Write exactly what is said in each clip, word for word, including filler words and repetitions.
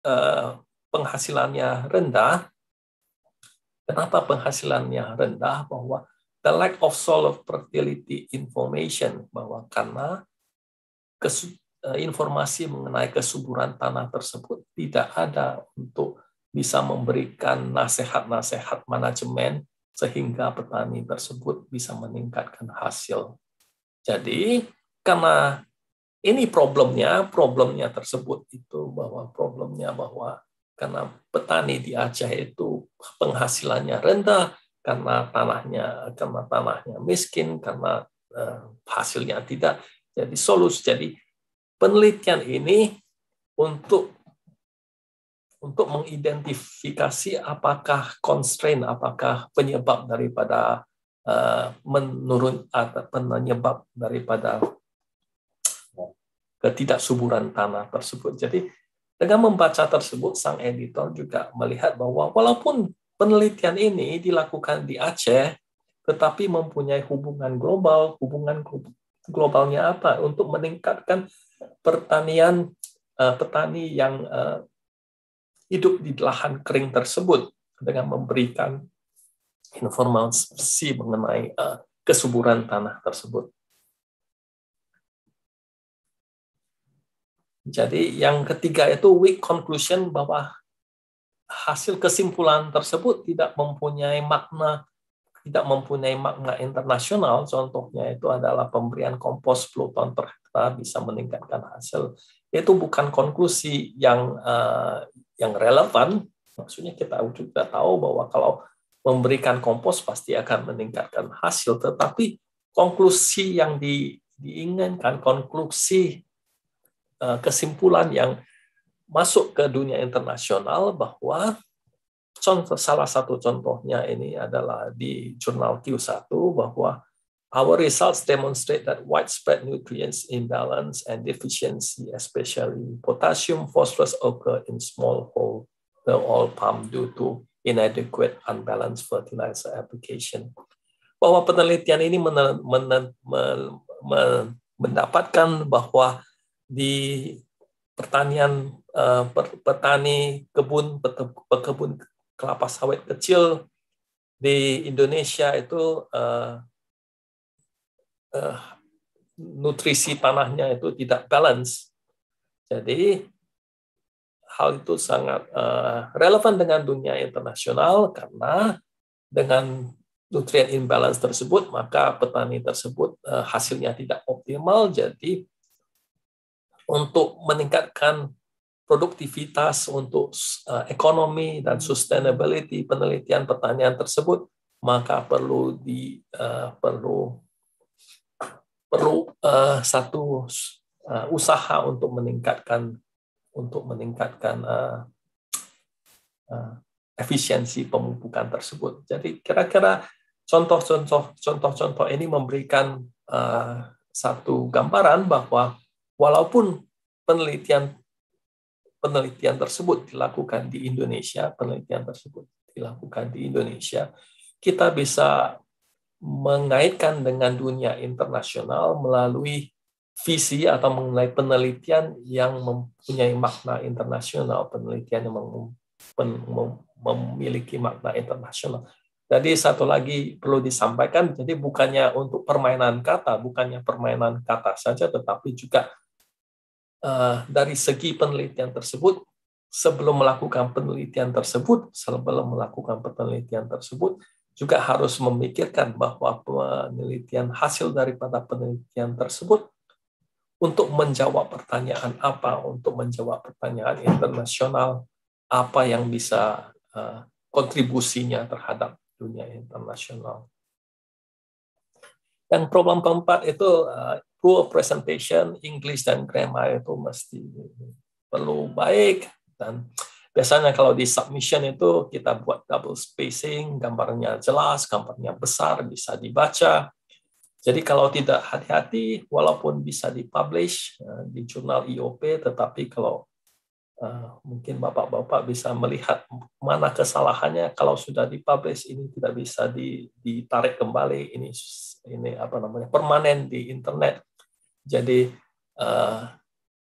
uh, penghasilannya rendah. Kenapa penghasilannya rendah? Bahwa the lack of soil fertility information, bahwa karena kesu, uh, informasi mengenai kesuburan tanah tersebut tidak ada untuk bisa memberikan nasihat-nasihat manajemen sehingga petani tersebut bisa meningkatkan hasil. Jadi karena ini problemnya, problemnya tersebut itu bahwa problemnya bahwa karena petani di Aceh itu penghasilannya rendah, karena tanahnya karena tanahnya miskin, karena uh, hasilnya tidak. Jadi solusi, jadi penelitian ini untuk untuk mengidentifikasi apakah constraint, apakah penyebab daripada uh, menurun atau penyebab daripada ketidaksuburan tanah tersebut. Jadi dengan membaca tersebut, sang editor juga melihat bahwa walaupun penelitian ini dilakukan di Aceh, tetapi mempunyai hubungan global. Hubungan globalnya apa? Untuk meningkatkan pertanian uh, petani yang uh, hidup di lahan kering tersebut dengan memberikan informasi mengenai uh, kesuburan tanah tersebut. Jadi yang ketiga itu weak conclusion, bahwa hasil kesimpulan tersebut tidak mempunyai makna tidak mempunyai makna internasional. Contohnya itu adalah pemberian kompos sepuluh ton per hektar bisa meningkatkan hasil. Itu bukan konklusi yang uh, yang relevan. Maksudnya kita juga tahu bahwa kalau memberikan kompos pasti akan meningkatkan hasil, tetapi konklusi yang di, diinginkan, konklusi kesimpulan yang masuk ke dunia internasional, bahwa contoh salah satu contohnya ini adalah di jurnal Q satu, bahwa our results demonstrate that widespread nutrients imbalance and deficiency, especially potassium, phosphorus, occur in smallholder oil palm due to inadequate unbalanced fertilizer application. Bahwa penelitian ini men, men, men, men, mendapatkan bahwa di pertanian uh, petani kebun pekebun kelapa sawit kecil di Indonesia itu uh, uh, nutrisi tanahnya itu tidak balance. Jadi hal itu sangat uh, relevan dengan dunia internasional, karena dengan nutrient imbalance tersebut maka petani tersebut uh, hasilnya tidak optimal. Jadi untuk meningkatkan produktivitas untuk uh, ekonomi dan sustainability penelitian pertanian tersebut, maka perlu di uh, perlu perlu uh, satu uh, usaha untuk meningkatkan untuk meningkatkan uh, uh, efisiensi pemupukan tersebut. Jadi kira-kira contoh-contoh contoh-contoh ini memberikan uh, satu gambaran bahwa walaupun penelitian penelitian tersebut dilakukan di Indonesia, penelitian tersebut dilakukan di Indonesia, kita bisa mengaitkan dengan dunia internasional melalui visi atau mengenai penelitian yang mempunyai makna internasional, penelitian yang memiliki makna internasional. Jadi satu lagi perlu disampaikan, jadi bukannya untuk permainan kata, bukannya permainan kata saja, tetapi juga uh, dari segi penelitian tersebut, sebelum melakukan penelitian tersebut, sebelum melakukan penelitian tersebut, juga harus memikirkan bahwa penelitian hasil daripada penelitian tersebut untuk menjawab pertanyaan apa, untuk menjawab pertanyaan internasional, apa yang bisa uh, kontribusinya terhadap dunia internasional. Dan problem keempat itu uh, poor presentation, English dan grammar itu mesti perlu baik, dan biasanya kalau di submission itu kita buat double spacing, gambarnya jelas, gambarnya besar, bisa dibaca. Jadi kalau tidak hati-hati, walaupun bisa dipublish uh, di jurnal I O P, tetapi kalau Uh, mungkin bapak-bapak bisa melihat mana kesalahannya, kalau sudah dipublish ini tidak bisa ditarik kembali, ini ini apa namanya permanen di internet. Jadi uh,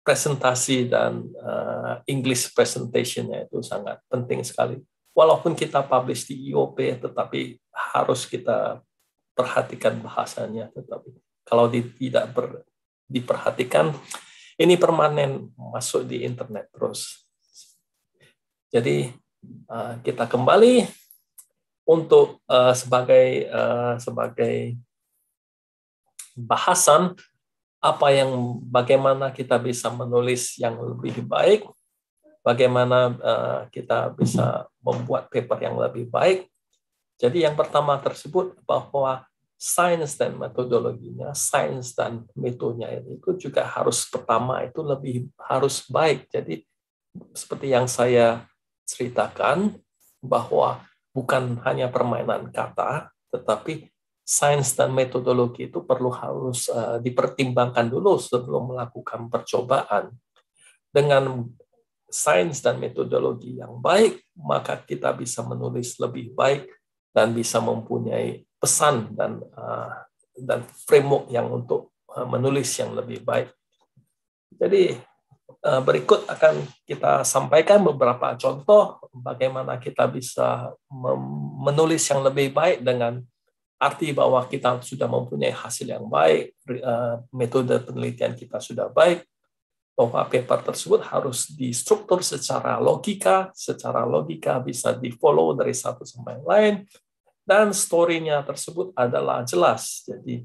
presentasi dan uh, English presentation-nya itu sangat penting sekali. Walaupun kita publish di I O P, tetapi harus kita perhatikan bahasanya. Tetapi kalau di, tidak ber, diperhatikan, ini permanen masuk di internet terus. Jadi uh, kita kembali untuk uh, sebagai uh, sebagai bahasan apa yang bagaimana kita bisa menulis yang lebih baik, bagaimana uh, kita bisa membuat paper yang lebih baik. Jadi yang pertama tersebut bahwa sains dan metodologinya, sains dan metodenya itu juga harus pertama itu lebih harus baik. Jadi seperti yang saya ceritakan bahwa bukan hanya permainan kata, tetapi sains dan metodologi itu perlu harus uh, dipertimbangkan dulu sebelum melakukan percobaan. Dengan sains dan metodologi yang baik, maka kita bisa menulis lebih baik dan bisa mempunyai pesan dan uh, dan framework yang untuk uh, menulis yang lebih baik. Jadi uh, berikut akan kita sampaikan beberapa contoh bagaimana kita bisa menulis yang lebih baik dengan arti bahwa kita sudah mempunyai hasil yang baik, metode penelitian kita sudah baik, bahwa paper tersebut harus distruktur secara logika, secara logika bisa di-follow dari satu sama yang lain, dan story-nya tersebut adalah jelas. Jadi,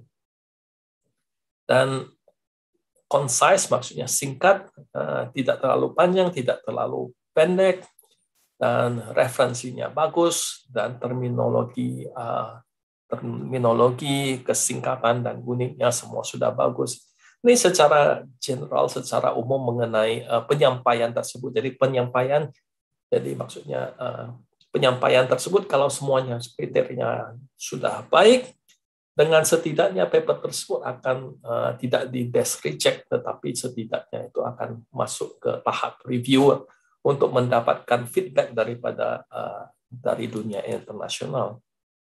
dan concise maksudnya singkat, tidak terlalu panjang, tidak terlalu pendek, dan referensinya bagus, dan terminologi terminologi, kesingkatan, dan uniknya semua sudah bagus. Ini secara general, secara umum mengenai uh, penyampaian tersebut. Jadi penyampaian, jadi maksudnya uh, penyampaian tersebut kalau semuanya kriterianya sudah baik, dengan setidaknya paper tersebut akan uh, tidak di desk reject, tetapi setidaknya itu akan masuk ke tahap review untuk mendapatkan feedback daripada uh, dari dunia internasional.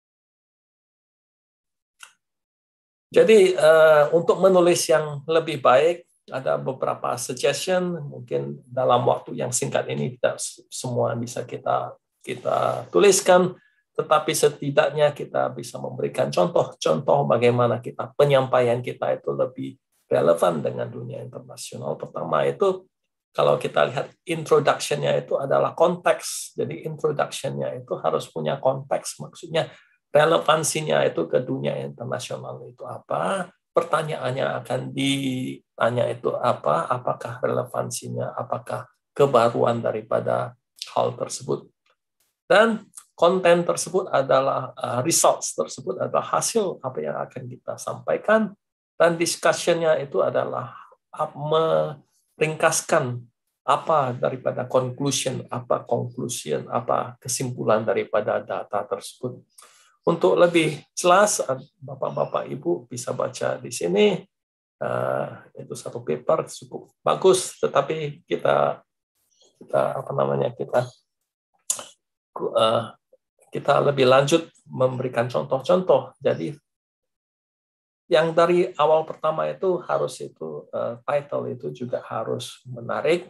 Jadi uh, untuk menulis yang lebih baik ada beberapa suggestion, mungkin dalam waktu yang singkat ini tidak semua bisa kita kita tuliskan, tetapi setidaknya kita bisa memberikan contoh-contoh bagaimana kita penyampaian kita itu lebih relevan dengan dunia internasional. Pertama itu kalau kita lihat introduction-nya itu adalah konteks. Jadi introduction-nya itu harus punya konteks, maksudnya relevansinya itu ke dunia internasional itu apa, pertanyaannya akan ditanya itu apa, apakah relevansinya, apakah kebaruan daripada hal tersebut. Dan konten tersebut adalah uh, results tersebut adalah hasil apa yang akan kita sampaikan, dan discussion-nya itu adalah meringkaskan apa daripada conclusion, apa conclusion, apa kesimpulan daripada data tersebut. Untuk lebih jelas, Bapak-Bapak Ibu bisa baca di sini. Uh, itu satu paper cukup bagus, tetapi kita kita apa namanya kita uh, kita lebih lanjut memberikan contoh-contoh. Jadi yang dari awal pertama itu harus itu uh, title itu juga harus menarik.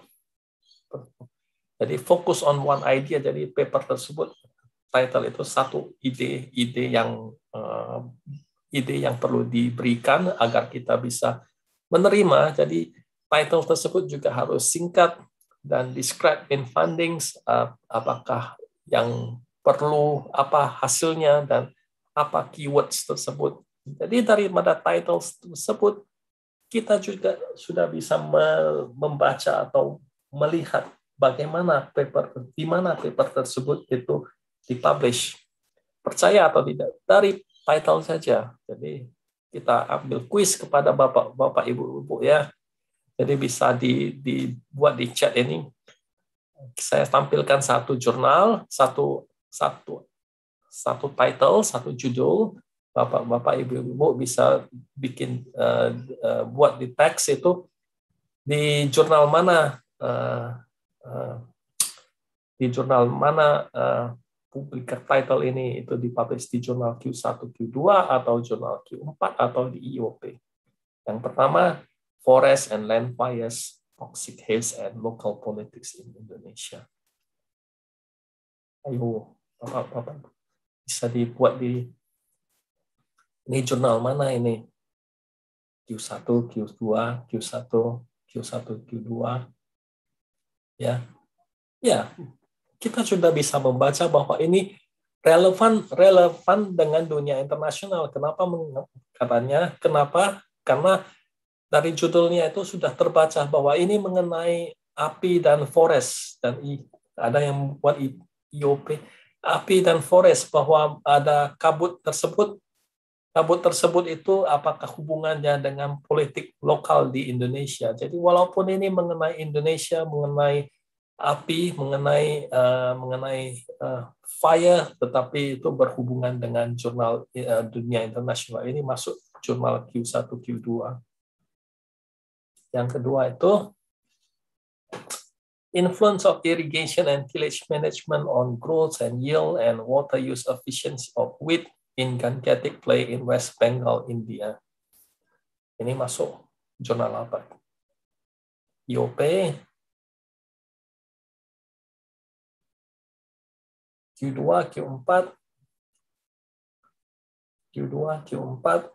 Jadi fokus on one idea. Jadi paper tersebut title itu satu ide, ide yang uh, ide yang perlu diberikan agar kita bisa menerima. Jadi title tersebut juga harus singkat dan describe in findings, uh, apakah yang perlu, apa hasilnya, dan apa keywords tersebut. Jadi daripada title tersebut kita juga sudah bisa membaca atau melihat bagaimana paper, di mana paper tersebut itu dipublish. Percaya atau tidak, dari title saja. Jadi kita ambil kuis kepada Bapak-Bapak, Ibu-Ibu ya. Jadi bisa di, dibuat di chat ini. Saya tampilkan satu jurnal, satu satu satu title, satu judul. Bapak-Bapak, Ibu-Ibu bisa bikin uh, uh, buat di teks itu di jurnal mana uh, uh, di jurnal mana uh, publika title ini itu dipublish di jurnal Q satu, Q dua, atau jurnal Q empat, atau di I O P. Yang pertama, Forest and Land Fires toxic haze and local politics in Indonesia. Ayo, Bapak-bapak, bisa dibuat di ini jurnal mana ini? Q satu, Q dua, Q satu, Q satu, Q dua. Ya. Ya, kita sudah bisa membaca bahwa ini relevan relevan dengan dunia internasional. Kenapa katanya? Kenapa? Karena dari judulnya itu sudah terbaca bahwa ini mengenai api dan forest, dan ada yang membuat I O P api dan forest, bahwa ada kabut tersebut. Kabut tersebut itu apakah hubungannya dengan politik lokal di Indonesia? Jadi walaupun ini mengenai Indonesia, mengenai api, mengenai uh, mengenai uh, fire, tetapi itu berhubungan dengan jurnal uh, dunia internasional. Ini masuk jurnal Q satu, Q dua. Yang kedua itu influence of irrigation and tillage management on growth and yield and water use efficiency of wheat in Gangetic Plain in West Bengal, India. Ini masuk jurnal apa? I O P, Q dua, Q empat, Q dua, Q empat,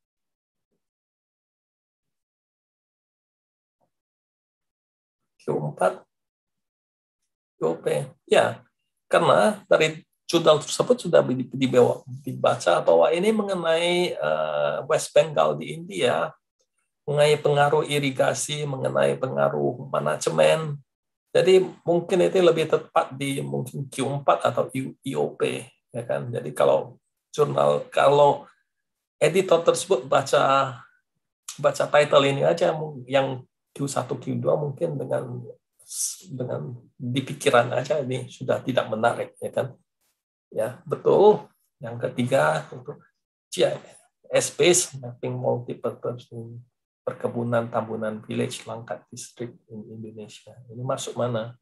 Q empat, I O P. Ya, karena dari jurnal tersebut sudah dibaca bahwa ini mengenai uh, West Bengal di India, mengenai pengaruh irigasi, mengenai pengaruh manajemen. Jadi mungkin itu lebih tepat di mungkin Q empat atau I O P, ya kan? Jadi kalau jurnal, kalau editor tersebut baca baca title ini aja, yang Q satu, Q dua mungkin dengan dengan dipikiran aja ini sudah tidak menarik, ya kan? Ya, betul. Yang ketiga untuk G I S Space Mapping Multipurpose Perkebunan Tambunan Village Langkat District in Indonesia. Ini masuk mana?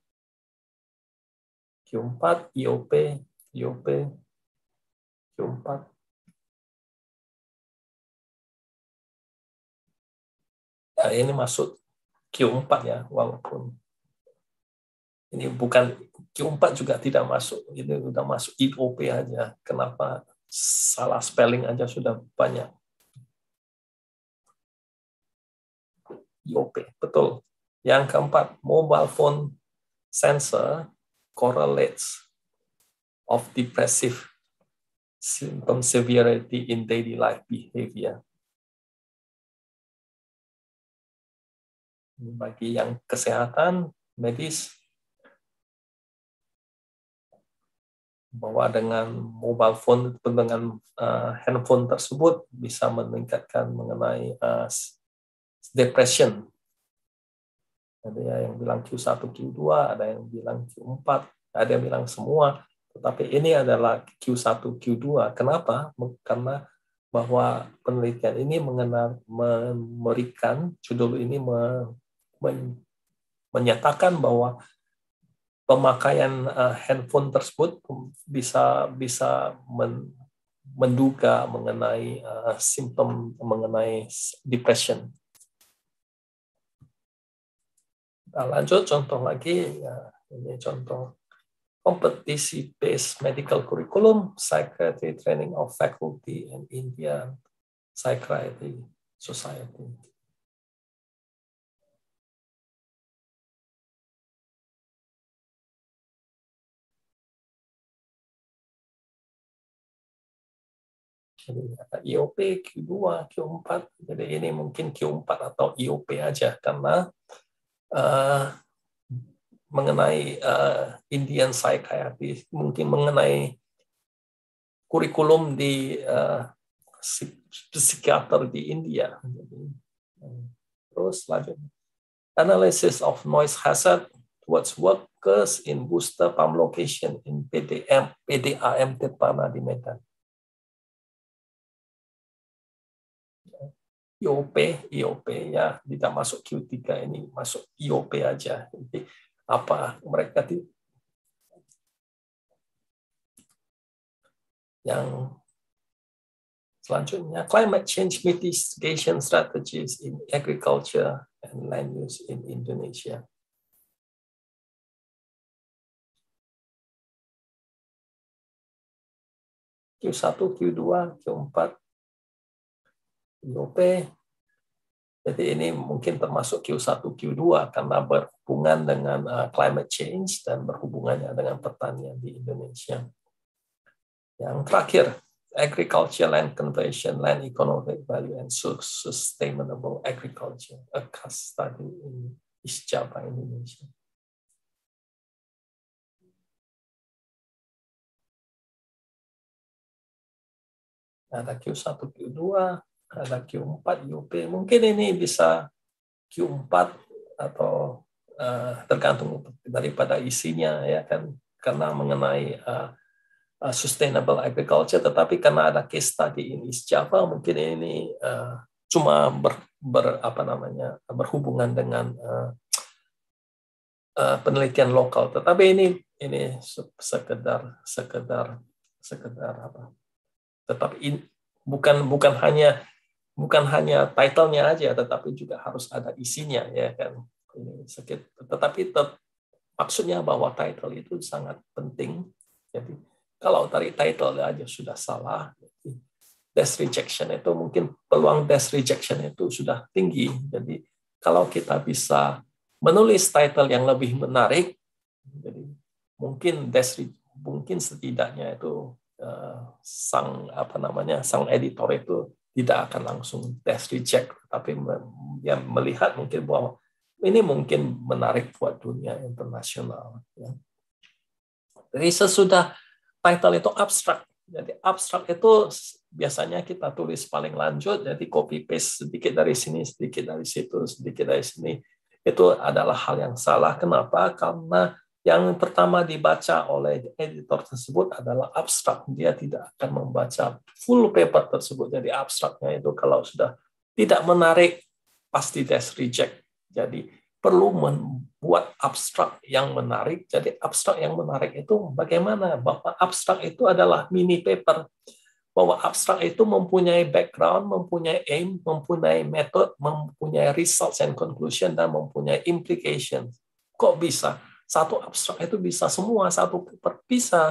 Q empat, I O P, I O P, Q empat. Ya, ini masuk Q empat ya, walaupun ini bukan Q empat juga tidak masuk. Ini sudah masuk I O P aja. Kenapa? Salah spelling aja sudah banyak. I O P, betul. Yang keempat, mobile phone sensor correlates of depressive symptom severity in daily life behavior. Bagi yang kesehatan medis, bahwa dengan mobile phone, dengan uh, handphone tersebut bisa meningkatkan mengenai uh, depression. Ada yang bilang Q satu, Q dua, ada yang bilang Q empat, ada yang bilang semua. Tetapi ini adalah Q satu, Q dua. Kenapa? Karena bahwa penelitian ini mengenal, memberikan, judul ini men, men, menyatakan bahwa pemakaian uh, handphone tersebut bisa bisa men, menduga mengenai uh, simptom mengenai depression. Nah, lanjut contoh lagi, ya, ini contoh competency-based medical curriculum, psychiatry training of faculty in Indian Psychiatry Society. Jadi ada I O P, Q dua, Q empat. Jadi ini mungkin Q empat atau I O P aja, karena uh, mengenai uh, Indian Psychiatry, mungkin mengenai kurikulum di uh, psikiater di India. Terus lanjut. Analysis of noise hazard towards workers in booster pump location in P D M, P D A M Tirtana di Medan. I O P, I O P ya, tidak masuk Q tiga, ini masuk I O P aja. Jadi apa mereka di, yang selanjutnya climate change mitigation strategies in agriculture and land use in Indonesia. Q satu, Q dua, Q empat, I O P. Jadi ini mungkin termasuk Q satu, Q dua karena berhubungan dengan uh, climate change dan berhubungannya dengan pertanian di Indonesia. Yang terakhir, agriculture, land conversion, land economic value, and sustainable agriculture, a case study in East Java, Indonesia. Ada Q satu, Q dua, ada Q empat, I O P. Mungkin ini bisa Q empat atau uh, tergantung daripada isinya ya kan, karena mengenai uh, uh, sustainable agriculture, tetapi karena ada case study in East Java, mungkin ini uh, cuma ber, ber apa namanya berhubungan dengan uh, uh, penelitian lokal, tetapi ini ini sekedar sekedar sekedar apa? Tetapi in, bukan bukan hanya bukan hanya title-nya aja, tetapi juga harus ada isinya ya kan. Ini sedikit, tetapi tet, maksudnya bahwa title itu sangat penting. Jadi kalau dari title aja sudah salah, death rejection itu mungkin peluang death rejection itu sudah tinggi. Jadi kalau kita bisa menulis title yang lebih menarik, jadi mungkin death mungkin setidaknya itu Uh, sang apa namanya sang editor itu tidak akan langsung death reject, tapi dia melihat mungkin bahwa ini mungkin menarik buat dunia internasional. Ya. Jadi sesudah title itu abstrak, jadi abstrak itu biasanya kita tulis paling lanjut, jadi copy paste sedikit dari sini, sedikit dari situ, sedikit dari sini. Itu adalah hal yang salah. Kenapa? Karena yang pertama dibaca oleh editor tersebut adalah abstrak. Dia tidak akan membaca full paper tersebut. Jadi abstraknya itu kalau sudah tidak menarik, pasti death reject. Jadi perlu membuat abstrak yang menarik. Jadi abstrak yang menarik itu bagaimana? Bahwa abstrak itu adalah mini paper. Bahwa abstrak itu mempunyai background, mempunyai aim, mempunyai method, mempunyai results and conclusion, dan mempunyai implication. Kok bisa? Satu abstrak itu bisa semua, satu paper bisa.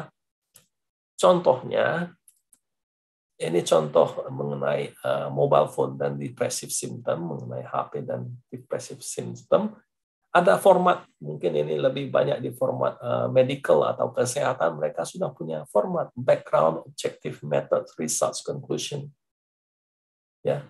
Contohnya, ini contoh mengenai uh, mobile phone dan depressive symptom, mengenai H P dan depressive symptom. Ada format, mungkin ini lebih banyak di format uh, medical atau kesehatan, mereka sudah punya format, background, objective, method, results, conclusion. Ya.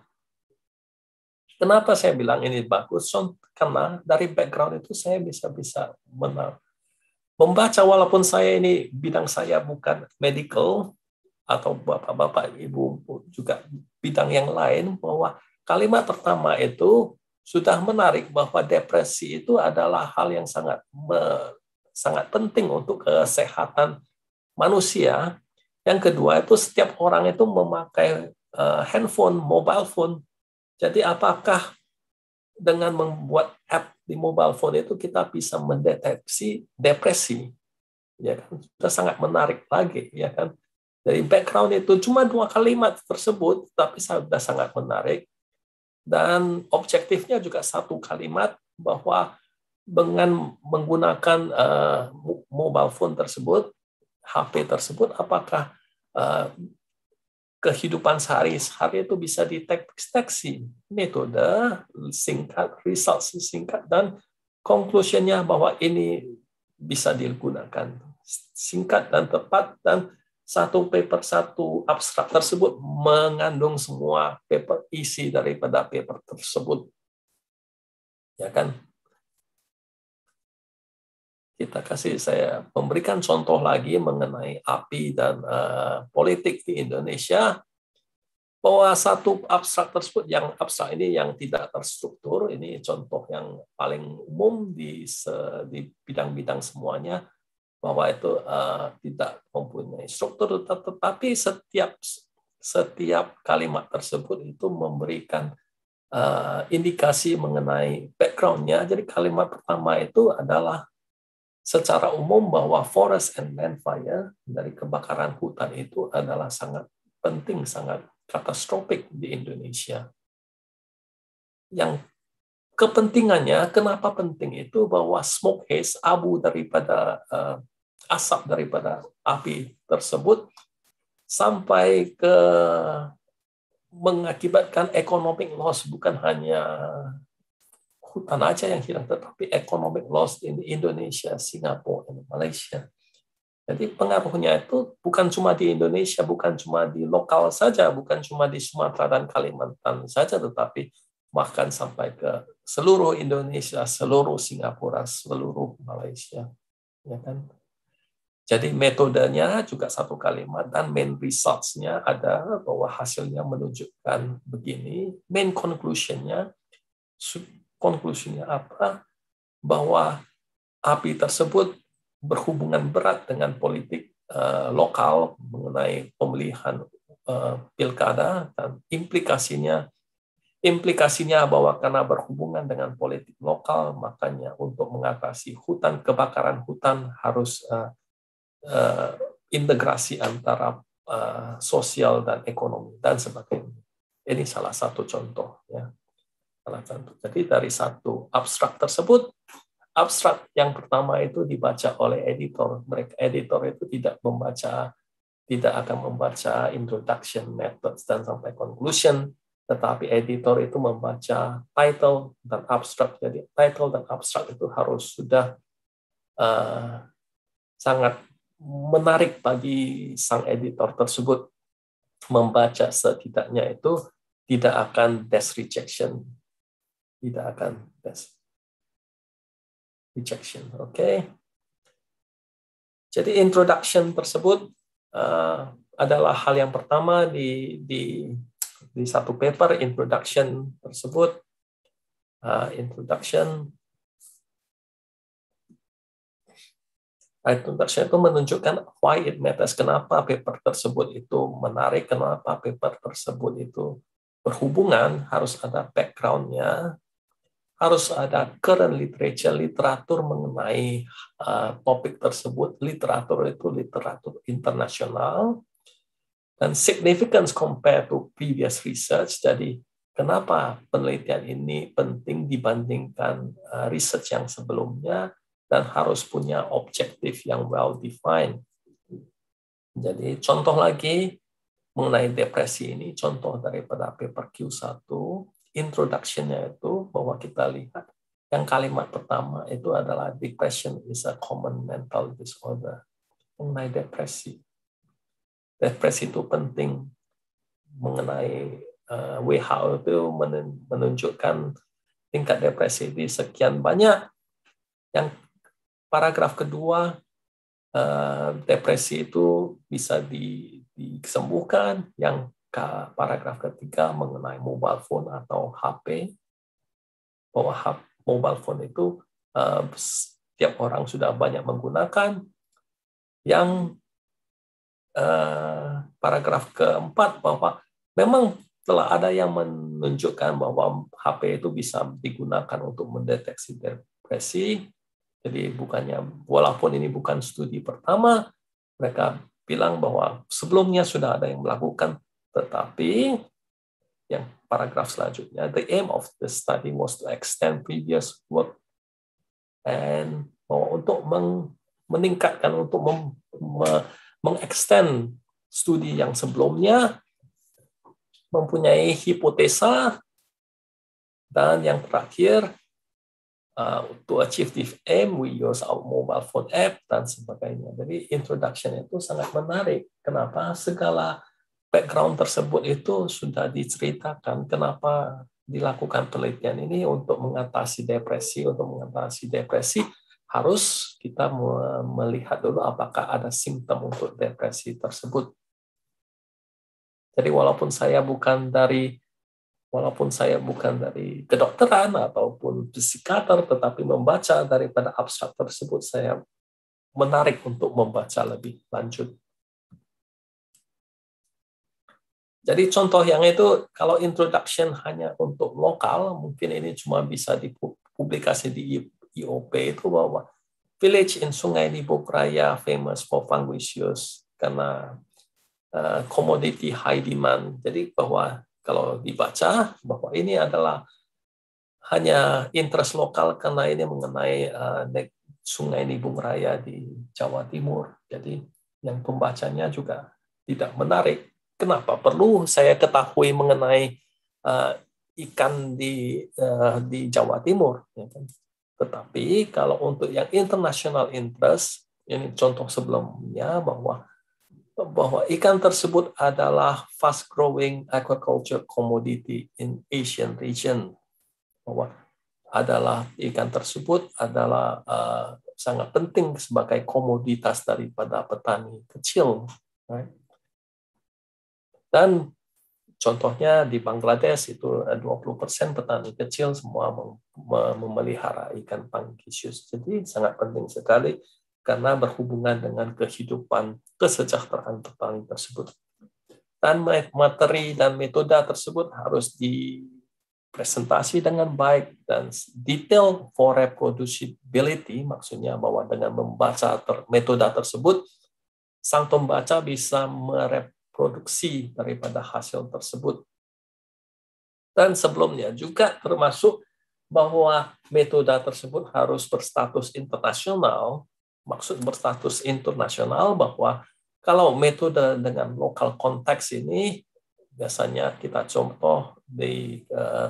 Kenapa saya bilang ini bagus? Karena dari background itu saya bisa-bisa membaca, walaupun saya ini bidang saya bukan medical atau bapak-bapak ibu juga bidang yang lain, bahwa kalimat pertama itu sudah menarik bahwa depresi itu adalah hal yang sangat sangat penting untuk kesehatan manusia. Yang kedua itu setiap orang itu memakai handphone, mobile phone. Jadi apakah dengan membuat app di mobile phone itu kita bisa mendeteksi depresi? Ya kan, sudah sangat menarik lagi, ya kan. Dari background itu cuma dua kalimat tersebut, tapi sudah sangat menarik. Dan objektifnya juga satu kalimat, bahwa dengan menggunakan uh, mobile phone tersebut, H P tersebut, apakah uh, kehidupan sehari-hari itu bisa dideteksi. Metode singkat, results singkat, dan conclusion-nya bahwa ini bisa digunakan singkat dan tepat, dan satu paper, satu abstrak tersebut mengandung semua paper isi daripada paper tersebut. Ya kan? Kita kasih saya memberikan contoh lagi mengenai A P I dan uh, politik di Indonesia, bahwa satu abstrak tersebut, yang abstrak ini yang tidak terstruktur, ini contoh yang paling umum di di bidang-bidang semuanya, bahwa itu uh, tidak mempunyai struktur, tetapi setiap setiap kalimat tersebut itu memberikan uh, indikasi mengenai background-nya. Jadi kalimat pertama itu adalah secara umum bahwa forest and land fire, dari kebakaran hutan, itu adalah sangat penting, sangat katastrofik di Indonesia. Yang kepentingannya, kenapa penting itu bahwa smoke haze, abu daripada uh, asap daripada api tersebut sampai ke mengakibatkan economic loss, bukan hanya hutan aja yang hilang, tetapi economic loss di Indonesia, Singapura, dan Malaysia. Jadi pengaruhnya itu bukan cuma di Indonesia, bukan cuma di lokal saja, bukan cuma di Sumatera dan Kalimantan saja, tetapi bahkan sampai ke seluruh Indonesia, seluruh Singapura, seluruh Malaysia. Ya kan? Jadi metodenya juga satu kalimat, dan main results-nya ada bahwa hasilnya menunjukkan begini. Main conclusion-nya, conclusion-nya apa? Bahwa api tersebut berhubungan berat dengan politik uh, lokal mengenai pemilihan uh, pilkada, dan implikasinya implikasinya bahwa karena berhubungan dengan politik lokal, makanya untuk mengatasi hutan, kebakaran hutan harus uh, uh, integrasi antara uh, sosial dan ekonomi dan sebagainya. Ini salah satu contoh, ya. Salah satu. Jadi dari satu abstrak tersebut, abstrak yang pertama itu dibaca oleh editor. Mereka editor itu tidak membaca, tidak akan membaca introduction, methods, dan sampai conclusion, tetapi editor itu membaca title dan abstrak. Jadi title dan abstrak itu harus sudah uh, sangat menarik bagi sang editor tersebut membaca, setidaknya itu tidak akan desk rejection, tidak akan desk rejection. Oke. Okay. Jadi introduction tersebut uh, adalah hal yang pertama di di di satu paper. Introduction tersebut, uh, introduction, introduction itu menunjukkan why it matters, kenapa paper tersebut itu menarik, kenapa paper tersebut itu berhubungan, harus ada background-nya, harus ada current literature, literatur mengenai uh, topik tersebut. Literatur itu literatur internasional, dan significance compared to previous research. Jadi kenapa penelitian ini penting dibandingkan uh, research yang sebelumnya, dan harus punya objektif yang well defined. Jadi contoh lagi mengenai depresi ini, contoh daripada paper Q satu, introduction-nya itu bahwa kita lihat yang kalimat pertama itu adalah depression is a common mental disorder. Mengenai depresi. Depresi itu penting. Mengenai uh, W H O itu menunjukkan tingkat depresi di sekian banyak. Yang paragraf kedua, uh, depresi itu bisa di, disembuhkan. Yang paragraf ketiga mengenai mobile phone atau H P, bahwa mobile phone itu uh, setiap orang sudah banyak menggunakan. Yang uh, paragraf keempat, bahwa memang telah ada yang menunjukkan bahwa H P itu bisa digunakan untuk mendeteksi depresi. Jadi bukannya, walaupun ini bukan studi pertama, mereka bilang bahwa sebelumnya sudah ada yang melakukan. Tetapi yang paragraf selanjutnya, the aim of the study was to extend previous work, and untuk meningkatkan, untuk mengextend studi yang sebelumnya, mempunyai hipotesa, dan yang terakhir, uh, to achieve this aim, we use our mobile phone app, dan sebagainya. Jadi introduction itu sangat menarik. Kenapa? Segala background tersebut itu sudah diceritakan kenapa dilakukan penelitian ini untuk mengatasi depresi. Untuk mengatasi depresi harus kita melihat dulu apakah ada simptom untuk depresi tersebut. Jadi walaupun saya bukan dari walaupun saya bukan dari kedokteran ataupun psikiater, tetapi membaca daripada abstrak tersebut, saya menarik untuk membaca lebih lanjut. Jadi contoh yang itu, kalau introduction hanya untuk lokal, mungkin ini cuma bisa dipublikasi di I O P, itu bahwa village in Sungai Nibok Raya famous for fungus karena uh, commodity high demand. Jadi bahwa kalau dibaca bahwa ini adalah hanya interest lokal karena ini mengenai uh, Sungai Nibung Raya di Jawa Timur. Jadi yang pembacanya juga tidak menarik. Kenapa perlu saya ketahui mengenai uh, ikan di uh, di Jawa Timur? Ya kan? Tetapi kalau untuk yang international interest, ini contoh sebelumnya bahwa bahwa ikan tersebut adalah fast growing aquaculture commodity in Asian region, bahwa adalah ikan tersebut adalah uh, sangat penting sebagai komoditas daripada petani kecil, right? Dan contohnya di Bangladesh itu dua puluh persen petani kecil semua memelihara ikan Pangasius. Jadi sangat penting sekali karena berhubungan dengan kehidupan kesejahteraan petani tersebut. Dan materi dan metode tersebut harus dipresentasi dengan baik dan detail for reproducibility, maksudnya bahwa dengan membaca ter metode tersebut, sang pembaca bisa mereproduksi daripada hasil tersebut. Dan sebelumnya juga termasuk bahwa metode tersebut harus berstatus internasional. Maksud berstatus internasional bahwa kalau metode dengan lokal konteks ini biasanya kita contoh di uh,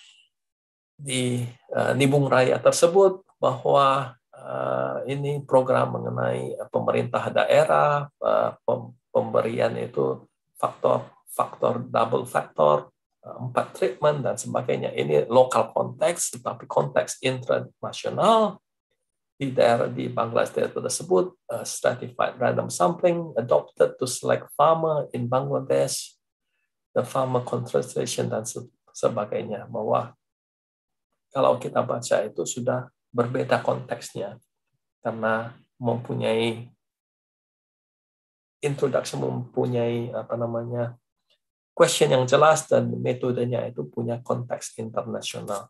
di uh, Nibung Raya tersebut bahwa uh, ini program mengenai pemerintah daerah, uh, pemberian itu faktor-faktor double faktor, empat treatment dan sebagainya. Ini lokal konteks, tetapi konteks internasional. Di daerah di Bangladesh tersebut, uh, stratified random sampling adopted to select farmer in Bangladesh, the farmer concentration dan sebagainya. Bahwa kalau kita baca itu sudah berbeda konteksnya karena mempunyai introduction, mempunyai apa namanya question yang jelas dan metodenya itu punya konteks internasional.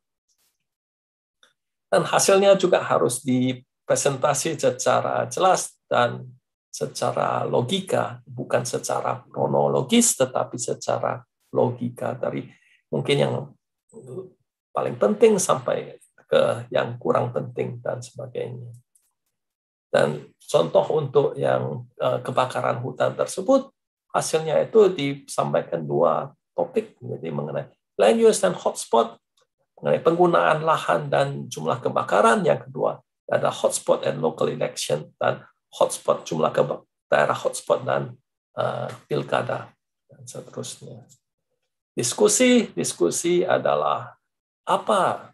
Dan hasilnya juga harus dipresentasi secara jelas dan secara logika, bukan secara kronologis, tetapi secara logika dari mungkin yang paling penting sampai ke yang kurang penting dan sebagainya. Dan contoh untuk yang kebakaran hutan tersebut, hasilnya itu disampaikan dua topik, jadi mengenai land use dan hotspot, mengenai penggunaan lahan dan jumlah kebakaran. Yang kedua ada hotspot and local election dan hotspot, jumlah ke daerah hotspot dan uh, pilkada dan seterusnya. Diskusi diskusi adalah apa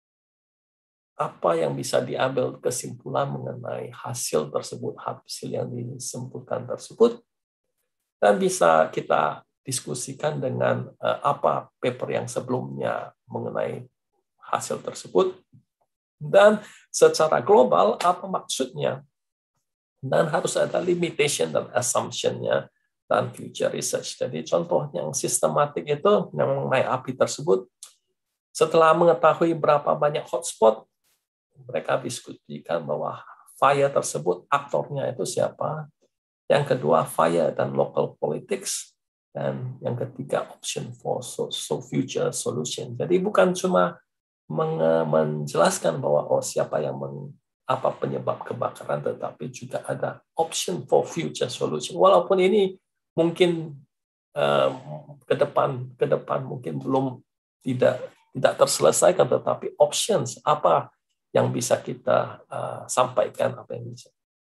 apa yang bisa diambil kesimpulan mengenai hasil tersebut, hasil yang disebutkan tersebut, dan bisa kita diskusikan dengan uh, apa paper yang sebelumnya mengenai hasil tersebut, dan secara global apa maksudnya, dan harus ada limitation dan assumption-nya dan future research. Jadi contoh yang sistematik itu yang mengenai api tersebut, setelah mengetahui berapa banyak hotspot, mereka diskusikan bahwa fire tersebut aktornya itu siapa. Yang kedua fire dan local politics, dan yang ketiga option for so, so future solution. Jadi bukan cuma menjelaskan bahwa oh siapa yang meng, apa penyebab kebakaran, tetapi juga ada option for future solution. Walaupun ini mungkin um, ke depan ke depan mungkin belum tidak tidak terselesaikan, tetapi options apa yang bisa kita uh, sampaikan, apa yang bisa.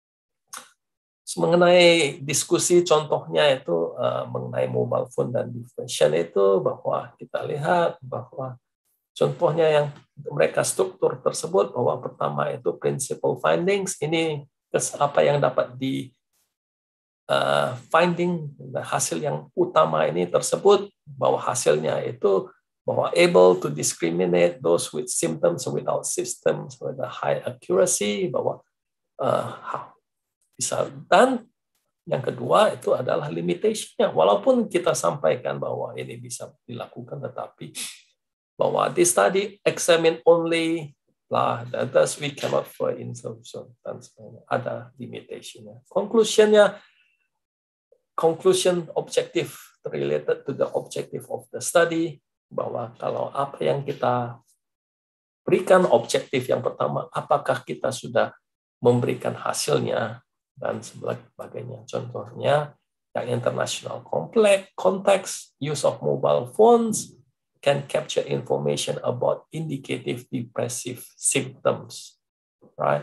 Mengenai diskusi contohnya itu uh, mengenai mobile phone dan diffusion itu, bahwa kita lihat bahwa contohnya yang mereka struktur tersebut, bahwa pertama itu principal findings, ini apa yang dapat di uh, finding, hasil yang utama ini tersebut, bahwa hasilnya itu bahwa able to discriminate those with symptoms without symptoms with a high accuracy, bahwa uh, bisa. Dan yang kedua itu adalah limitation-nya. Walaupun kita sampaikan bahwa ini bisa dilakukan, tetapi bahwa this study examine only lah, thus we cannot for insertion, dan ada limitation-nya. Conclusion-nya, conclusion objective related to the objective of the study, bahwa kalau apa yang kita berikan objektif yang pertama, apakah kita sudah memberikan hasilnya, dan sebagainya. Contohnya, yang international context, use of mobile phones can capture information about indicative depressive symptoms. Right?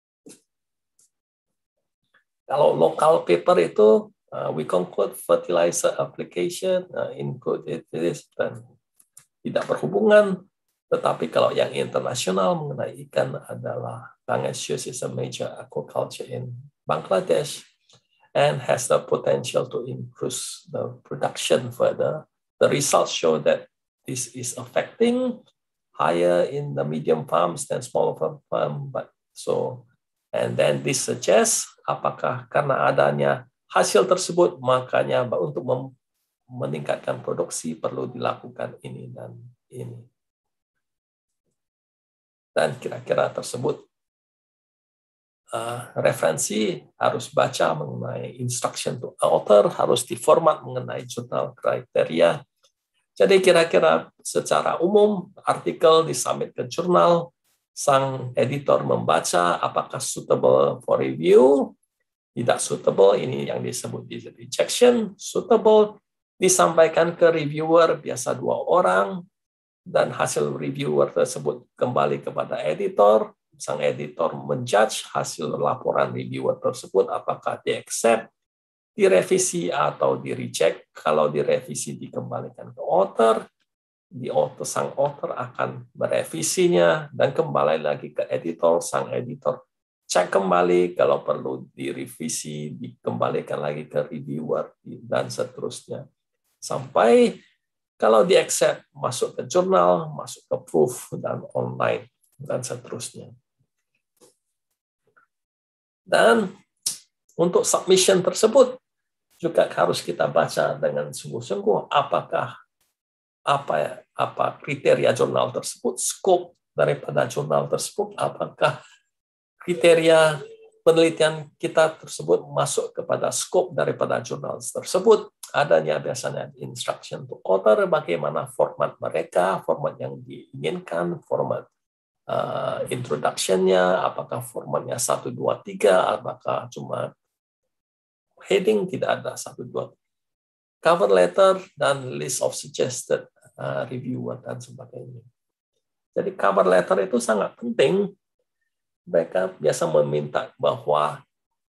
Kalau local paper itu, uh, we conclude fertilizer application, uh, include it, this, dan tidak berhubungan. Tetapi kalau yang internasional mengenai ikan adalah Pangasius is a major aquaculture in Bangladesh and has the potential to increase the production further. The results show that this is affecting higher in the medium farms than small farm. But so, and then this suggests apakah karena adanya hasil tersebut makanya untuk meningkatkan produksi perlu dilakukan ini dan ini. Dan kira-kira tersebut Uh, referensi harus baca mengenai instruction to author, harus diformat mengenai jurnal kriteria. Jadi kira-kira secara umum artikel disubmit ke jurnal, sang editor membaca apakah suitable for review, tidak suitable, ini yang disebut di rejection, suitable, disampaikan ke reviewer, biasa dua orang, dan hasil reviewer tersebut kembali kepada editor. Sang editor menjudge hasil laporan reviewer tersebut apakah di-accept, direvisi atau di-reject. Kalau direvisi dikembalikan ke author, di author sang author akan merevisinya dan kembali lagi ke editor, sang editor cek kembali, kalau perlu direvisi dikembalikan lagi ke reviewer dan seterusnya. Sampai kalau di-accept masuk ke jurnal, masuk ke proof dan online dan seterusnya. Dan untuk submission tersebut juga harus kita baca dengan sungguh-sungguh apakah apa apa kriteria jurnal tersebut, scope daripada jurnal tersebut, apakah kriteria penelitian kita tersebut masuk kepada scope daripada jurnal tersebut. Adanya biasanya instruction to author, bagaimana format mereka, format yang diinginkan, format Uh, introduction-nya, apakah formatnya satu, dua, tiga, apakah cuma heading, tidak ada satu, dua, cover letter, dan list of suggested uh, reviewer, dan sebagainya. Jadi cover letter itu sangat penting. Mereka biasa meminta bahwa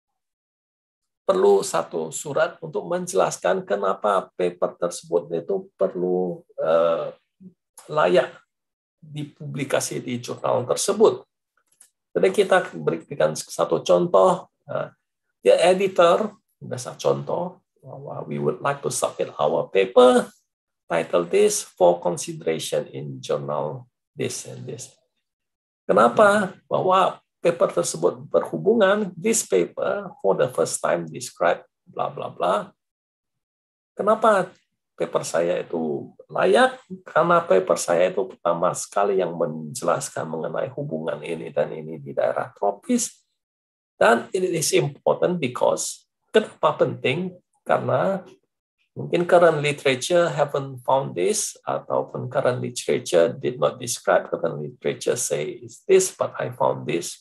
perlu satu surat untuk menjelaskan kenapa paper tersebut itu perlu uh, layak dipublikasi di jurnal tersebut. Jadi kita berikan satu contoh, the editor, biasa contoh, we would like to submit our paper, title this, for consideration in journal this and this. Kenapa? Bahwa paper tersebut berhubungan, this paper for the first time describe bla bla bla. Kenapa paper saya itu layak? Karena paper saya itu pertama sekali yang menjelaskan mengenai hubungan ini dan ini di daerah tropis. Dan it is important because, kenapa penting? Karena mungkin current literature haven't found this, ataupun current literature did not describe, current literature say is this, but I found this.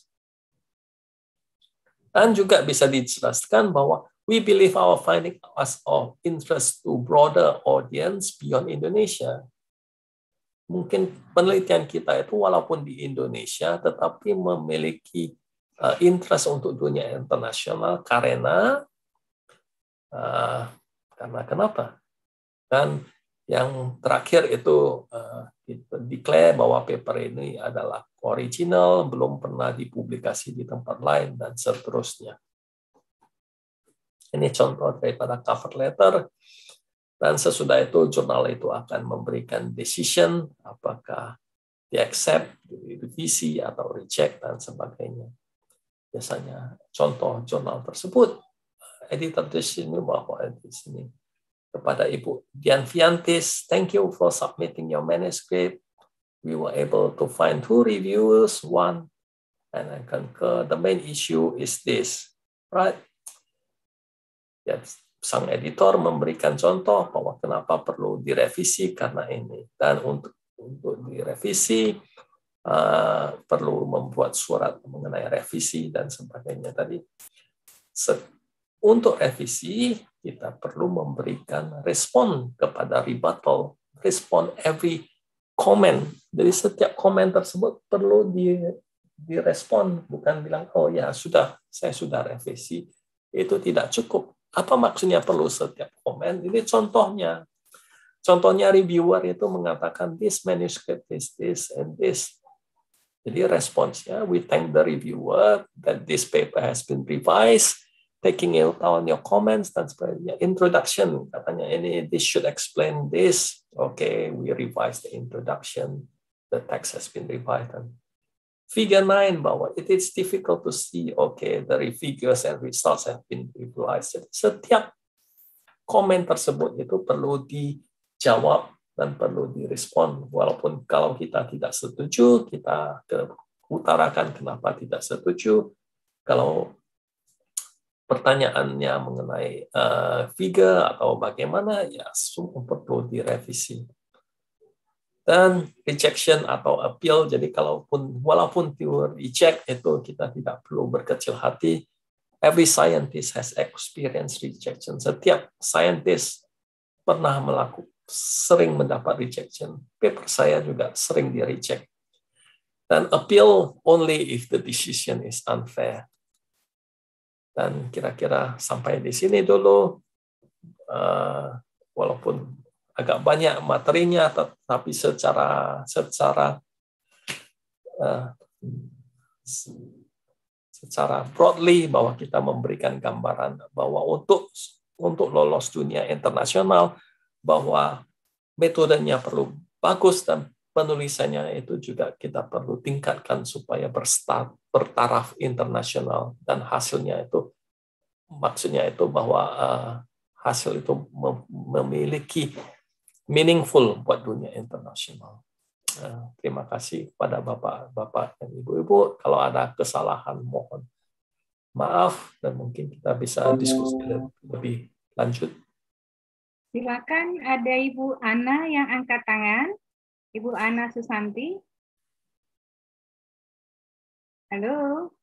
Dan juga bisa dijelaskan bahwa we believe our finding was of interest to broader audience beyond Indonesia. Mungkin penelitian kita itu walaupun di Indonesia, tetapi memiliki uh, interest untuk dunia internasional karena uh, karena kenapa? Dan yang terakhir itu uh, declare bahwa paper ini adalah original, belum pernah dipublikasi di tempat lain, dan seterusnya. Ini contoh daripada cover letter, dan sesudah itu jurnal itu akan memberikan decision apakah di-accept, direvisi, atau reject, dan sebagainya. Biasanya contoh jurnal tersebut, editor di sini bahwa di sini kepada Ibu Dian Fiantis, thank you for submitting your manuscript. We were able to find two reviewers, one, and I concur the main issue is this, right? Ya, sang editor memberikan contoh bahwa kenapa perlu direvisi karena ini, dan untuk untuk direvisi uh, perlu membuat surat mengenai revisi dan sebagainya tadi. Untuk revisi, kita perlu memberikan respon kepada rebuttal, respon every comment. Jadi setiap komen tersebut perlu di, direspon, bukan bilang, oh ya sudah, saya sudah revisi. Itu tidak cukup. Apa maksudnya perlu setiap komen? Ini contohnya. Contohnya reviewer itu mengatakan, this manuscript is this and this. Jadi responsnya, we thank the reviewer that this paper has been revised, taking into account your comments dan sebagainya. Introduction, katanya ini, this should explain this. Okay, we revise the introduction. The text has been revised. Figure nine, bahwa it is difficult to see, okay, the figures and results have been revised. Setiap komen tersebut itu perlu dijawab dan perlu direspon. Walaupun kalau kita tidak setuju, kita utarakan kenapa tidak setuju. Kalau pertanyaannya mengenai uh, figure atau bagaimana, ya semua perlu direvisi. Dan rejection atau appeal, jadi kalaupun walaupun teori reject itu kita tidak perlu berkecil hati. Every scientist has experienced rejection. Setiap scientist pernah melakukan, sering mendapat rejection. Paper saya juga sering di reject. Dan appeal only if the decision is unfair. Dan kira-kira sampai di sini dulu, uh, walaupun agak banyak materinya, tetapi secara secara uh, secara broadly bahwa kita memberikan gambaran bahwa untuk untuk lolos dunia internasional, bahwa metodenya perlu bagus dan penulisannya itu juga kita perlu tingkatkan supaya berstar, bertaraf internasional, dan hasilnya itu maksudnya itu bahwa uh, hasil itu memiliki meaningful buat dunia internasional. Uh, terima kasih kepada bapak-bapak dan ibu-ibu. Kalau ada kesalahan mohon maaf dan mungkin kita bisa diskusi lebih lanjut. Silakan, ada Ibu Ana yang angkat tangan. Ibu Ana Susanti. Halo.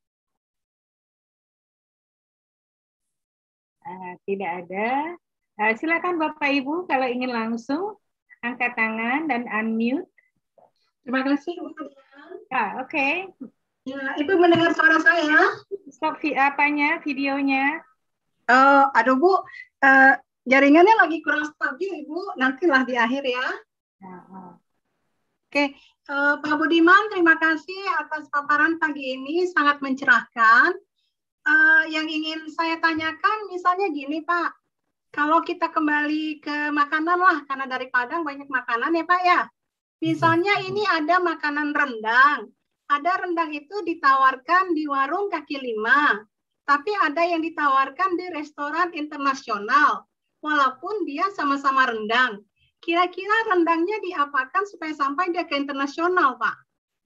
Uh, tidak ada. Uh, silakan Bapak Ibu kalau ingin langsung angkat tangan dan unmute. Terima kasih. Ah, oke. Okay. Ya, Ibu mendengar suara saya? Stop apanya, videonya. Uh, aduh Bu, uh, jaringannya lagi kurang stabil Ibu. Nantilah di akhir ya. Uh-huh. Oke, uh, Pak Budiman, terima kasih atas paparan pagi ini, sangat mencerahkan. Uh, yang ingin saya tanyakan, misalnya gini Pak, kalau kita kembali ke makanan lah, karena dari Padang banyak makanan ya Pak ya. Misalnya ini ada makanan rendang, ada rendang itu ditawarkan di warung kaki lima, tapi ada yang ditawarkan di restoran internasional, walaupun dia sama-sama rendang. Kira-kira rendangnya diapakan supaya sampai dia ke internasional, Pak?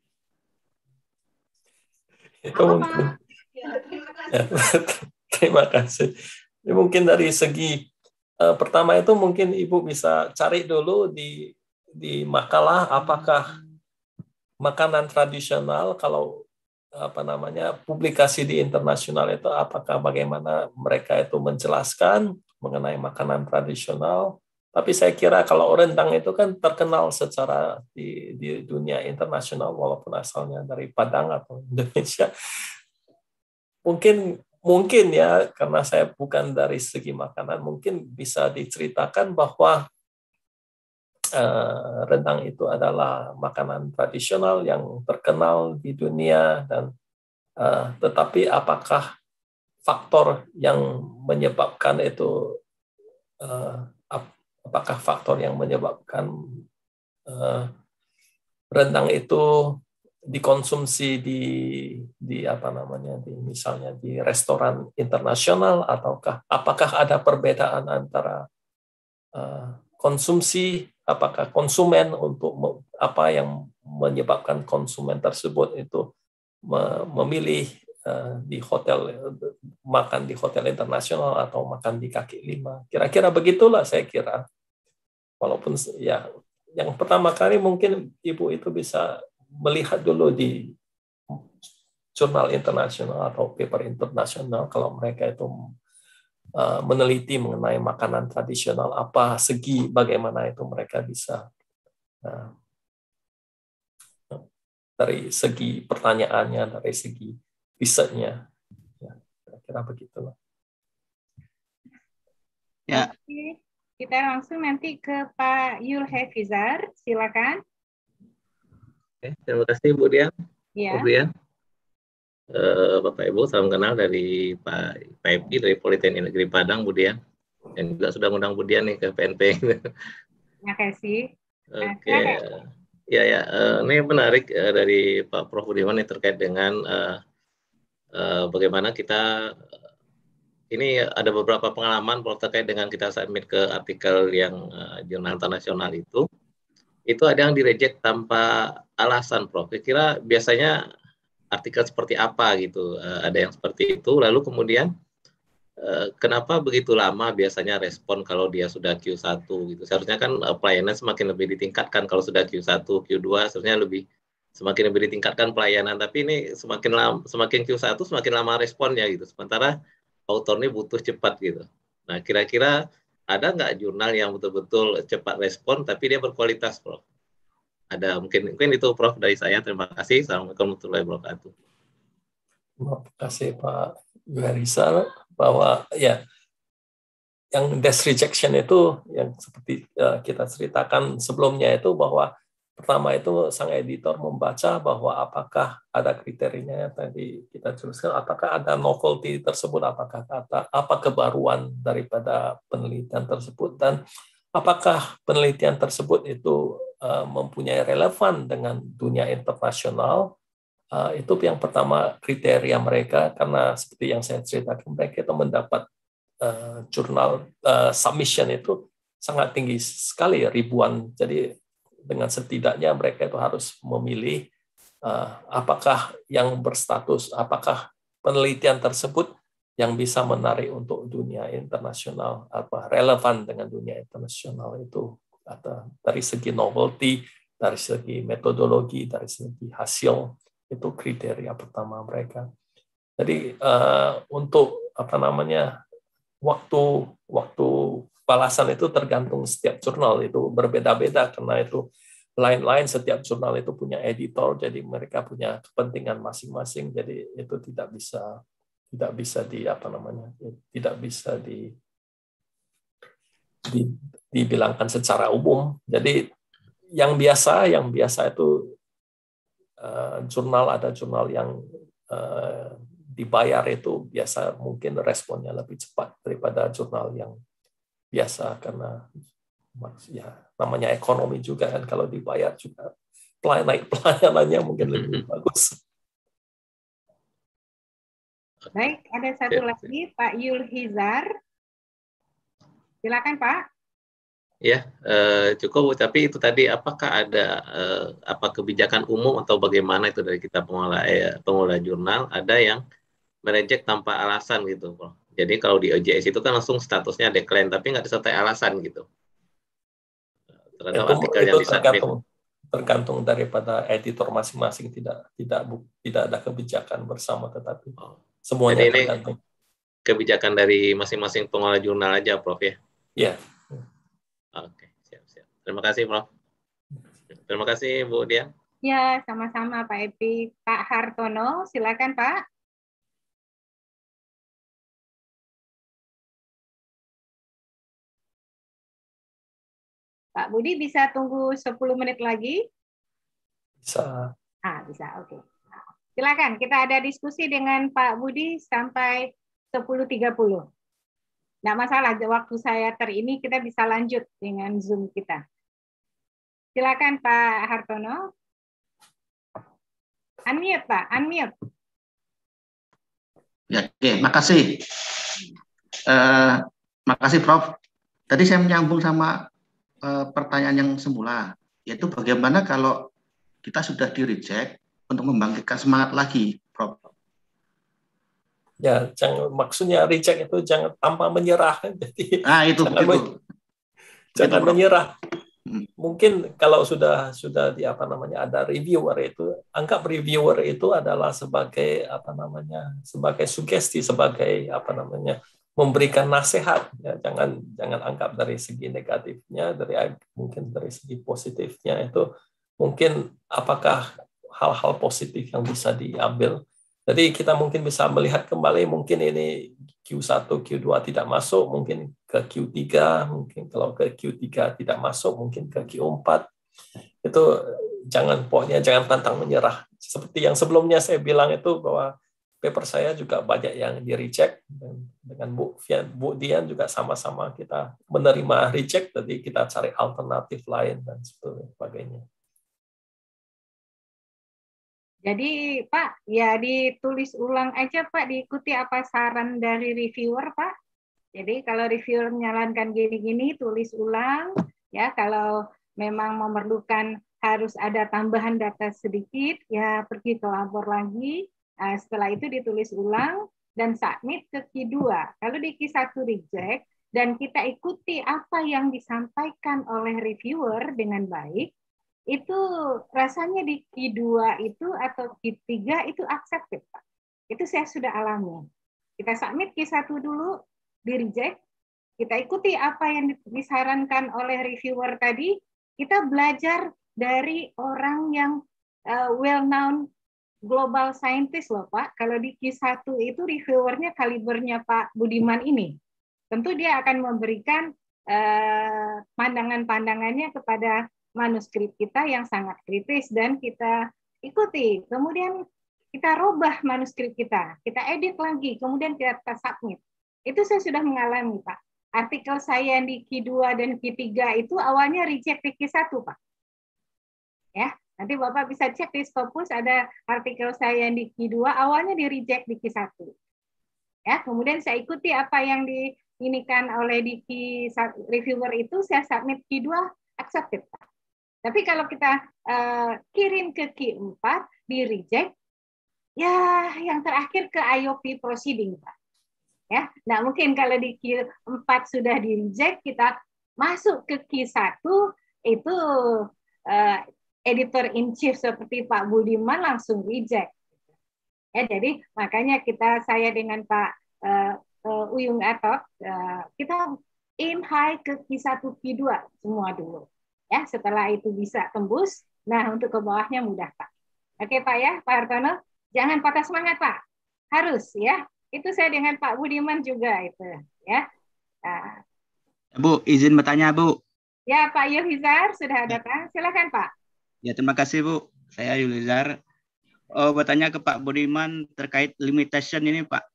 Itu Apa, mungkin. Pak? Ya, terima kasih. Ya, terima kasih. Ini mungkin dari segi uh, pertama itu mungkin Ibu bisa cari dulu di di makalah apakah makanan tradisional, kalau apa namanya publikasi di internasional itu apakah bagaimana mereka itu menjelaskan mengenai makanan tradisional. Tapi saya kira kalau rendang itu kan terkenal secara di, di dunia internasional walaupun asalnya dari Padang atau Indonesia. Mungkin mungkin ya karena saya bukan dari segi makanan, mungkin bisa diceritakan bahwa uh, rendang itu adalah makanan tradisional yang terkenal di dunia, dan uh, tetapi apakah faktor yang menyebabkan itu uh, apakah faktor yang menyebabkan uh, rendang itu dikonsumsi di di apa namanya di misalnya di restoran internasional, ataukah apakah ada perbedaan antara uh, konsumsi, apakah konsumen untuk apa yang menyebabkan konsumen tersebut itu memilih uh, di hotel makan di hotel internasional atau makan di kaki lima. Kira-kira begitulah saya kira. Walaupun ya yang pertama kali mungkin Ibu itu bisa melihat dulu di jurnal internasional atau paper internasional kalau mereka itu uh, meneliti mengenai makanan tradisional, apa segi bagaimana itu mereka bisa uh, dari segi pertanyaannya, dari segi risetnya, ya, kira-kira begitulah. Ya. Oke, kita langsung nanti ke Pak Yulhefizar, silakan. Oke, terima kasih Bu Dian. Ya. Bu Dian. Uh, Bapak Ibu, salam kenal dari Pak Pak Epi dari Politeknik Negeri Padang, Bu Dian. Dan juga sudah ngundang Bu Dian nih ke P N P. Terima kasih. Oke, okay. ya ya, uh, ini menarik uh, dari Pak Prof Budiman ini terkait dengan uh, uh, bagaimana kita uh, ini ada beberapa pengalaman Prof terkait dengan kita submit ke artikel yang uh, jurnal internasional itu, itu ada yang direject tanpa alasan, Prof. Kira-kira biasanya artikel seperti apa gitu, uh, ada yang seperti itu, lalu kemudian uh, kenapa begitu lama biasanya respon kalau dia sudah Q satu gitu, seharusnya kan uh, pelayanan semakin lebih ditingkatkan kalau sudah Q satu, Q dua seharusnya lebih semakin lebih ditingkatkan pelayanan, tapi ini semakin lama, semakin Q satu semakin lama responnya gitu, sementara autor ini butuh cepat gitu. Nah kira-kira ada nggak jurnal yang betul-betul cepat respon tapi dia berkualitas, Prof? Ada mungkin mungkin itu Prof dari saya. Terima kasih. Assalamualaikum warahmatullahi wabarakatuh. Terima kasih Pak Yuharizal, bahwa ya yang desk rejection itu yang seperti uh, kita ceritakan sebelumnya itu, bahwa pertama itu sang editor membaca bahwa apakah ada kriterianya yang tadi kita jelaskan, apakah ada novelty tersebut, apakah kata apa kebaruan daripada penelitian tersebut, dan apakah penelitian tersebut itu uh, mempunyai relevan dengan dunia internasional. Uh, itu yang pertama kriteria mereka, karena seperti yang saya ceritakan, mereka itu mendapat uh, jurnal uh, submission itu sangat tinggi sekali, ribuan. Jadi dengan setidaknya mereka itu harus memilih uh, apakah yang berstatus, apakah penelitian tersebut yang bisa menarik untuk dunia internasional, apa relevan dengan dunia internasional itu, atau dari segi novelty, dari segi metodologi, dari segi hasil. Itu kriteria pertama mereka. Jadi uh, untuk apa namanya waktu waktu balasan itu tergantung setiap jurnal, itu berbeda-beda, karena itu lain-lain, setiap jurnal itu punya editor, jadi mereka punya kepentingan masing-masing, jadi itu tidak bisa tidak bisa di apa namanya tidak bisa di, di dibilangkan secara umum. Jadi yang biasa yang biasa itu Uh, jurnal ada jurnal yang uh, dibayar itu biasa mungkin responnya lebih cepat daripada jurnal yang biasa, karena ya namanya ekonomi juga kan, kalau dibayar juga pelayanan pelayanannya mungkin lebih bagus. Baik, ada satu lagi Pak Yulhizar, silakan Pak. Ya, eh, cukup. Tapi itu tadi, apakah ada eh, apa kebijakan umum atau bagaimana itu dari kita pengelola eh, pengelola jurnal, ada yang mereject tanpa alasan gitu, Prof. Jadi kalau di O J S itu kan langsung statusnya decline, tapi nggak disertai alasan gitu. Tergantung artikel itu yang tergantung tergantung daripada editor masing-masing, tidak tidak tidak ada kebijakan bersama, tetapi oh. semuanya Jadi tergantung. Ini kebijakan dari masing-masing pengelola jurnal aja, Prof ya. Iya. Oke, siap-siap. Terima kasih, Prof. Terima kasih, Bu Dian. Ya, sama-sama, Pak Epi. Pak Hartono, silakan, Pak. Pak Budi, bisa tunggu sepuluh menit lagi? Bisa. Ah, bisa, oke. Nah, silakan, kita ada diskusi dengan Pak Budi sampai sepuluh tiga puluh. Nggak masalah, waktu saya ter ini kita bisa lanjut dengan Zoom kita. Silakan Pak Hartono. Unmute Pak, unmute. Ya, oke, makasih. Uh, makasih Prof. Tadi saya menyambung sama uh, pertanyaan yang semula, yaitu bagaimana kalau kita sudah di-reject untuk membangkitkan semangat lagi, Prof. Ya, jangan, maksudnya reject itu jangan tanpa menyerah. Jadi ah, itu, jangan, begitu. Men, jangan begitu, menyerah. mungkin kalau sudah sudah di apa namanya ada reviewer itu, anggap reviewer itu adalah sebagai apa namanya sebagai sugesti, sebagai apa namanya memberikan nasihat, ya, jangan jangan anggap dari segi negatifnya, dari mungkin dari segi positifnya itu mungkin apakah hal-hal positif yang bisa diambil. Jadi kita mungkin bisa melihat kembali, mungkin ini Q satu, Q dua tidak masuk, mungkin ke Q tiga, mungkin kalau ke Q tiga tidak masuk, mungkin ke Q empat. Itu jangan, pokoknya jangan pantang menyerah. Seperti yang sebelumnya saya bilang itu, bahwa paper saya juga banyak yang di-reject, dengan Bu Fian, Bu Dian juga sama-sama kita menerima reject, jadi kita cari alternatif lain dan sebagainya. Jadi Pak, ya ditulis ulang aja Pak, diikuti apa saran dari reviewer Pak. Jadi kalau reviewer menyarankan gini-gini, tulis ulang. Ya, kalau memang memerlukan harus ada tambahan data sedikit, ya pergi ke labor lagi. Nah, setelah itu ditulis ulang dan submit ke Q dua. Kalau di Q satu reject dan kita ikuti apa yang disampaikan oleh reviewer dengan baik, itu rasanya di Q dua itu atau Q tiga itu accepted, Pak. Itu saya sudah alami. Kita submit Q satu dulu, di reject, kita ikuti apa yang disarankan oleh reviewer tadi, kita belajar dari orang yang uh, well-known global scientist loh Pak. Kalau di Q satu itu reviewernya kalibernya Pak Budiman ini, tentu dia akan memberikan uh, pandangan-pandangannya kepada manuskrip kita yang sangat kritis dan kita ikuti. Kemudian kita robah manuskrip kita, kita edit lagi, kemudian kita submit. Itu saya sudah mengalami, Pak. Artikel saya yang di Q dua dan Q tiga itu awalnya reject di Q satu, Pak. Ya, nanti Bapak bisa cek di Scopus, ada artikel saya yang di Q dua awalnya di reject di Q satu. Ya, kemudian saya ikuti apa yang diinikan oleh di Q satu reviewer itu, saya submit Q dua, accepted, Pak. Tapi kalau kita uh, kirim ke Q empat, di reject, ya yang terakhir ke I O P proceeding, Pak. Ya, nah mungkin kalau di Q empat sudah di reject, kita masuk ke Q satu, itu uh, editor in chief seperti Pak Budiman langsung reject. Ya, jadi makanya kita, saya dengan Pak uh, uh, Uyung Atok, uh, kita aim high ke Q satu, Q dua semua dulu. Ya, setelah itu bisa tembus, nah untuk ke bawahnya mudah, Pak. Oke, Pak ya, Pak Hartono, jangan patah semangat, Pak. Harus, ya. Itu saya dengan Pak Budiman juga, itu, ya. Nah. Bu, izin bertanya, Bu. Ya, Pak Yulizar sudah datang. Silakan, Pak. Ya, terima kasih, Bu. Saya Yulizar. Oh, bertanya ke Pak Budiman terkait limitation ini, Pak.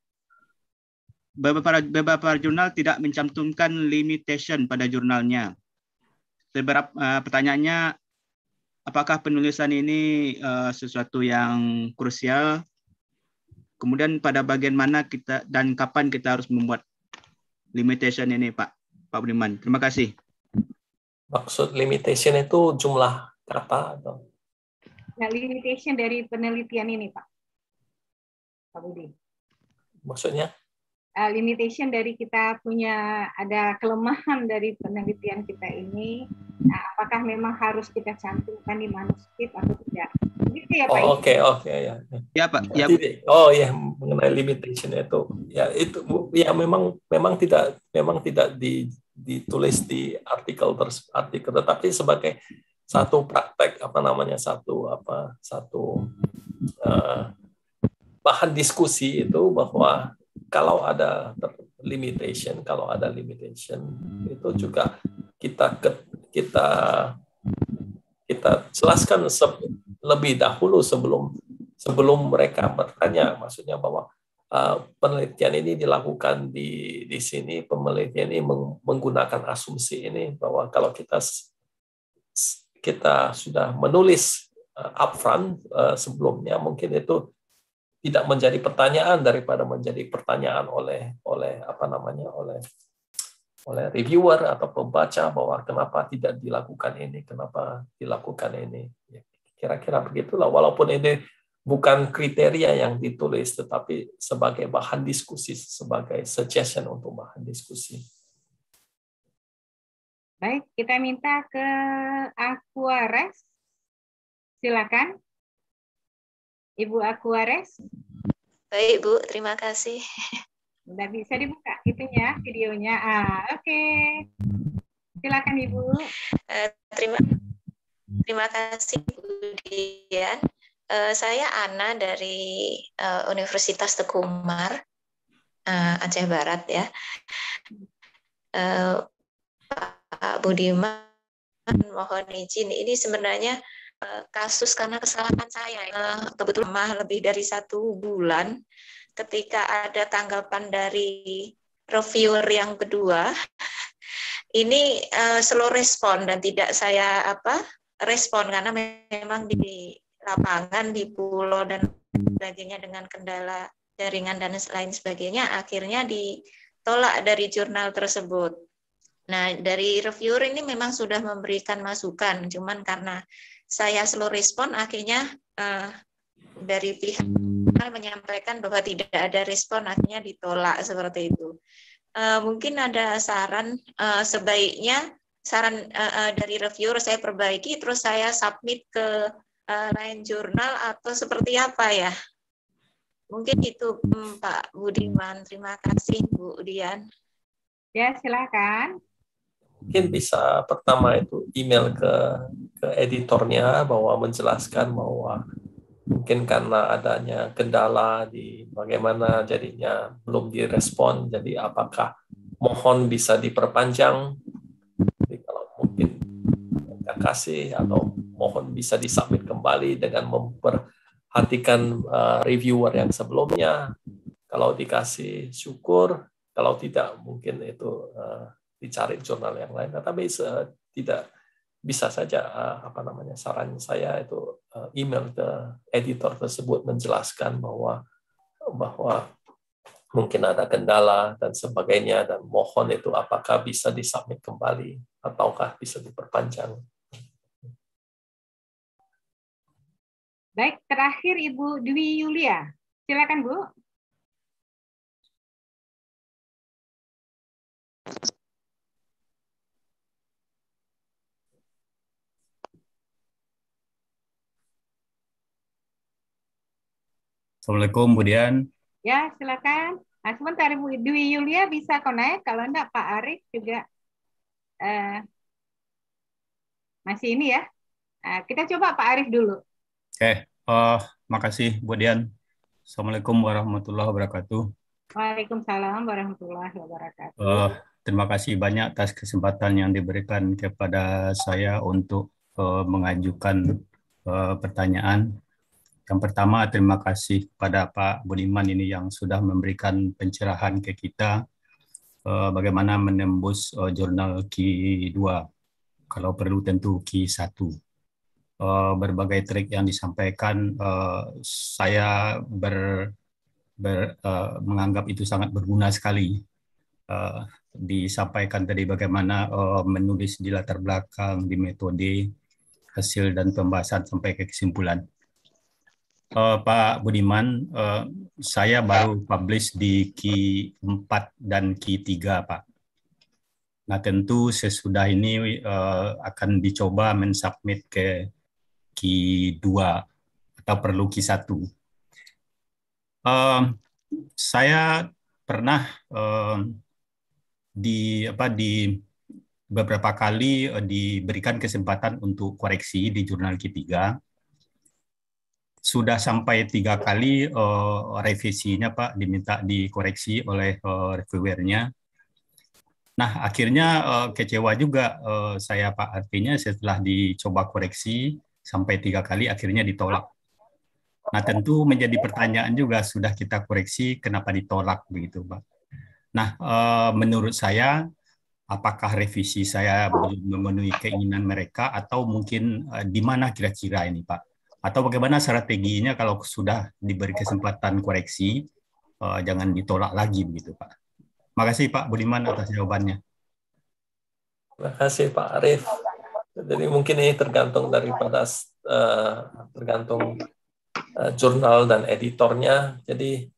Beberapa, beberapa jurnal tidak mencantumkan limitation pada jurnalnya. Beberapa uh, pertanyaannya, apakah penulisan ini uh, sesuatu yang krusial? Kemudian pada bagian mana kita dan kapan kita harus membuat limitation ini, Pak Pak Budiman? Terima kasih. Maksud limitation itu jumlah kata atau? Nah, limitation dari penelitian ini, Pak. Pak Budi. Maksudnya? Uh, limitation dari kita punya ada kelemahan dari penelitian kita ini, nah, apakah memang harus kita cantumkan di manuskrip atau tidak? Gitu ya, Pak. Oh, oke, oke ya. Ya, Pak. Ya, oh ya, mengenai limitation itu, ya itu ya memang memang tidak memang tidak di, ditulis di artikel terus artikel, tetapi sebagai satu praktek apa namanya satu apa satu uh, bahan diskusi itu, bahwa kalau ada limitation, kalau ada limitation itu juga kita kita kita jelaskan lebih dahulu sebelum sebelum mereka bertanya. Maksudnya bahwa uh, penelitian ini dilakukan di di sini, penelitian ini menggunakan asumsi ini, bahwa kalau kita kita sudah menulis uh, upfront uh, sebelumnya, mungkin itu tidak menjadi pertanyaan daripada menjadi pertanyaan oleh oleh apa namanya oleh oleh reviewer atau pembaca, bahwa kenapa tidak dilakukan ini, kenapa dilakukan ini. Ya, kira-kira begitulah, walaupun ini bukan kriteria yang ditulis, tetapi sebagai bahan diskusi, sebagai suggestion untuk bahan diskusi. Baik, kita minta ke Aquares. Silakan. Ibu Aquares. Baik, Bu. Terima kasih. Udah bisa dibuka itunya, videonya. Ah, oke. Okay. Silakan, Ibu. Uh, terima terima kasih, Bu Dian. Uh, saya Ana dari uh, Universitas Teguh Umar, uh, Aceh Barat ya. Uh, Pak Budiman, mohon izin. Ini sebenarnya uh, kasus karena kesalahan saya. Uh, kebetulan mah lebih dari satu bulan ketika ada tanggapan dari reviewer yang kedua. Ini uh, slow respon dan tidak saya apa respon karena memang di lapangan di pulau dan sebagainya dengan kendala jaringan dan lain sebagainya akhirnya ditolak dari jurnal tersebut. Nah, dari reviewer ini memang sudah memberikan masukan, cuman karena saya slow respon akhirnya uh, dari pihak menyampaikan bahwa tidak ada respon akhirnya ditolak seperti itu. Uh, mungkin ada saran uh, sebaiknya saran uh, uh, dari reviewer saya perbaiki terus saya submit ke uh, lain jurnal atau seperti apa ya? Mungkin itu hmm, Pak Budiman. Terima kasih Bu Dian. Ya, silakan. Mungkin bisa pertama itu email ke ke editornya bahwa menjelaskan bahwa mungkin karena adanya kendala di bagaimana jadinya belum direspon, jadi apakah mohon bisa diperpanjang, jadi kalau mungkin terima kasih atau mohon bisa disubmit kembali dengan memperhatikan uh, reviewer yang sebelumnya, kalau dikasih syukur, kalau tidak mungkin itu uh, dicari jurnal yang lain, tapi uh, tidak bisa saja apa namanya saran saya itu email ke editor tersebut menjelaskan bahwa bahwa mungkin ada kendala dan sebagainya dan mohon itu apakah bisa disubmit kembali ataukah bisa diperpanjang. Baik, terakhir Ibu Dwi Yulia. Silakan, Bu. Assalamualaikum, Bu Dian. Ya, silakan. Nah, sebentar Bu Dwi Yulia bisa connect, kalau enggak Pak Arif juga eh, masih ini ya. Nah, kita coba Pak Arif dulu. Oke, uh, makasih Bu Dian. Assalamualaikum warahmatullahi wabarakatuh. Waalaikumsalam warahmatullahi wabarakatuh. Uh, terima kasih banyak atas kesempatan yang diberikan kepada saya untuk uh, mengajukan uh, pertanyaan. Yang pertama, terima kasih kepada Pak Budiman ini yang sudah memberikan pencerahan ke kita uh, bagaimana menembus uh, jurnal Q dua, kalau perlu tentu Q satu. Uh, berbagai trik yang disampaikan, uh, saya ber, ber, uh, menganggap itu sangat berguna sekali. Uh, disampaikan tadi bagaimana uh, menulis di latar belakang, di metode, hasil dan pembahasan sampai ke kesimpulan. Uh, Pak Budiman, uh, saya baru publish di Q empat dan Q tiga, Pak. Nah, tentu sesudah ini uh, akan dicoba mensubmit ke Q dua atau perlu Q satu. Uh, saya pernah uh, di apa di beberapa kali uh, diberikan kesempatan untuk koreksi di jurnal Q tiga. Sudah sampai tiga kali uh, revisinya Pak diminta dikoreksi oleh uh, reviewernya. Nah akhirnya uh, kecewa juga uh, saya Pak, artinya setelah dicoba koreksi sampai tiga kali akhirnya ditolak. Nah tentu menjadi pertanyaan juga, sudah kita koreksi kenapa ditolak begitu Pak. Nah uh, menurut saya apakah revisi saya belum memenuhi keinginan mereka atau mungkin uh, di mana kira-kira ini Pak? Atau bagaimana strateginya kalau sudah diberi kesempatan koreksi, uh, jangan ditolak lagi begitu Pak. Terima kasih Pak Budiman atas jawabannya. Terima kasih Pak Arif. Jadi mungkin ini tergantung daripada uh, tergantung uh, jurnal dan editornya. Jadi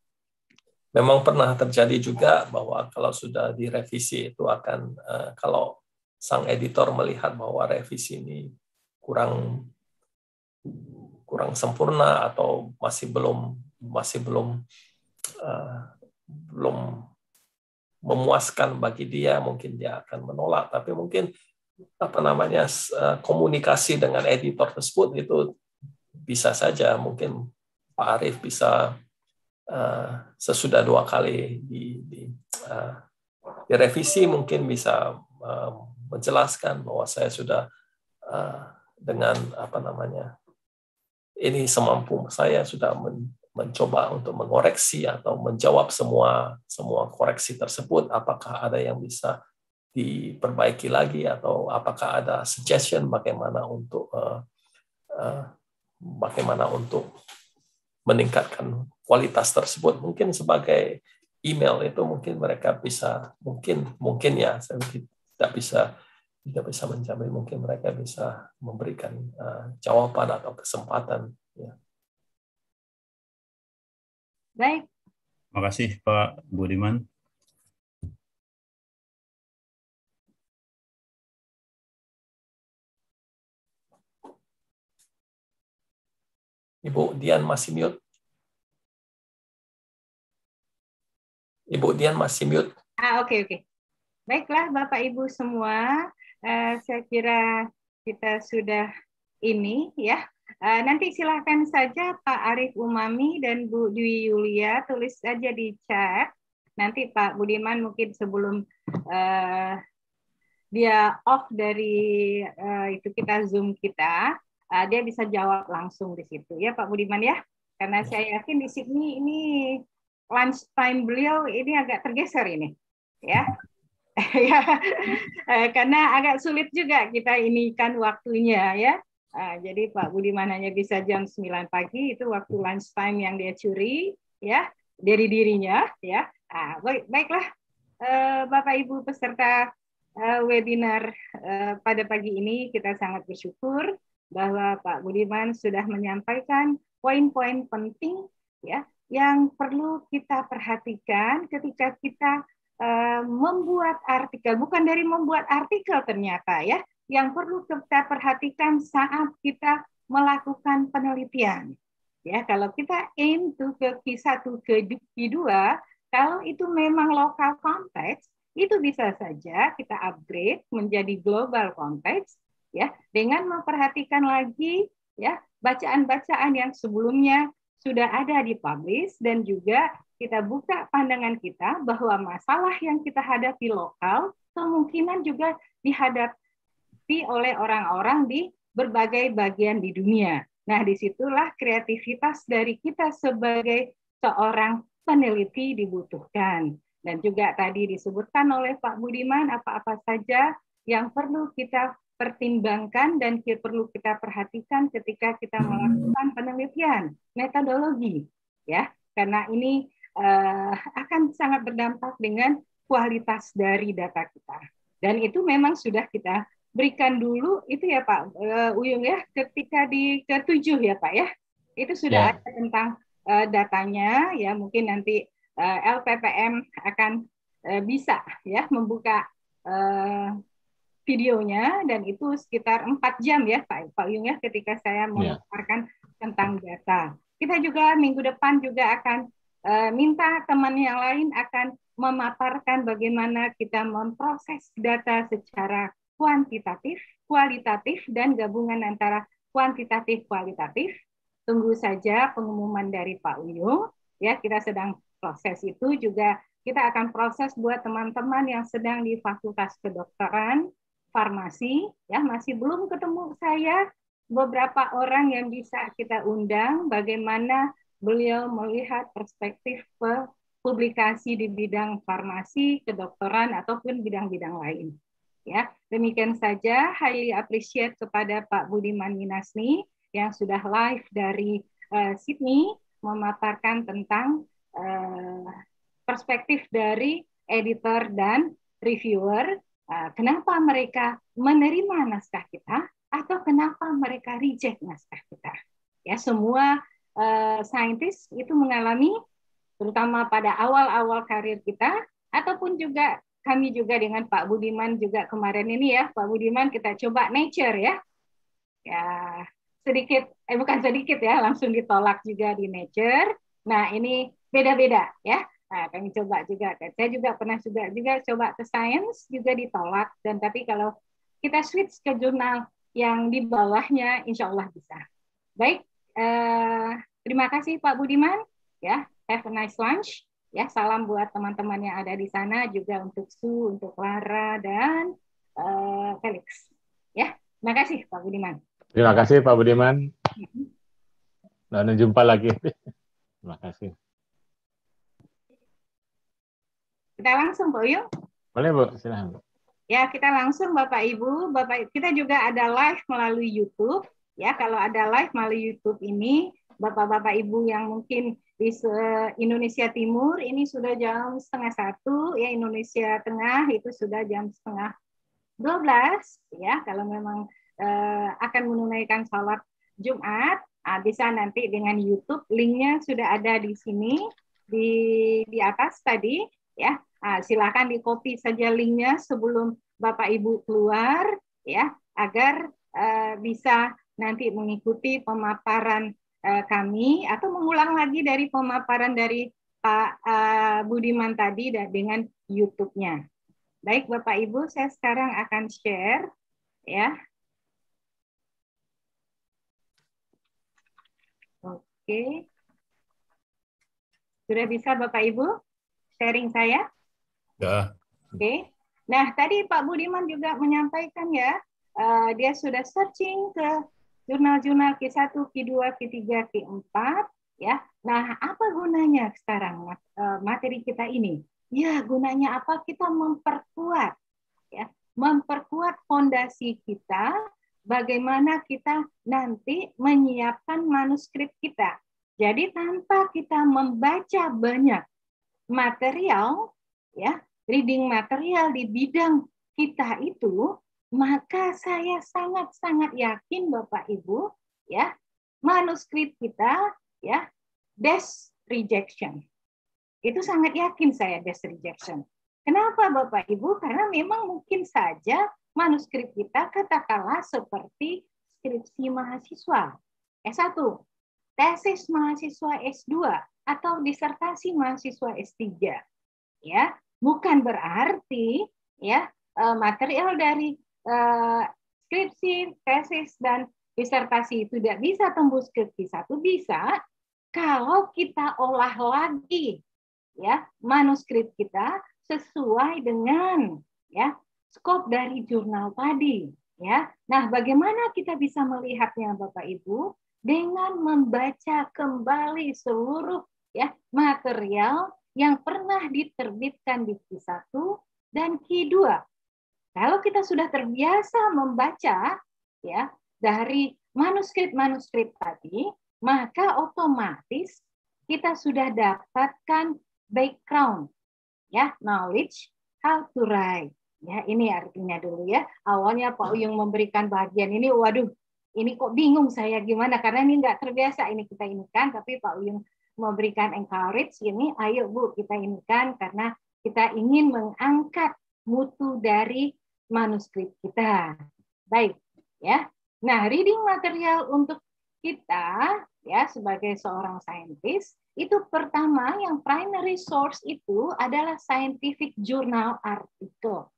memang pernah terjadi juga bahwa kalau sudah direvisi itu akan uh, kalau sang editor melihat bahwa revisi ini kurang kurang sempurna atau masih belum masih belum uh, belum memuaskan bagi dia, mungkin dia akan menolak. Tapi mungkin apa namanya komunikasi dengan editor tersebut itu bisa saja, mungkin Pak Arief bisa uh, sesudah dua kali di, di, uh, direvisi mungkin bisa uh, menjelaskan bahwa saya sudah uh, dengan apa namanya ini semampu saya sudah men, mencoba untuk mengoreksi atau menjawab semua semua koreksi tersebut. Apakah ada yang bisa diperbaiki lagi atau apakah ada suggestion bagaimana untuk uh, uh, bagaimana untuk meningkatkan kualitas tersebut. Mungkin sebagai email itu mungkin mereka bisa mungkin mungkin ya saya tidak bisa tidak bisa menjamin, mungkin mereka bisa memberikan uh, jawaban atau kesempatan. Ya. Baik. Terima kasih Pak Budiman. Ibu Dian masih mute. Ibu Dian masih mute. Ah, oke, okay, oke. Okay. Baiklah Bapak Ibu semua, uh, saya kira kita sudah ini ya. Uh, nanti silakan saja Pak Arief Umami dan Bu Dwi Yulia tulis saja di chat. Nanti Pak Budiman mungkin sebelum uh, dia off dari uh, itu kita Zoom kita, uh, dia bisa jawab langsung di situ ya Pak Budiman ya. Karena saya yakin di sini ini lunch time beliau ini agak tergeser ini ya. Ya, karena agak sulit juga kita ini kan waktunya ya. Nah, jadi Pak Budiman hanya bisa jam sembilan pagi, itu waktu lunch time yang dia curi ya dari dirinya ya. Nah, baik, baiklah eh, Bapak Ibu peserta eh, webinar eh, pada pagi ini, kita sangat bersyukur bahwa Pak Budiman sudah menyampaikan poin-poin penting ya yang perlu kita perhatikan ketika kita membuat artikel, bukan dari membuat artikel ternyata ya, yang perlu kita perhatikan saat kita melakukan penelitian. Ya, kalau kita aim to ke Q satu ke Q dua, kalau itu memang lokal konteks, itu bisa saja kita upgrade menjadi global konteks ya, dengan memperhatikan lagi ya bacaan-bacaan yang sebelumnya sudah ada di publish, dan juga kita buka pandangan kita bahwa masalah yang kita hadapi lokal kemungkinan juga dihadapi oleh orang-orang di berbagai bagian di dunia. Nah, disitulah kreativitas dari kita sebagai seorang peneliti dibutuhkan. Dan juga tadi disebutkan oleh Pak Budiman apa-apa saja yang perlu kita pertimbangkan dan perlu kita perhatikan ketika kita melakukan penelitian, metodologi, ya, karena ini uh, akan sangat berdampak dengan kualitas dari data kita. Dan itu memang sudah kita berikan dulu itu ya Pak uh, Uyung ya, ketika di ketujuh ya Pak ya, itu sudah yeah. ada tentang uh, datanya ya, mungkin nanti uh, L P P M akan uh, bisa ya membuka uh, videonya, dan itu sekitar empat jam ya Pak Pak Uyung ya ketika saya memaparkan yeah. tentang data. Kita juga minggu depan juga akan uh, minta teman yang lain akan memaparkan bagaimana kita memproses data secara kuantitatif, kualitatif, dan gabungan antara kuantitatif kualitatif. Tunggu saja pengumuman dari Pak Uyung ya, kita sedang proses itu. Juga kita akan proses buat teman-teman yang sedang di Fakultas Kedokteran, Farmasi ya, masih belum ketemu saya, beberapa orang yang bisa kita undang bagaimana beliau melihat perspektif publikasi di bidang farmasi, kedokteran, ataupun bidang-bidang lain. Ya, demikian saja. Highly appreciate kepada Pak Budiman Minasni yang sudah live dari uh, Sydney memaparkan tentang uh, perspektif dari editor dan reviewer. Uh, kenapa mereka menerima naskah kita atau kenapa mereka reject naskah kita? Ya, semua uh, saintis itu mengalami, terutama pada awal-awal karir kita, ataupun juga kami juga dengan Pak Budiman juga kemarin ini ya, Pak Budiman kita coba Nature ya. Ya, sedikit, eh bukan sedikit ya, langsung ditolak juga di Nature. Nah, ini beda-beda ya. Nah, kami coba juga. Saya juga pernah juga juga coba ke Science juga ditolak. Dan tapi kalau kita switch ke jurnal yang di bawahnya, insya Allah bisa. Baik, eh, terima kasih Pak Budiman. Ya, have a nice lunch. Ya, salam buat teman-teman yang ada di sana juga untuk Su, untuk Lara dan uh, Felix. Ya, terima kasih Pak Budiman. Terima kasih Pak Budiman. Dan jumpa lagi. Terima kasih. Kita langsung, Bu Uyung. Boleh, Bu. Silahkan. Ya, kita langsung Bapak Ibu. Bapak kita juga ada live melalui YouTube. Ya, kalau ada live melalui YouTube ini, Bapak-bapak Ibu yang mungkin di Indonesia Timur ini sudah jam setengah satu, ya Indonesia Tengah itu sudah jam setengah dua belas. Ya, kalau memang eh, akan menunaikan sholat Jumat, nah, bisa nanti dengan YouTube, linknya sudah ada di sini di di atas tadi. Ya, nah, silakan di copy saja linknya sebelum Bapak Ibu keluar, ya, agar uh, bisa nanti mengikuti pemaparan uh, kami atau mengulang lagi dari pemaparan dari Pak uh, Budiman tadi dengan YouTube-nya. Baik, Bapak Ibu, saya sekarang akan share, ya. Oke, sudah bisa Bapak Ibu? Sharing saya? Ya. Oke. Nah, tadi Pak Budiman juga menyampaikan ya, uh, dia sudah searching ke jurnal-jurnal Q satu, Q dua, Q tiga, Q empat, ya. Nah, apa gunanya sekarang uh, materi kita ini? Ya, gunanya apa? Kita memperkuat, ya, memperkuat fondasi kita, bagaimana kita nanti menyiapkan manuskrip kita. Jadi tanpa kita membaca banyak material, ya, reading material di bidang kita itu, maka saya sangat-sangat yakin Bapak Ibu, ya, manuskrip kita, ya, death rejection. Itu sangat yakin saya death rejection. Kenapa Bapak Ibu? Karena memang mungkin saja manuskrip kita katakanlah seperti skripsi mahasiswa S satu, tesis mahasiswa S dua, atau disertasi mahasiswa S tiga, ya, bukan berarti ya material dari uh, skripsi, tesis dan disertasi itu tidak bisa tembus ke Q satu, bisa kalau kita olah lagi ya manuskrip kita sesuai dengan ya skop dari jurnal tadi, ya. Nah, bagaimana kita bisa melihatnya Bapak Ibu? Dengan membaca kembali seluruh ya material yang pernah diterbitkan di Q satu dan Q dua. Kalau kita sudah terbiasa membaca ya dari manuskrip-manuskrip tadi, maka otomatis kita sudah dapatkan background ya, knowledge how to write. Ya, ini artinya dulu ya. Awalnya Pak Uyung memberikan bagian ini, waduh, ini kok bingung saya gimana, karena ini nggak terbiasa ini kita ini kan, tapi Pak Uyung memberikan encourage ini, ayo Bu kita ini kan, karena kita ingin mengangkat mutu dari manuskrip kita. Baik, ya. Nah, reading material untuk kita ya sebagai seorang saintis itu pertama yang primary source itu adalah scientific journal article.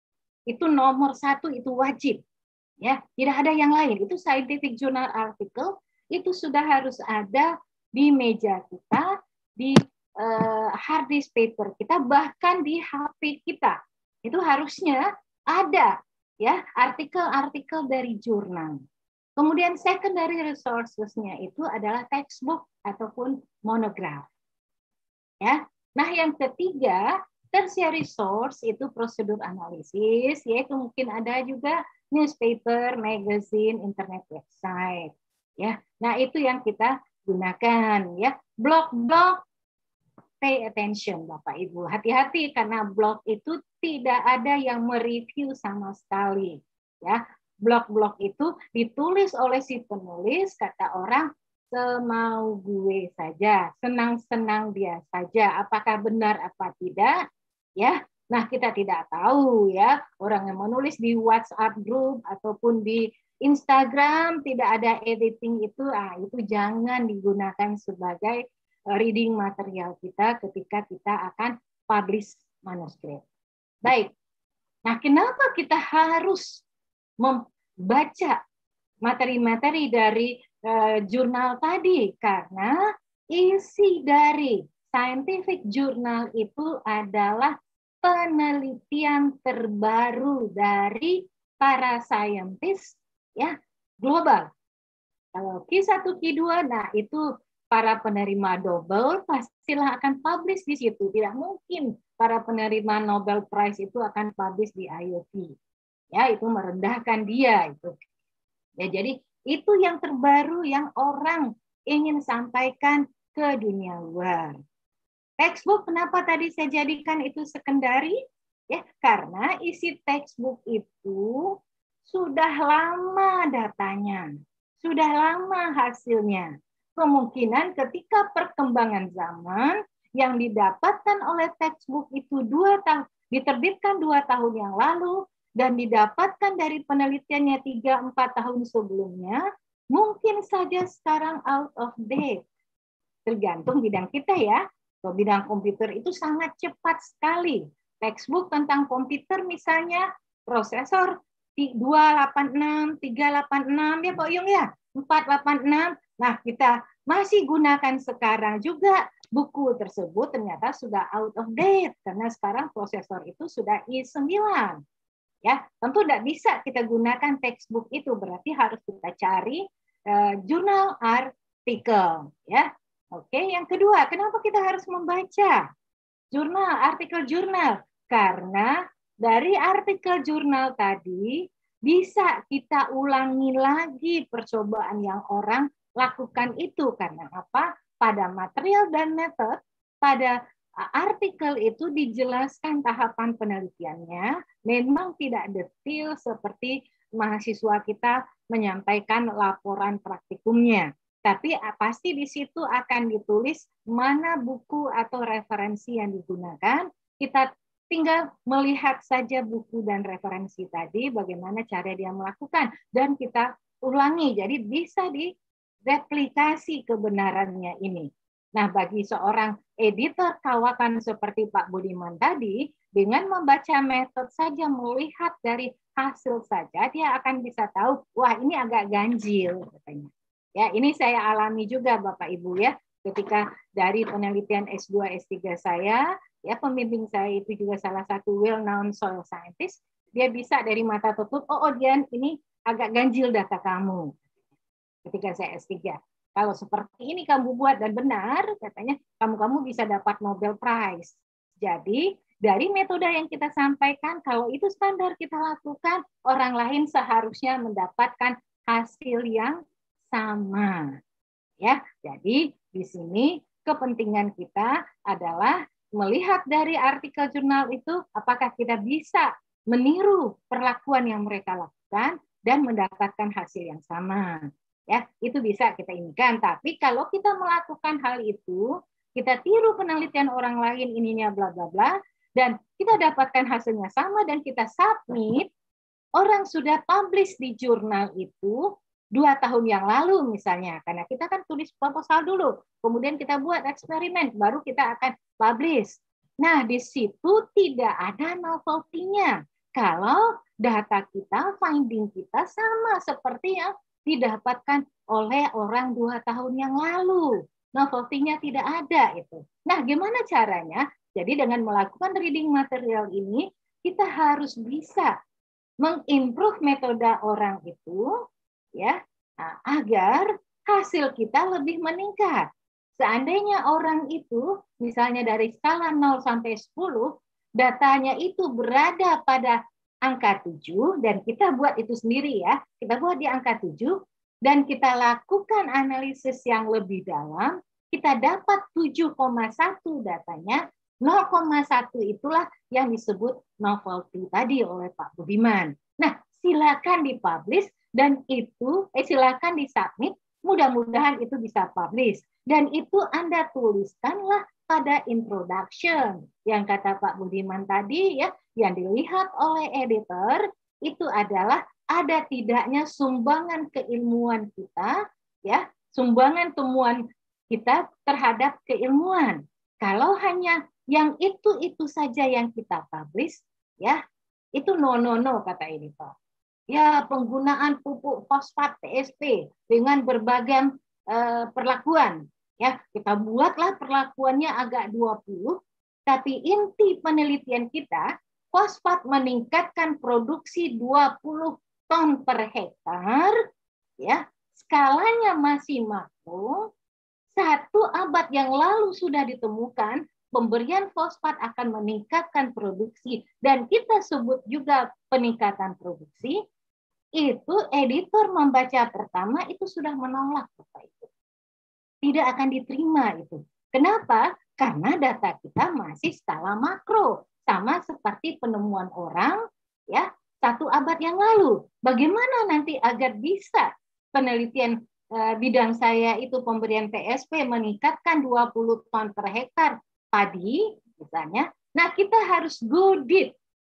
Itu nomor satu, itu wajib. Ya, tidak ada yang lain. Itu scientific journal article itu sudah harus ada di meja kita, di uh, hard disk paper kita, bahkan di H P kita. Itu harusnya ada ya artikel-artikel dari jurnal. Kemudian secondary resources-nya itu adalah textbook ataupun monograph. Ya. Nah, yang ketiga, tertiary source itu prosedur analisis, yaitu mungkin ada juga newspaper, magazine, internet website. Ya. Nah, itu yang kita gunakan ya. Blog-blog, pay attention Bapak Ibu. Hati-hati karena blog itu tidak ada yang mereview sama sekali. Ya. Blog-blog itu ditulis oleh si penulis, kata orang, semau gue saja, senang-senang dia saja. Apakah benar apa tidak? Ya, Nah, kita tidak tahu ya, orang yang menulis di WhatsApp group ataupun di Instagram tidak ada editing itu, ah itu jangan digunakan sebagai reading material kita ketika kita akan publish manuskrip. Baik. Nah, kenapa kita harus membaca materi-materi dari uh, jurnal tadi? Karena isi dari scientific journal itu adalah penelitian terbaru dari para saintis ya global. Kalau Q satu Q dua, nah itu para penerima Nobel pastilah akan publish di situ. Tidak mungkin para penerima Nobel Prize itu akan publish di I O P. Ya, itu merendahkan dia itu. Ya, jadi itu yang terbaru yang orang ingin sampaikan ke dunia luar. Textbook kenapa tadi saya jadikan itu sekundari? Ya, karena isi textbook itu sudah lama datanya, sudah lama hasilnya. Kemungkinan ketika perkembangan zaman yang didapatkan oleh textbook itu dua tahun diterbitkan dua tahun yang lalu dan didapatkan dari penelitiannya tiga empat tahun sebelumnya, mungkin saja sekarang out of date. Tergantung bidang kita ya. Kalau bidang komputer itu sangat cepat sekali. Textbook tentang komputer misalnya prosesor dua delapan enam, tiga delapan enam ya Pak Yung ya, empat delapan enam. Nah, kita masih gunakan sekarang juga buku tersebut ternyata sudah out of date karena sekarang prosesor itu sudah i sembilan. Ya, tentu tidak bisa kita gunakan textbook itu, berarti harus kita cari uh, jurnal artikel ya. Oke, yang kedua, kenapa kita harus membaca jurnal, artikel jurnal? Karena dari artikel jurnal tadi bisa kita ulangi lagi percobaan yang orang lakukan itu. Karena apa? Pada material dan metode, pada artikel itu dijelaskan tahapan penelitiannya, memang tidak detail seperti mahasiswa kita menyampaikan laporan praktikumnya. Tapi pasti di situ akan ditulis mana buku atau referensi yang digunakan. Kita tinggal melihat saja buku dan referensi tadi, bagaimana cara dia melakukan, dan kita ulangi. Jadi bisa direplikasi kebenarannya ini. Nah, bagi seorang editor kawakan seperti Pak Budiman tadi, dengan membaca metode saja, melihat dari hasil saja, dia akan bisa tahu, wah ini agak ganjil, katanya. Ya, ini saya alami juga Bapak Ibu ya, ketika dari penelitian S dua S tiga saya, ya pembimbing saya itu juga salah satu well-known soil scientist, dia bisa dari mata tutup, oh, oh Dian ini agak ganjil data kamu. Ketika saya S tiga. Kalau seperti ini kamu buat dan benar, katanya kamu-kamu bisa dapat Nobel Prize. Jadi dari metode yang kita sampaikan, kalau itu standar kita lakukan, orang lain seharusnya mendapatkan hasil yang sama. Ya, jadi di sini kepentingan kita adalah melihat dari artikel jurnal itu apakah kita bisa meniru perlakuan yang mereka lakukan dan mendapatkan hasil yang sama. Ya, itu bisa kita inginkan. Tapi kalau kita melakukan hal itu, kita tiru penelitian orang lain ininya bla bla bla dan kita dapatkan hasilnya sama dan kita submit, orang sudah publish di jurnal itu dua tahun yang lalu misalnya, karena kita kan tulis proposal dulu, kemudian kita buat eksperimen, baru kita akan publish. Nah, di situ tidak ada novelty-nya. Kalau data kita, finding kita sama seperti yang didapatkan oleh orang dua tahun yang lalu. Novelty-nya tidak ada itu. Nah, gimana caranya? Jadi dengan melakukan reading material ini, kita harus bisa mengimprove metode orang itu, ya, nah, agar hasil kita lebih meningkat. Seandainya orang itu, misalnya dari skala nol sampai sepuluh, datanya itu berada pada angka tujuh, dan kita buat itu sendiri ya, kita buat di angka tujuh, dan kita lakukan analisis yang lebih dalam, kita dapat tujuh koma satu datanya, nol koma satu itulah yang disebut novelty tadi oleh Pak Budiman. Nah, silakan dipublish, dan itu, eh, silakan disubmit, mudah-mudahan itu bisa publish. Dan itu Anda tuliskanlah pada introduction. Yang kata Pak Budiman tadi ya, yang dilihat oleh editor itu adalah ada tidaknya sumbangan keilmuan kita, ya, sumbangan temuan kita terhadap keilmuan. Kalau hanya yang itu-itu saja yang kita publish, ya, itu no no no kata editor. Ya, penggunaan pupuk fosfat P S P dengan berbagai uh, perlakuan. Ya, kita buatlah perlakuannya agak dua puluh, tapi inti penelitian kita, fosfat meningkatkan produksi dua puluh ton per hektar, ya, skalanya masih makro. Satu abad yang lalu sudah ditemukan pemberian fosfat akan meningkatkan produksi, dan kita sebut juga peningkatan produksi. Itu editor membaca pertama itu sudah menolak Bapak Ibu. Tidak akan diterima itu. Kenapa? Karena data kita masih skala makro, sama seperti penemuan orang ya satu abad yang lalu. Bagaimana nanti agar bisa penelitian eh, bidang saya itu pemberian P S P meningkatkan dua puluh ton per hektar padi misalnya. Nah, kita harus go deep.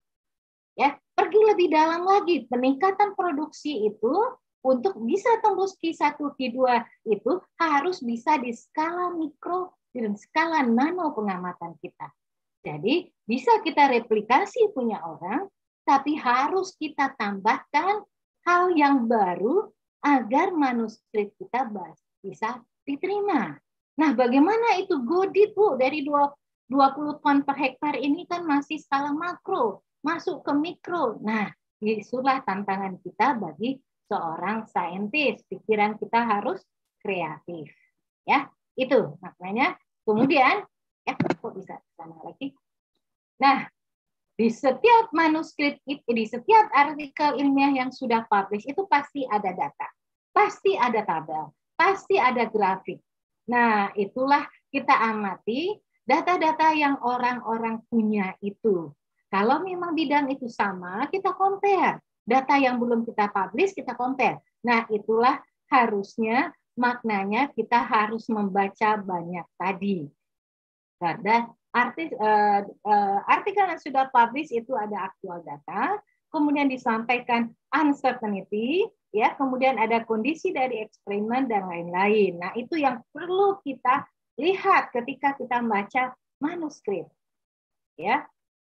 Ya, pergi lebih dalam lagi. Peningkatan produksi itu untuk bisa tembus Q satu, Q dua itu harus bisa di skala mikro dan skala nano pengamatan kita. Jadi bisa kita replikasi punya orang, tapi harus kita tambahkan hal yang baru agar manuskrip kita bisa diterima. Nah, bagaimana itu go deep, Bu? Dari dua puluh ton per hektar ini kan masih skala makro, masuk ke mikro. Nah, itulah tantangan kita bagi seorang saintis. Pikiran kita harus kreatif. Ya, itu maknanya. Kemudian, ya kok bisa sana lagi? Nah, di setiap manuskrip, di setiap artikel ilmiah yang sudah publish itu pasti ada data, pasti ada tabel, pasti ada grafik. Nah, itulah kita amati data-data yang orang-orang punya itu. Kalau memang bidang itu sama, kita compare. Data yang belum kita publish, kita compare. Nah, itulah harusnya maknanya kita harus membaca banyak tadi. Karena artis, uh, uh, artikel yang sudah publish itu ada aktual data, kemudian disampaikan uncertainty, ya, kemudian ada kondisi dari eksperimen dan lain-lain. Nah, itu yang perlu kita lihat ketika kita membaca manuskrip. Ya.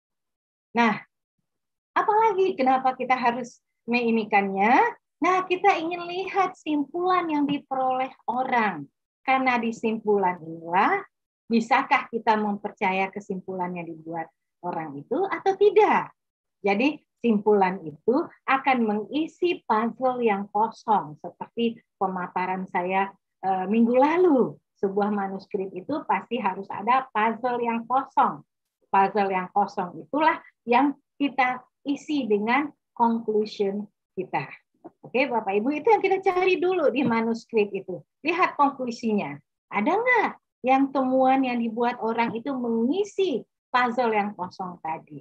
Nah, apalagi kenapa kita harus menginikannya? Nah, kita ingin lihat simpulan yang diperoleh orang. Karena di simpulan inilah, bisakah kita mempercaya kesimpulan yang dibuat orang itu atau tidak? Jadi, simpulan itu akan mengisi puzzle yang kosong. Seperti pemaparan saya e, minggu lalu. Sebuah manuskrip itu pasti harus ada puzzle yang kosong. Puzzle yang kosong itulah yang kita isi dengan conclusion kita. Oke, Bapak Ibu, itu yang kita cari dulu di manuskrip itu. Lihat konklusinya. Ada nggak yang temuan yang dibuat orang itu mengisi puzzle yang kosong tadi?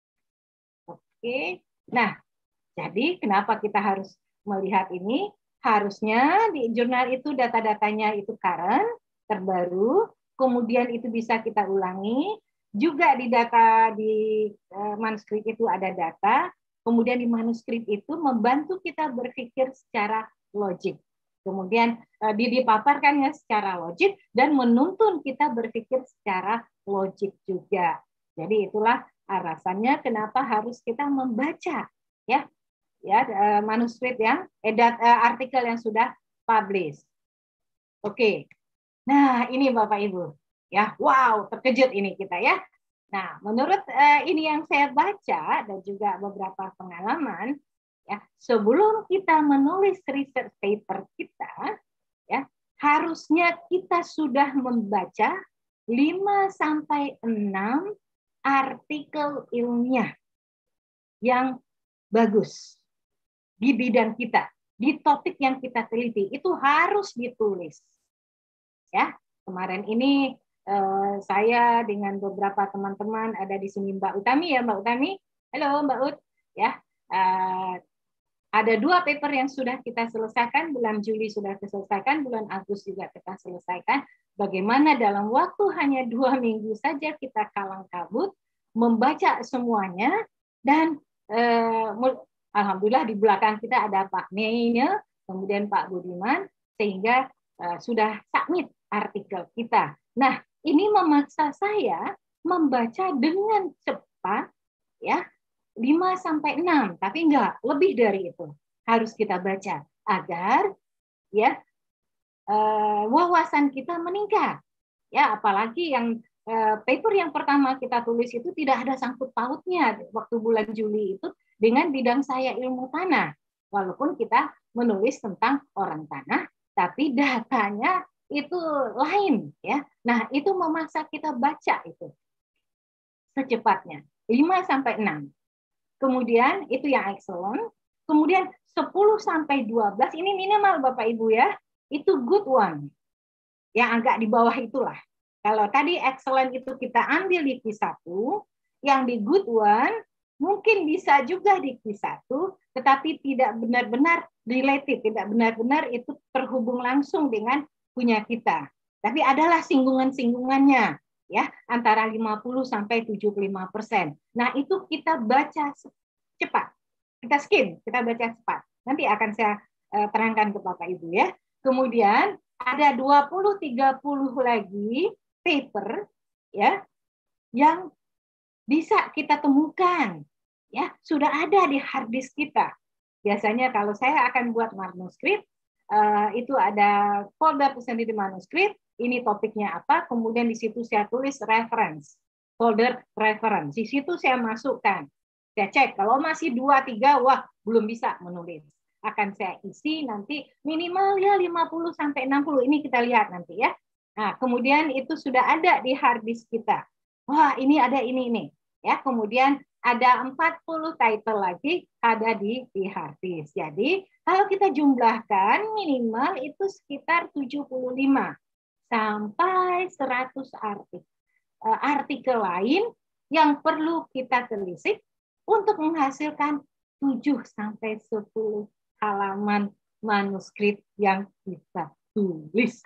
Oke, nah, jadi kenapa kita harus melihat ini? Harusnya di jurnal itu data-datanya itu current, terbaru, kemudian itu bisa kita ulangi. Juga di data di uh, manuskrip itu ada data, kemudian di manuskrip itu membantu kita berpikir secara logik. Kemudian uh, dipaparkannya secara logik dan menuntun kita berpikir secara logik juga. Jadi itulah alasannya kenapa harus kita membaca ya, ya uh, manuskrip yang edat uh, artikel yang sudah publish. Oke, nah ini Bapak Ibu. Ya, wow, terkejut ini kita ya. Nah, menurut uh, ini yang saya baca dan juga beberapa pengalaman, ya, sebelum kita menulis research paper kita, ya, harusnya kita sudah membaca lima sampai enam artikel ilmiah yang bagus di bidang kita, di topik yang kita teliti, itu harus ditulis. Ya, kemarin ini Uh, saya dengan beberapa teman-teman ada di sini Mbak Utami ya Mbak Utami, halo Mbak Ut ya, uh, Ada dua paper yang sudah kita selesaikan, bulan Juli sudah diselesaikan, bulan Agustus juga kita selesaikan. Bagaimana dalam waktu hanya dua minggu saja kita kalang kabut, membaca semuanya, dan eh, alhamdulillah di belakang kita ada Pak Neine, kemudian Pak Budiman, sehingga eh, sudah submit artikel kita. Nah, ini memaksa saya membaca dengan cepat, ya, lima sampai enam, tapi enggak, lebih dari itu harus kita baca agar ya eh, wawasan kita meningkat. Ya, apalagi yang eh, paper yang pertama kita tulis itu tidak ada sangkut pautnya waktu bulan Juli itu dengan bidang saya ilmu tanah. Walaupun kita menulis tentang orang tanah, tapi datanya itu lain, ya. Nah, itu memaksa kita baca itu secepatnya lima sampai enam. Kemudian itu yang excellent. Kemudian sepuluh sampai dua belas ini minimal Bapak Ibu ya. Itu good one. Yang agak di bawah itulah. Kalau tadi excellent itu kita ambil di Q satu, yang di good one mungkin bisa juga di Q satu, tetapi tidak benar-benar related, tidak benar-benar itu terhubung langsung dengan punya kita. Tapi adalah singgungan-singgungannya. Ya, antara lima puluh sampai tujuh puluh lima persen. Nah, itu kita baca cepat. Kita skim, kita baca cepat. Nanti akan saya uh, terangkan ke Bapak Ibu ya. Kemudian ada dua puluh tiga puluh lagi paper ya yang bisa kita temukan. Ya, sudah ada di hard disk kita. Biasanya kalau saya akan buat manuskrip, uh, itu ada folder tersendiri manuskrip. Ini topiknya apa, kemudian di situ saya tulis reference, folder reference. Di situ saya masukkan, saya cek, kalau masih dua, tiga, wah belum bisa menulis. Akan saya isi nanti minimal ya lima puluh sampai enam puluh, ini kita lihat nanti ya. Nah, kemudian itu sudah ada di hard disk kita. Wah, ini ada ini, ini. Ya, kemudian ada empat puluh title lagi ada di, di hard disk. Jadi, kalau kita jumlahkan minimal itu sekitar tujuh puluh lima. Sampai seratus artikel, artikel lain yang perlu kita telisik untuk menghasilkan tujuh sampai sepuluh halaman manuskrip yang kita tulis.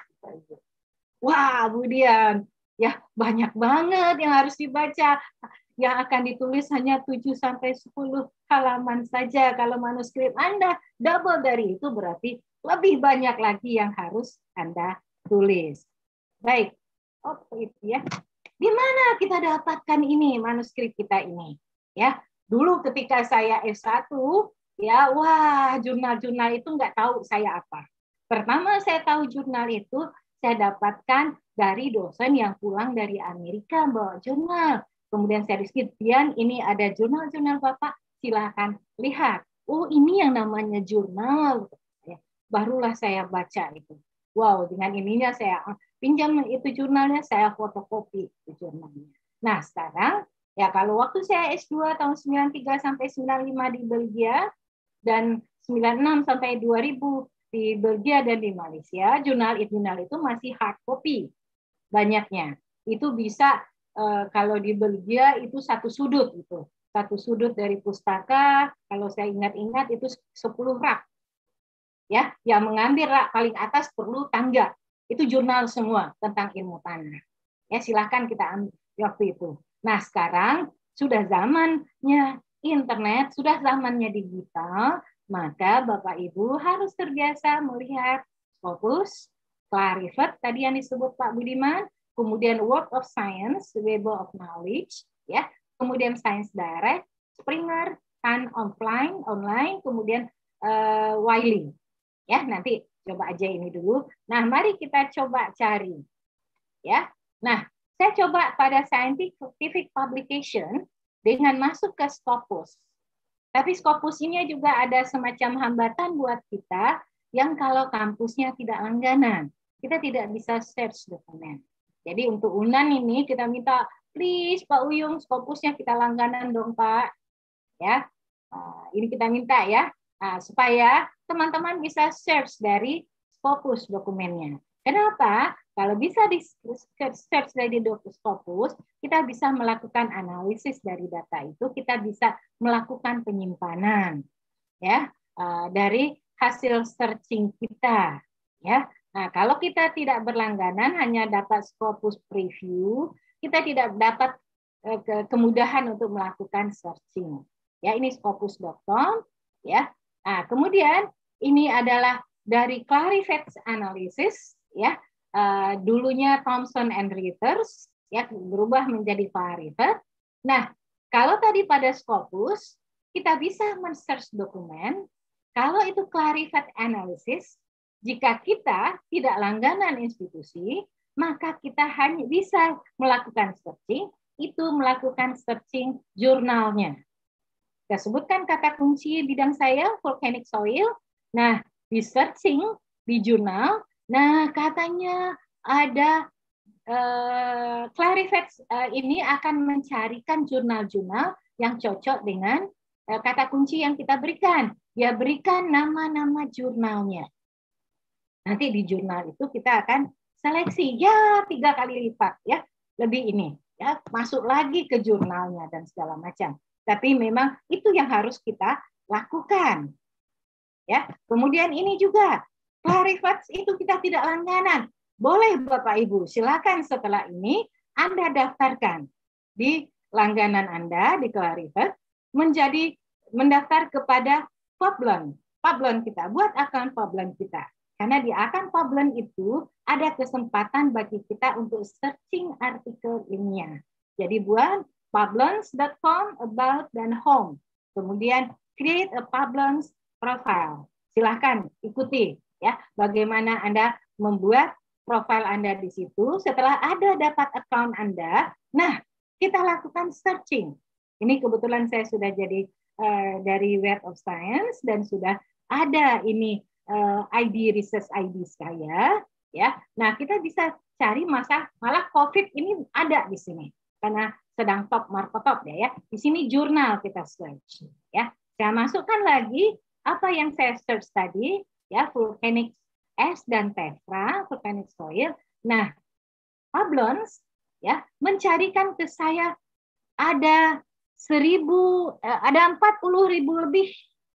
Wah, Budian, ya banyak banget yang harus dibaca. Yang akan ditulis hanya tujuh sampai sepuluh halaman saja. Kalau manuskrip Anda double dari itu berarti lebih banyak lagi yang harus Anda tulis. Baik, oh itu ya. Di mana kita dapatkan ini manuskrip kita ini? Ya, dulu ketika saya S satu, ya wah jurnal-jurnal itu nggak tahu saya apa. Pertama saya tahu jurnal itu saya dapatkan dari dosen yang pulang dari Amerika bawa jurnal. Kemudian saya diskusikan, ini ada jurnal-jurnal Bapak, silakan lihat. Oh ini yang namanya jurnal. Barulah saya baca itu. Wow, dengan ininya saya pinjam itu jurnalnya, saya fotokopi itu jurnalnya. Nah, sekarang ya kalau waktu saya S dua tahun sembilan puluh tiga sampai sembilan puluh lima di Belgia dan sembilan puluh enam sampai dua ribu di Belgia dan di Malaysia, jurnal jurnal itu masih hard copy banyaknya. Itu bisa eh, kalau di Belgia itu satu sudut itu. Satu sudut dari pustaka, kalau saya ingat-ingat itu sepuluh rak. Ya, yang mengambil rak paling atas perlu tangga. Itu jurnal semua tentang ilmu tanah. Ya, silakan kita ambil waktu itu. Nah, sekarang sudah zamannya internet, sudah zamannya digital, maka Bapak Ibu harus terbiasa melihat Scopus, Clarivate tadi yang disebut Pak Budiman, kemudian World of Science, Web of Knowledge, ya, kemudian Science Direct, Springer, Khan Online, online, kemudian uh, Wiley. Ya, nanti coba aja ini dulu. Nah, mari kita coba cari. Ya. Nah, saya coba pada scientific publication dengan masuk ke Scopus. Tapi Scopus ini juga ada semacam hambatan buat kita yang kalau kampusnya tidak langganan. Kita tidak bisa search dokumen. Jadi untuk U N A N ini kita minta, please Pak Uyung, Scopusnya kita langganan dong Pak. Ya, nah, ini kita minta ya. Nah, supaya teman-teman bisa search dari Scopus dokumennya. Kenapa? Kalau bisa di search dari Scopus, kita bisa melakukan analisis dari data itu, kita bisa melakukan penyimpanan. Ya, uh, dari hasil searching kita, ya. Nah, kalau kita tidak berlangganan, hanya dapat Scopus preview, kita tidak dapat uh, ke kemudahan untuk melakukan searching. Ya, ini scopus dot com, ya. Nah, kemudian ini adalah dari Clarivax Analysis, ya. Uh, dulunya Thomson and Reuters, ya, berubah menjadi Clarivax. Nah, kalau tadi pada Scopus kita bisa men-search dokumen. Kalau itu Clarivax Analysis, jika kita tidak langganan institusi, maka kita hanya bisa melakukan searching, itu melakukan searching jurnalnya. Saya sebutkan kata kunci bidang saya, volcanic soil. Nah, di searching, di jurnal, nah katanya ada uh, Clarivax uh, ini akan mencarikan jurnal-jurnal yang cocok dengan uh, kata kunci yang kita berikan. Dia berikan nama-nama jurnalnya. Nanti di jurnal itu kita akan seleksi ya tiga kali lipat ya, lebih ini ya, masuk lagi ke jurnalnya dan segala macam. Tapi memang itu yang harus kita lakukan. Ya. Kemudian ini juga Clarivax itu kita tidak langganan. Boleh Bapak Ibu, silakan setelah ini Anda daftarkan di langganan Anda di Clarivax menjadi mendaftar kepada Publon. Publon kita, buat akun Publon kita. Karena di akun Publon itu ada kesempatan bagi kita untuk searching artikel ilmiah. Jadi buat publons dot com about dan home. Kemudian create a Publons profile. Silahkan ikuti ya bagaimana Anda membuat profil Anda di situ. Setelah ada dapat account Anda, nah kita lakukan searching. Ini kebetulan saya sudah jadi uh, dari Web of Science dan sudah ada ini uh, I D research I D saya ya. Nah, kita bisa cari masa malah COVID ini ada di sini karena sedang top market top ya. Di sini jurnal kita search ya. Saya masukkan lagi apa yang saya search tadi ya, volcanic ash dan tephra, volcanic soil. Nah, Publons ya mencarikan ke saya ada seribu, ada empat puluh ribu lebih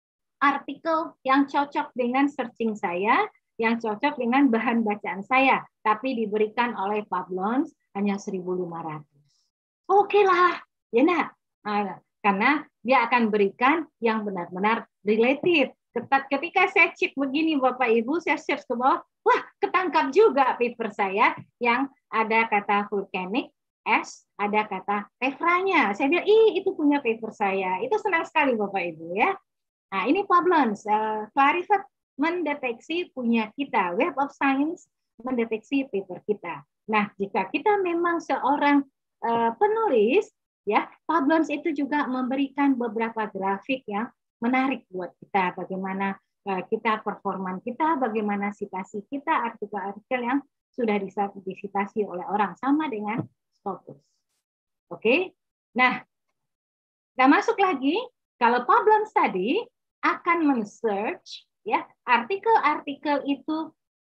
artikel yang cocok dengan searching saya, yang cocok dengan bahan bacaan saya, tapi diberikan oleh Publons hanya seribu lima ratus. Oke lah, ya nak, nah, karena dia akan berikan yang benar-benar related. Ketika saya cek begini Bapak Ibu, saya search ke bawah, wah ketangkap juga paper saya yang ada kata volcanic ash, ada kata tephranya. Saya bilang, ih itu punya paper saya. Itu senang sekali Bapak Ibu ya. Nah ini Publons, uh, Clarivax mendeteksi punya kita, Web of Science mendeteksi paper kita. Nah jika kita memang seorang uh, penulis, ya Publons itu juga memberikan beberapa grafik yang menarik buat kita, bagaimana uh, kita performan kita, bagaimana citasi kita, artikel-artikel yang sudah disitasi oleh orang, sama dengan Scopus. Oke, okay? Nah, kita masuk lagi, kalau Publons tadi akan men-search ya artikel-artikel itu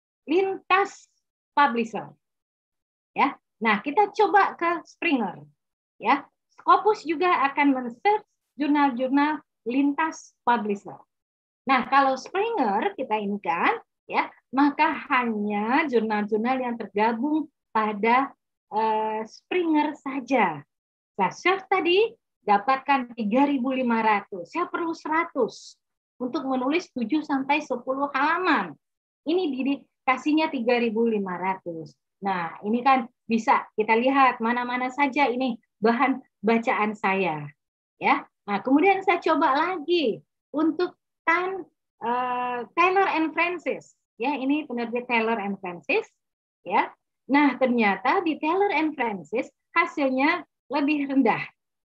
lintas publisher. Ya, nah kita coba ke Springer. Ya, Scopus juga akan men-search jurnal-jurnal lintas publisher. Nah, kalau Springer kita ini kan, ya, maka hanya jurnal-jurnal yang tergabung pada uh, Springer saja. Saya search tadi dapatkan tiga ribu lima ratus. Saya perlu seratus untuk menulis tujuh sampai sepuluh halaman. Ini dikasihnya tiga ribu lima ratus. Nah, ini kan bisa kita lihat mana-mana saja ini bahan bacaan saya, ya. Nah, kemudian saya coba lagi untuk kan uh, Taylor and Francis, ya. Ini penerbit Taylor and Francis, ya. Nah, ternyata di Taylor and Francis hasilnya lebih rendah.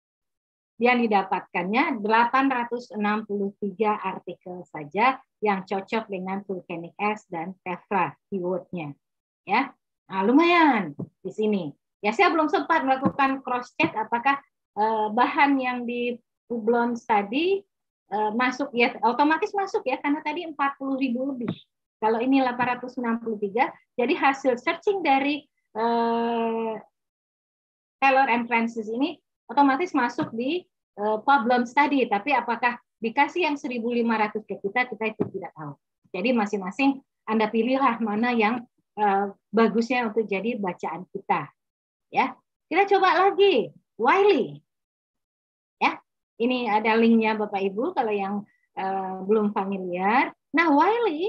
Yang didapatkannya delapan ratus enam puluh tiga artikel saja yang cocok dengan volcanic ash dan tephra keywordnya, ya. Nah, lumayan di sini. Ya, saya belum sempat melakukan cross check apakah eh, bahan yang di Publons tadi eh, masuk ya, otomatis masuk ya karena tadi empat puluh ribu lebih. Kalau ini delapan ratus enam puluh tiga, jadi hasil searching dari eh, Taylor and Francis ini otomatis masuk di uh, Publons tadi, tapi apakah dikasih yang seribu lima ratus ke kita, kita itu tidak tahu. Jadi masing-masing Anda pilihlah mana yang uh, bagusnya untuk jadi bacaan kita. Ya, kita coba lagi Wiley. Ya, ini ada linknya Bapak Ibu kalau yang uh, belum familiar. Nah, Wiley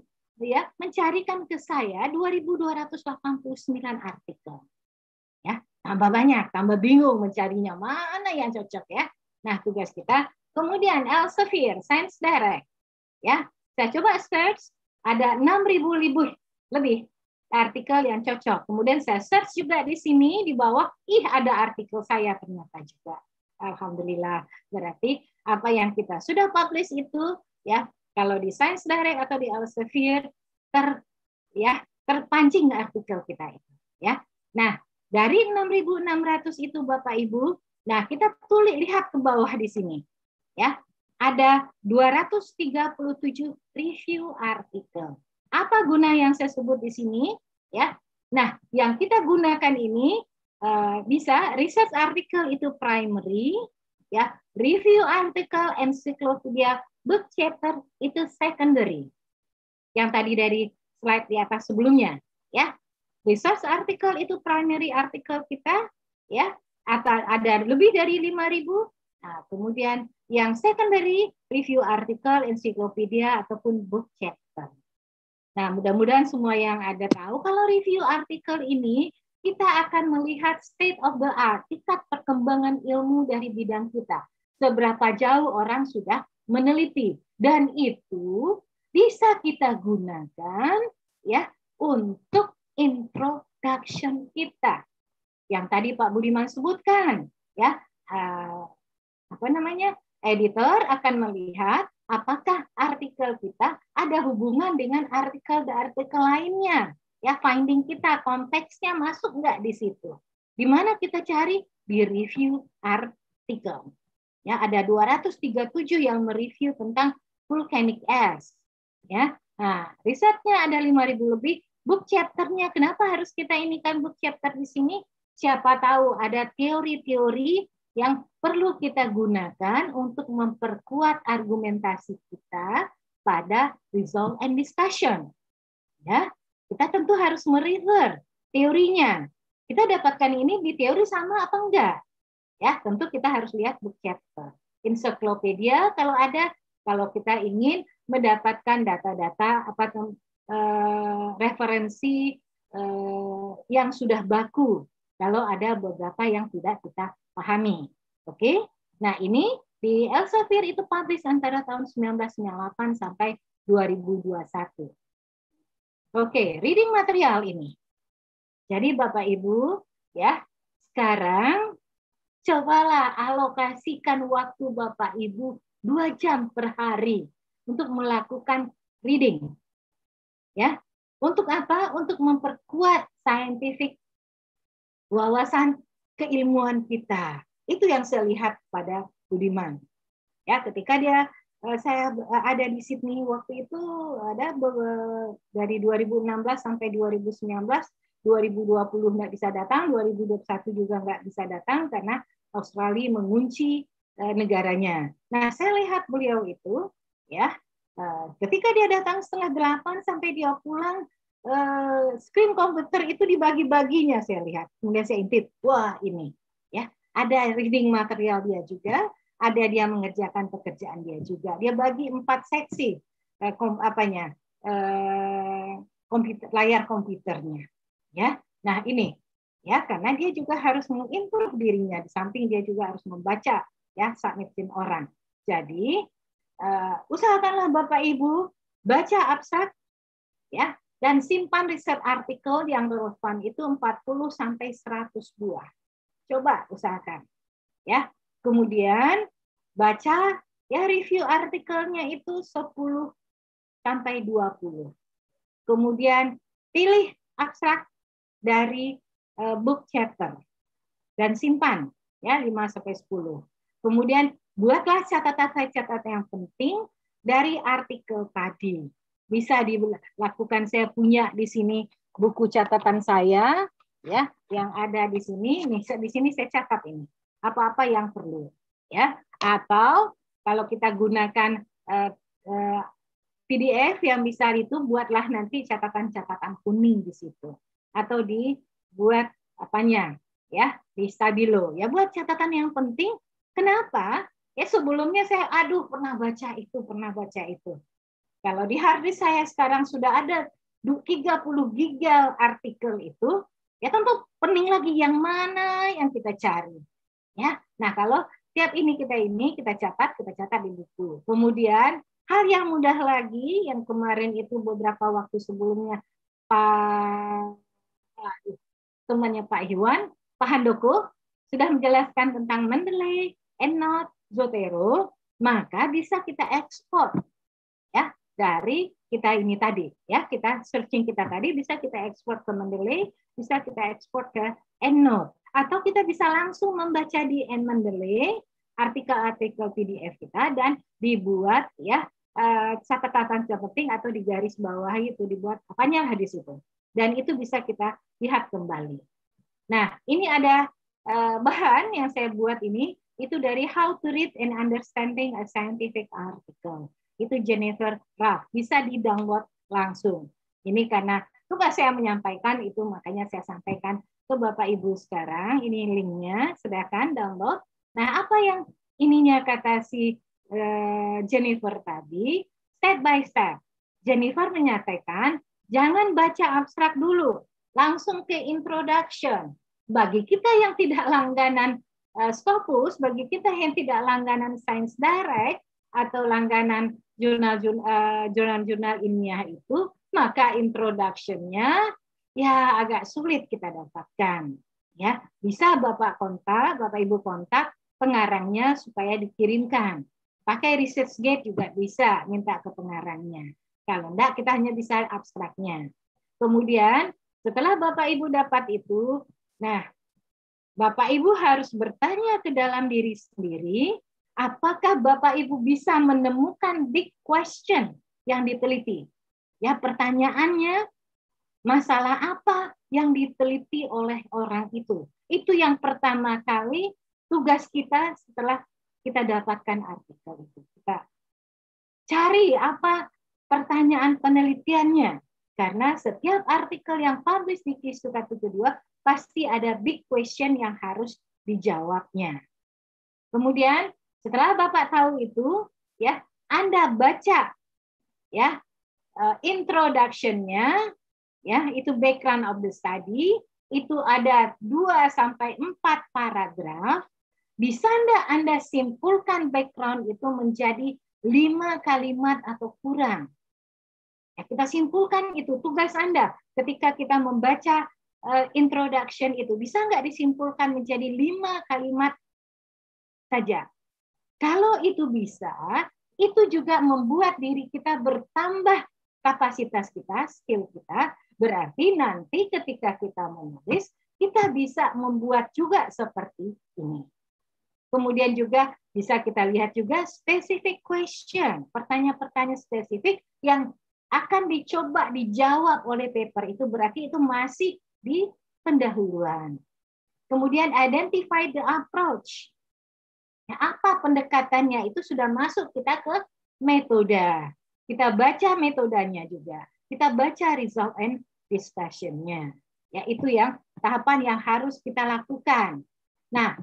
ya mencarikan ke saya dua ribu dua ratus delapan puluh sembilan artikel. Ya, tambah banyak, tambah bingung mencarinya mana yang cocok ya. Nah, tugas kita kemudian Elsevier, Science Direct. Ya, saya coba search ada enam ribu lebih lebih artikel yang cocok. Kemudian saya search juga di sini di bawah, ih ada artikel saya ternyata juga. Alhamdulillah. Berarti apa yang kita sudah publish itu ya, kalau di Science Direct atau di Elsevier ter ya terpancing artikel kita itu ya. Nah, dari enam ribu enam ratus itu Bapak Ibu, nah kita tulis lihat ke bawah di sini. Ya. Ada dua ratus tiga puluh tujuh review artikel. Apa guna yang saya sebut di sini? Ya. Nah, yang kita gunakan ini uh, bisa research article itu primary, ya. Review article, encyclopedia, book chapter itu secondary. Yang tadi dari slide di atas sebelumnya, ya. Research article itu primary artikel kita, ya. Atau ada lebih dari lima ribu. Nah, kemudian yang secondary review artikel, encyclopedia ataupun book chapter. Nah, mudah-mudahan semua yang ada tahu kalau review artikel ini kita akan melihat state of the art, tingkat perkembangan ilmu dari bidang kita. Seberapa jauh orang sudah meneliti dan itu bisa kita gunakan ya untuk introduction kita. Yang tadi Pak Budiman sebutkan ya. Uh, apa namanya, editor akan melihat apakah artikel kita ada hubungan dengan artikel-artikel lainnya. Ya, finding kita, konteksnya masuk nggak di situ. Di mana kita cari? Di review artikel. Ya, ada dua ratus tiga puluh tujuh yang mereview tentang volcanic ash. Ya, nah, risetnya ada lima ribu lebih. Book chapternya, kenapa harus kita inikan book chapter di sini? Siapa tahu ada teori-teori yang perlu kita gunakan untuk memperkuat argumentasi kita pada result and discussion. Ya, kita tentu harus merefer teorinya. Kita dapatkan ini di teori sama apa enggak? Ya, tentu kita harus lihat book chapter. Encyclopedia kalau ada, kalau kita ingin mendapatkan data-data apa eh, referensi eh, yang sudah baku. Kalau ada beberapa yang tidak kita pahami. Oke. Nah, ini di Elsevier itu publish antara tahun seribu sembilan ratus sembilan puluh delapan sampai dua ribu dua puluh satu. Oke, reading material ini. Jadi Bapak Ibu, ya, sekarang cobalah alokasikan waktu Bapak Ibu dua jam per hari untuk melakukan reading. Ya. Untuk apa? Untuk memperkuat scientific wawasan keilmuan kita. Itu yang saya lihat pada Budiman. Ya, ketika dia saya ada di Sydney waktu itu ada dari dua ribu enam belas sampai dua ribu sembilan belas, dua ribu dua puluh nggak bisa datang, dua ribu dua puluh satu juga nggak bisa datang karena Australia mengunci negaranya. Nah, saya lihat beliau itu ya ketika dia datang setengah delapan sampai dia pulang, screen komputer itu dibagi-baginya saya lihat. Kemudian saya intip, wah ini ya ada reading material dia juga, ada dia mengerjakan pekerjaan dia juga. Dia bagi empat seksi eh, kom, apanya eh, komputer, layar komputernya. Ya, nah ini ya karena dia juga harus menginput dirinya di samping dia juga harus membaca ya submitin orang. Jadi eh, usahakanlah Bapak Ibu baca abstrak ya. Dan simpan riset artikel yang relevan itu empat puluh sampai seratus buah. Coba usahakan. Ya. Kemudian baca ya review artikelnya itu sepuluh sampai dua puluh. Kemudian pilih abstrak dari uh, book chapter dan simpan ya lima sampai sepuluh. Kemudian buatlah catatan-catatan yang penting dari artikel tadi. Bisa dilakukan, saya punya di sini buku catatan saya ya yang ada di sini nih, di sini saya catat ini apa-apa yang perlu ya, atau kalau kita gunakan uh, uh, P D F yang besar itu, buatlah nanti catatan-catatan kuning di situ, atau dibuat apanya ya di Stabilo ya, buat catatan yang penting. Kenapa? Ya sebelumnya saya aduh pernah baca itu, pernah baca itu. Kalau di hard disk saya sekarang sudah ada tiga puluh giga artikel itu, ya tentu pening lagi yang mana yang kita cari. Ya. Nah, kalau tiap ini kita ini kita catat, kita catat di buku. Kemudian hal yang mudah lagi yang kemarin itu beberapa waktu sebelumnya Pak temannya Pak Iwan, Pak Handoko sudah menjelaskan tentang Mendeley, EndNote, Zotero, maka bisa kita ekspor ya dari kita ini tadi ya, kita searching kita tadi bisa kita ekspor ke Mendeley, bisa kita ekspor ke EndNote, atau kita bisa langsung membaca di Mendeley artikel-artikel P D F kita dan dibuat ya catatan penting atau di garis bawah itu dibuat apanya di situ, dan itu bisa kita lihat kembali. Nah, ini ada uh, bahan yang saya buat ini itu dari How to Read and Understanding a Scientific Article. Itu Jennifer Ruff, bisa di-download langsung. Ini karena tugas saya menyampaikan itu, makanya saya sampaikan ke Bapak Ibu sekarang. Ini linknya, silakan download. Nah, apa yang ininya kata si uh, Jennifer tadi, step by step. Jennifer menyatakan jangan baca abstrak dulu, langsung ke introduction. Bagi kita yang tidak langganan uh, Scopus, bagi kita yang tidak langganan Science Direct atau langganan jurnal-jurnal uh, ilmiah itu, maka introduction-nya ya agak sulit kita dapatkan. Ya, bisa Bapak kontak, Bapak Ibu kontak pengarangnya supaya dikirimkan. Pakai ResearchGate juga bisa minta ke pengarangnya. Kalau enggak, kita hanya bisa abstraknya. Kemudian setelah Bapak Ibu dapat itu, nah Bapak Ibu harus bertanya ke dalam diri sendiri, apakah Bapak Ibu bisa menemukan big question yang diteliti? Ya, pertanyaannya, masalah apa yang diteliti oleh orang itu? Itu yang pertama kali tugas kita setelah kita dapatkan artikel itu. Kita cari apa pertanyaan penelitiannya. Karena setiap artikel yang publish di Kisuka tujuh puluh dua pasti ada big question yang harus dijawabnya. Kemudian setelah Bapak tahu itu, ya Anda baca ya introduction-nya, ya itu background of the study, itu ada dua sampai empat paragraf. Bisa Anda Anda simpulkan background itu menjadi lima kalimat atau kurang. Ya, kita simpulkan itu tugas Anda ketika kita membaca uh, introduction itu. Bisa nggak disimpulkan menjadi lima kalimat saja? Kalau itu bisa, itu juga membuat diri kita bertambah kapasitas kita, skill kita. Berarti nanti ketika kita menulis, kita bisa membuat juga seperti ini. Kemudian juga bisa kita lihat juga specific question, pertanyaan-pertanyaan spesifik yang akan dicoba dijawab oleh paper itu, berarti itu masih di pendahuluan. Kemudian identify the approach. Ya, apa pendekatannya itu sudah masuk kita ke metode. Kita baca metodenya juga. Kita baca result and discussion-nya. Ya, itu yang tahapan yang harus kita lakukan. Nah,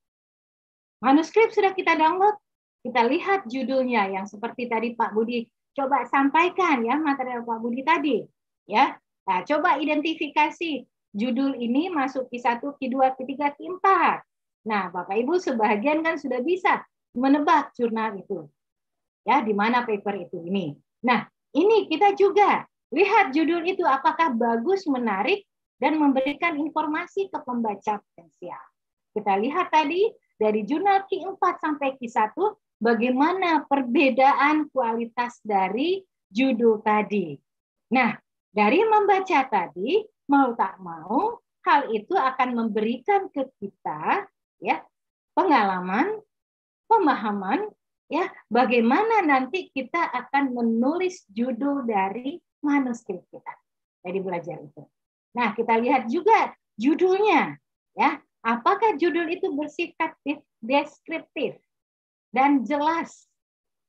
manuskrip sudah kita download, kita lihat judulnya yang seperti tadi Pak Budi coba sampaikan ya material Pak Budi tadi. Ya, nah, coba identifikasi judul ini masuk Q satu, Q dua, Q tiga, Q empat. Nah, Bapak Ibu sebagian kan sudah bisa menebak jurnal itu. Ya, di mana paper itu ini. Nah, ini kita juga lihat judul itu apakah bagus, menarik, dan memberikan informasi ke pembaca potensial. Kita lihat tadi dari jurnal Q empat sampai Q satu, bagaimana perbedaan kualitas dari judul tadi. Nah, dari membaca tadi, mau tak mau, hal itu akan memberikan ke kita ya pengalaman, pemahaman, ya bagaimana nanti kita akan menulis judul dari manuskrip kita. Jadi belajar itu. Nah, kita lihat juga judulnya, ya apakah judul itu bersifat deskriptif dan jelas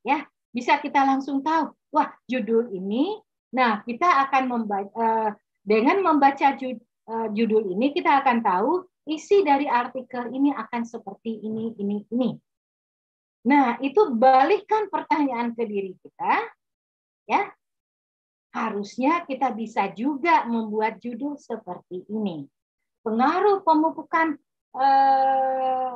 Ya, bisa kita langsung tahu, wah judul ini, nah kita akan membaca, uh, dengan membaca judul, uh, judul ini kita akan tahu isi dari artikel ini akan seperti ini, ini, ini. Nah, itu balikkan pertanyaan ke diri kita, ya. Harusnya kita bisa juga membuat judul seperti ini. Pengaruh pemupukan eh,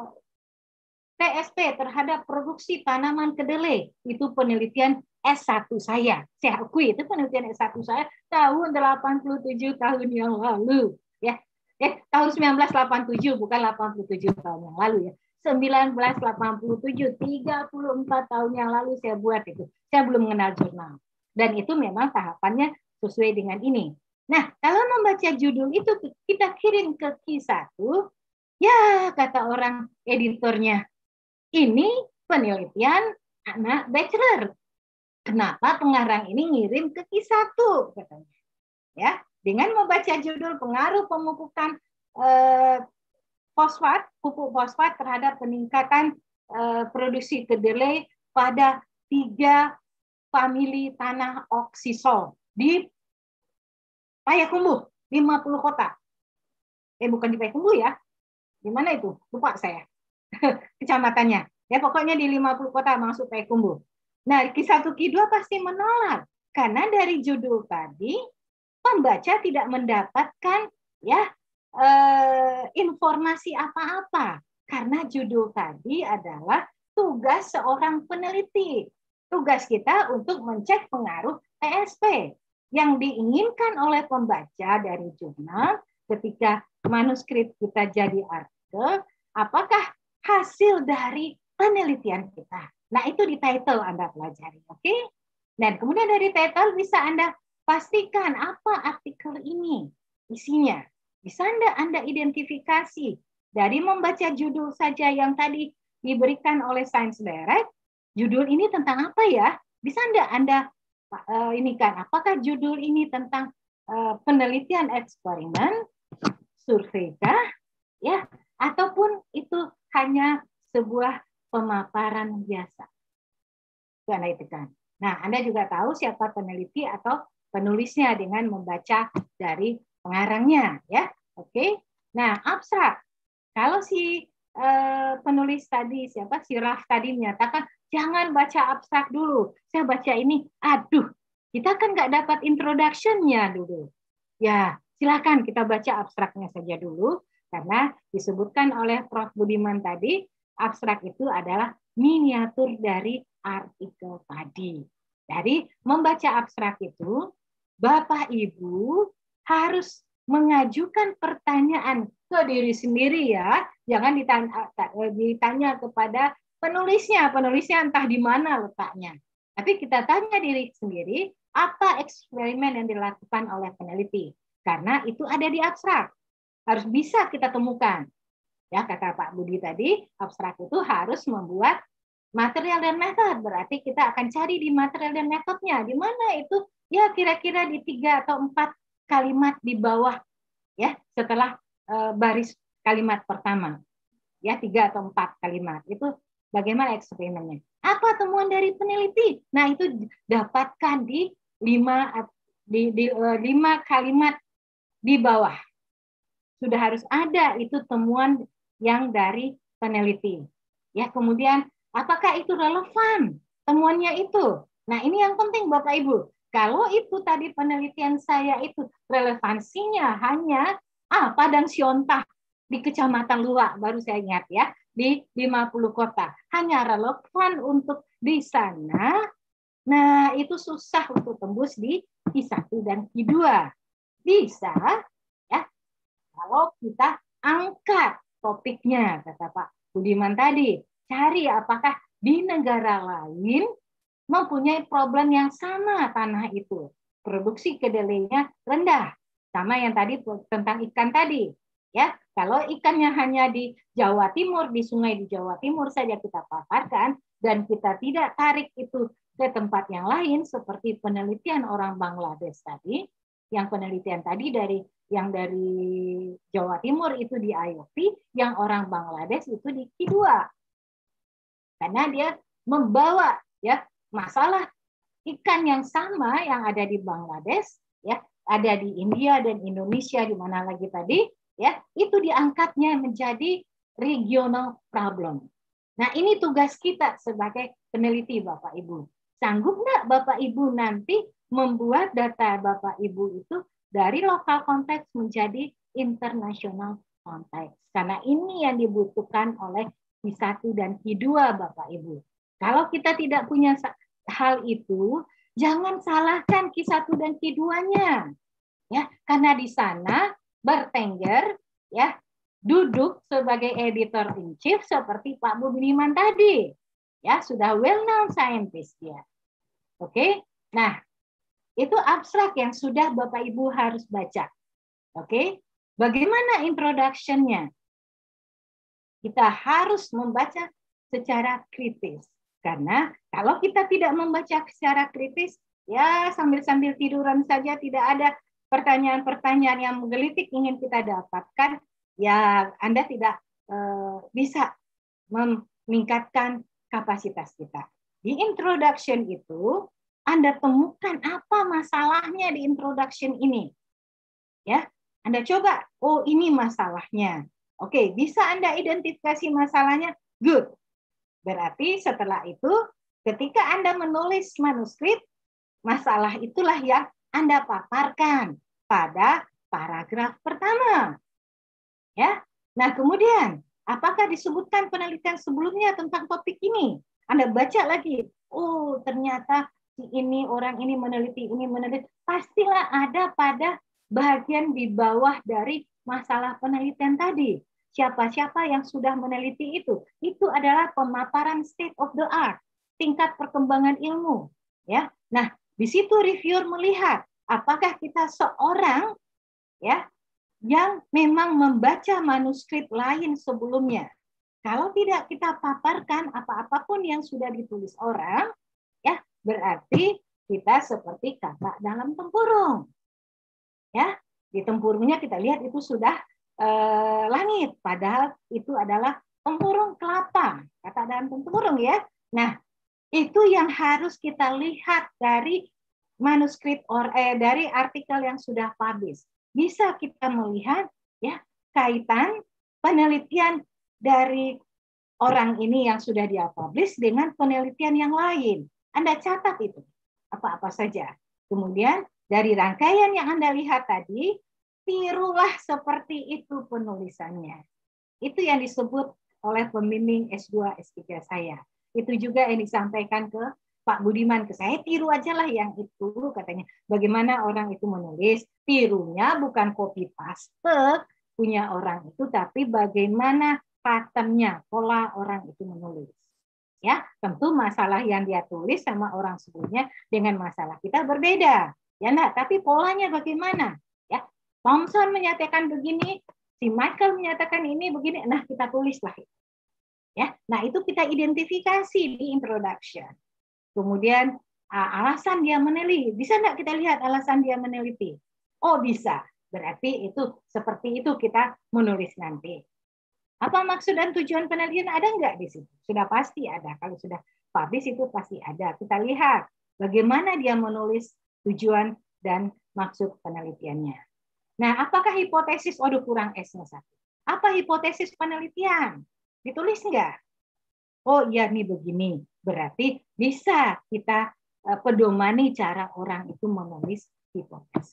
T S P terhadap produksi tanaman kedelai, itu penelitian S satu saya. Saya akui itu penelitian S satu saya tahun delapan puluh tujuh tahun yang lalu, ya. Eh, tahun sembilan belas delapan puluh tujuh, bukan delapan puluh tujuh tahun yang lalu, ya. sembilan belas delapan puluh tujuh, tiga puluh empat tahun yang lalu saya buat itu. Saya belum mengenal jurnal. Dan itu memang tahapannya sesuai dengan ini. Nah, kalau membaca judul itu kita kirim ke Q satu, ya kata orang editornya, ini penelitian anak bachelor. Kenapa pengarang ini ngirim ke Q satu? Katanya. Ya, dengan membaca judul pengaruh pemupukan eh, fosfat, pupuk fosfat terhadap peningkatan uh, produksi kedelai pada tiga famili tanah oksisol di Payakumbuh, lima puluh kota. Eh bukan di Payakumbuh ya. Di mana itu? Lupa saya. Kecamatannya. Ya pokoknya di lima puluh kota masuk Payakumbuh. Nah, Q satu Q dua pasti menolak karena dari judul tadi pembaca tidak mendapatkan ya Eh, informasi apa-apa karena judul tadi adalah tugas seorang peneliti. Tugas kita untuk mencek pengaruh T S P yang diinginkan oleh pembaca dari jurnal ketika manuskrip kita jadi artikel, apakah hasil dari penelitian kita. Nah, itu di title Anda pelajari, oke? Okay? Dan kemudian dari title bisa Anda pastikan apa artikel ini isinya. Bisa Anda, Anda identifikasi dari membaca judul saja yang tadi diberikan oleh Science Direct, judul ini tentang apa ya? Bisa Anda, Anda uh, ini kan, apakah judul ini tentang uh, penelitian eksperimen, survei kah, ya, ataupun itu hanya sebuah pemaparan biasa. Itu Anda itikan. Nah, Anda juga tahu siapa peneliti atau penulisnya dengan membaca dari pengarangnya, ya, oke. Nah, abstrak. Kalau si eh, penulis tadi siapa si Raf tadi menyatakan jangan baca abstrak dulu, saya baca ini, aduh, kita kan nggak dapat introduction-nya dulu. Ya, silakan kita baca abstraknya saja dulu, karena disebutkan oleh Profesor Budiman tadi, abstrak itu adalah miniatur dari artikel tadi. Dari membaca abstrak itu, Bapak Ibu harus mengajukan pertanyaan ke diri sendiri ya, jangan ditanya, ditanya kepada penulisnya, penulisnya entah di mana letaknya. Tapi kita tanya diri sendiri, apa eksperimen yang dilakukan oleh peneliti? Karena itu ada di abstrak, harus bisa kita temukan. Ya, kata Pak Budi tadi, abstrak itu harus membuat material dan metode, berarti kita akan cari di material dan metodenya, di mana itu ya kira-kira di tiga atau empat kalimat di bawah ya setelah e, baris kalimat pertama ya tiga atau empat kalimat itu bagaimana eksperimennya, apa temuan dari peneliti. Nah itu dapatkan di lima di, di e, lima kalimat di bawah sudah harus ada itu temuan yang dari peneliti ya. Kemudian apakah itu relevan temuannya itu. Nah ini yang penting Bapak Ibu. Kalau itu tadi penelitian saya itu relevansinya hanya ah, Padang Siontah di Kecamatan Luak, baru saya ingat ya, di lima puluh kota. Hanya relevan untuk di sana, nah itu susah untuk tembus di Q satu dan Q dua. Bisa ya, kalau kita angkat topiknya, kata Pak Budiman tadi, cari apakah di negara lain mempunyai problem yang sama tanah itu. Produksi kedelainya rendah. Sama yang tadi tentang ikan tadi. Ya, kalau ikannya hanya di Jawa Timur, di sungai di Jawa Timur saja kita paparkan, dan kita tidak tarik itu ke tempat yang lain, seperti penelitian orang Bangladesh tadi, yang penelitian tadi dari yang dari Jawa Timur itu di I O P, yang orang Bangladesh itu di Q dua. Karena dia membawa ya masalah ikan yang sama yang ada di Bangladesh, ya, ada di India dan Indonesia, di mana lagi tadi, ya, itu diangkatnya menjadi regional problem. Nah, ini tugas kita sebagai peneliti, Bapak Ibu. Sanggup nggak Bapak Ibu nanti membuat data Bapak Ibu itu dari lokal konteks menjadi international konteks? Karena ini yang dibutuhkan oleh Q satu dan Q dua, Bapak Ibu. Kalau kita tidak punya hal itu, jangan salahkan Q satu dan Q dua-nya. Ya, karena di sana bertengger, ya, duduk sebagai editor in chief seperti Pak Budiman tadi. Ya, sudah well known scientist dia. Oke. Nah, itu abstrak yang sudah Bapak Ibu harus baca. Oke. Bagaimana introduction-nya? Kita harus membaca secara kritis. Karena kalau kita tidak membaca secara kritis, ya sambil-sambil tiduran saja, tidak ada pertanyaan-pertanyaan yang menggelitik ingin kita dapatkan, ya Anda tidak eh, bisa meningkatkan kapasitas kita. Di introduction itu, Anda temukan apa masalahnya di introduction ini. Ya, Anda coba, oh ini masalahnya. Oke, bisa Anda identifikasi masalahnya? Good. Berarti setelah itu, ketika Anda menulis manuskrip, masalah itulah yang Anda paparkan pada paragraf pertama. Ya. Nah, kemudian apakah disebutkan penelitian sebelumnya tentang topik ini? Anda baca lagi. Oh, ternyata si ini orang ini meneliti ini meneliti. Pastilah ada pada bagian di bawah dari masalah penelitian tadi. Siapa-siapa yang sudah meneliti itu? Itu adalah pemaparan state of the art, tingkat perkembangan ilmu. Ya. Nah, di situ reviewer melihat apakah kita seorang ya yang memang membaca manuskrip lain sebelumnya. Kalau tidak kita paparkan apa-apapun yang sudah ditulis orang, ya berarti kita seperti katak dalam tempurung. Ya, di tempurungnya kita lihat itu sudah eh, langit, padahal itu adalah tempurung kelapa, katak dalam tempurung ya. Nah, itu yang harus kita lihat dari manuskrip or eh, dari artikel yang sudah publish. Bisa kita melihat ya kaitan penelitian dari orang ini yang sudah dia publish dengan penelitian yang lain. Anda catat itu apa-apa saja. Kemudian dari rangkaian yang Anda lihat tadi, tirulah seperti itu penulisannya. Itu yang disebut oleh pembimbing S dua S tiga saya. Itu juga yang disampaikan ke Pak Budiman, ke saya, tiru aja lah yang itu, katanya. Bagaimana orang itu menulis, tirunya bukan copy paste punya orang itu, tapi bagaimana pattern-nya, pola orang itu menulis. Ya, tentu masalah yang dia tulis sama orang sebelumnya dengan masalah kita berbeda. Ya enggak, tapi polanya bagaimana? Ya, Thomson menyatakan begini, si Michael menyatakan ini begini, nah kita tulislah. Ya, nah itu kita identifikasi di introduction. Kemudian alasan dia meneliti, bisa enggak kita lihat alasan dia meneliti? Oh bisa, berarti itu seperti itu kita menulis nanti. Apa maksud dan tujuan penelitian ada enggak di situ? Sudah pasti ada. Kalau sudah publish itu pasti ada. Kita lihat bagaimana dia menulis tujuan dan maksud penelitiannya. Nah, apakah hipotesis? Waduh, kurang S-nya satu. Apa hipotesis penelitian? Ditulis enggak? Oh iya nih begini. Berarti bisa kita pedomani cara orang itu menulis hipotesis.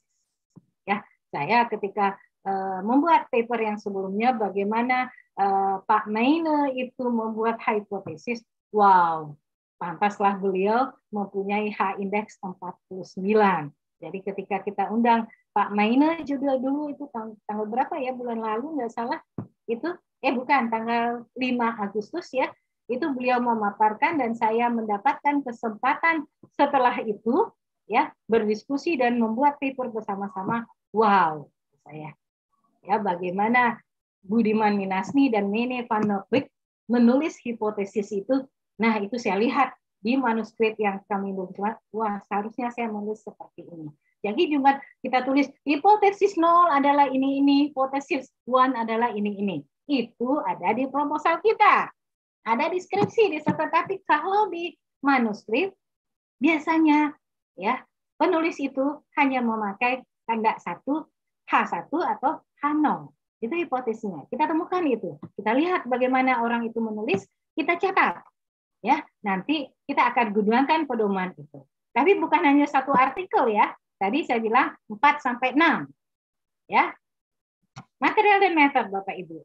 Ya, saya ketika uh, membuat paper yang sebelumnya bagaimana uh, Pak Meine itu membuat hipotesis, wow, pantaslah beliau mempunyai H-index empat puluh sembilan. Jadi ketika kita undang Pak Meine juga dulu itu tang tanggal berapa ya, bulan lalu nggak salah, itu eh bukan tanggal lima Agustus ya, itu beliau memaparkan dan saya mendapatkan kesempatan setelah itu ya berdiskusi dan membuat paper bersama-sama. Wow, saya ya bagaimana Budiman Minasni dan Mene van Noordwijk menulis hipotesis itu. Nah, itu saya lihat di manuskrip yang kami buat. Wah, seharusnya saya menulis seperti ini. Jadi juga kita tulis hipotesis nol adalah ini ini, hipotesis one adalah ini ini. Itu ada di proposal kita. Ada deskripsi di serta, tapi kalau di manuskrip biasanya ya penulis itu hanya memakai tanda satu, H satu atau H nol. Itu hipotesisnya. Kita temukan itu. Kita lihat bagaimana orang itu menulis, kita catat. Ya, nanti kita akan gunakan pedoman itu. Tapi bukan hanya satu artikel ya. Tadi saya bilang empat sampai enam. Ya. Material dan method Bapak Ibu.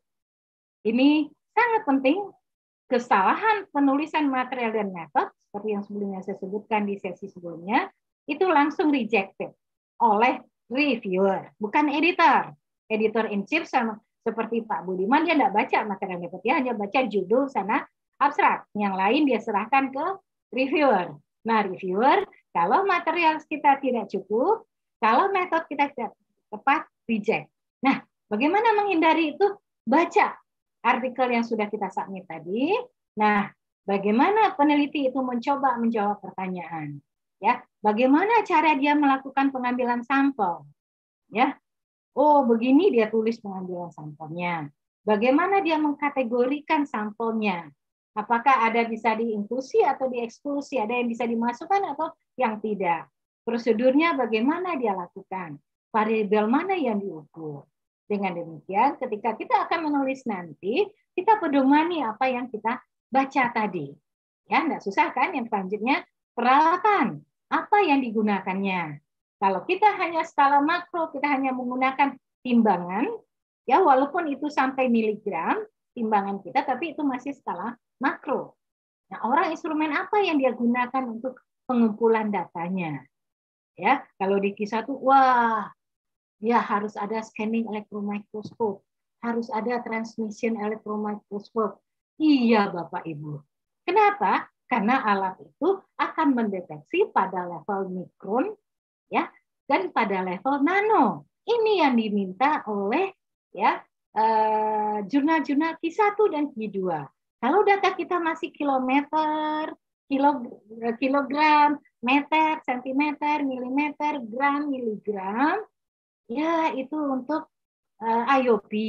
Ini sangat penting. Kesalahan penulisan material dan method seperti yang sebelumnya saya sebutkan di sesi sebelumnya itu langsung rejected oleh reviewer, bukan editor. Editor in chief sama seperti Pak Budiman, dia tidak baca material method, dia hanya baca judul sana abstrak. Yang lain dia serahkan ke reviewer. Nah, reviewer, kalau material kita tidak cukup, kalau metode kita tidak tepat, reject. Nah, bagaimana menghindari itu? Baca artikel yang sudah kita submit tadi. Nah, bagaimana peneliti itu mencoba menjawab pertanyaan? Ya, bagaimana cara dia melakukan pengambilan sampel? Ya, oh begini dia tulis pengambilan sampelnya. Bagaimana dia mengkategorikan sampelnya? Apakah ada bisa diinklusi atau dieksklusi? Ada yang bisa dimasukkan atau yang tidak? Prosedurnya bagaimana dia lakukan? Variabel mana yang diukur? Dengan demikian, ketika kita akan menulis nanti, kita pedomani apa yang kita baca tadi. Ya, enggak susah kan? Yang selanjutnya, peralatan. Apa yang digunakannya? Kalau kita hanya skala makro, kita hanya menggunakan timbangan, ya walaupun itu sampai miligram, timbangan kita, tapi itu masih skala makro. Nah, orang instrumen apa yang dia gunakan untuk pengumpulan datanya? Ya, kalau di Q satu, wah, ya harus ada scanning elektromikroskop, harus ada transmission elektromikroskop. Iya, Bapak Ibu. Kenapa? Karena alat itu akan mendeteksi pada level mikron, ya, dan pada level nano. Ini yang diminta oleh ya jurnal-jurnal Q satu dan Q dua. Kalau data kita masih kilometer, kilo, kilogram, meter, sentimeter, milimeter, gram, miligram, ya itu untuk uh, I O P.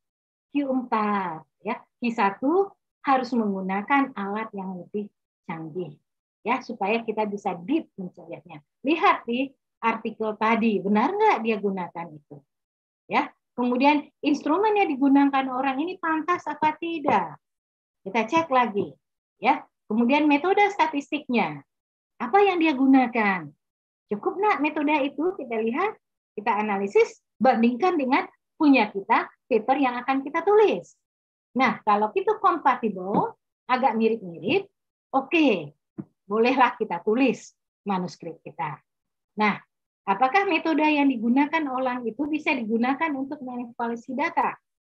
Q empat, ya. Q satu harus menggunakan alat yang lebih canggih, ya, supaya kita bisa deep mencarinya. Lihat di artikel tadi, benar nggak dia gunakan itu? Ya. Kemudian instrumen yang digunakan orang ini pantas apa tidak? Kita cek lagi, ya. Kemudian metode statistiknya, apa yang dia gunakan? Cukup nggak metode itu? Kita lihat, kita analisis, bandingkan dengan punya kita, paper yang akan kita tulis. Nah, kalau itu kompatibel, agak mirip-mirip, oke, okay, bolehlah kita tulis manuskrip kita. Nah, apakah metode yang digunakan orang itu bisa digunakan untuk manipulasi data?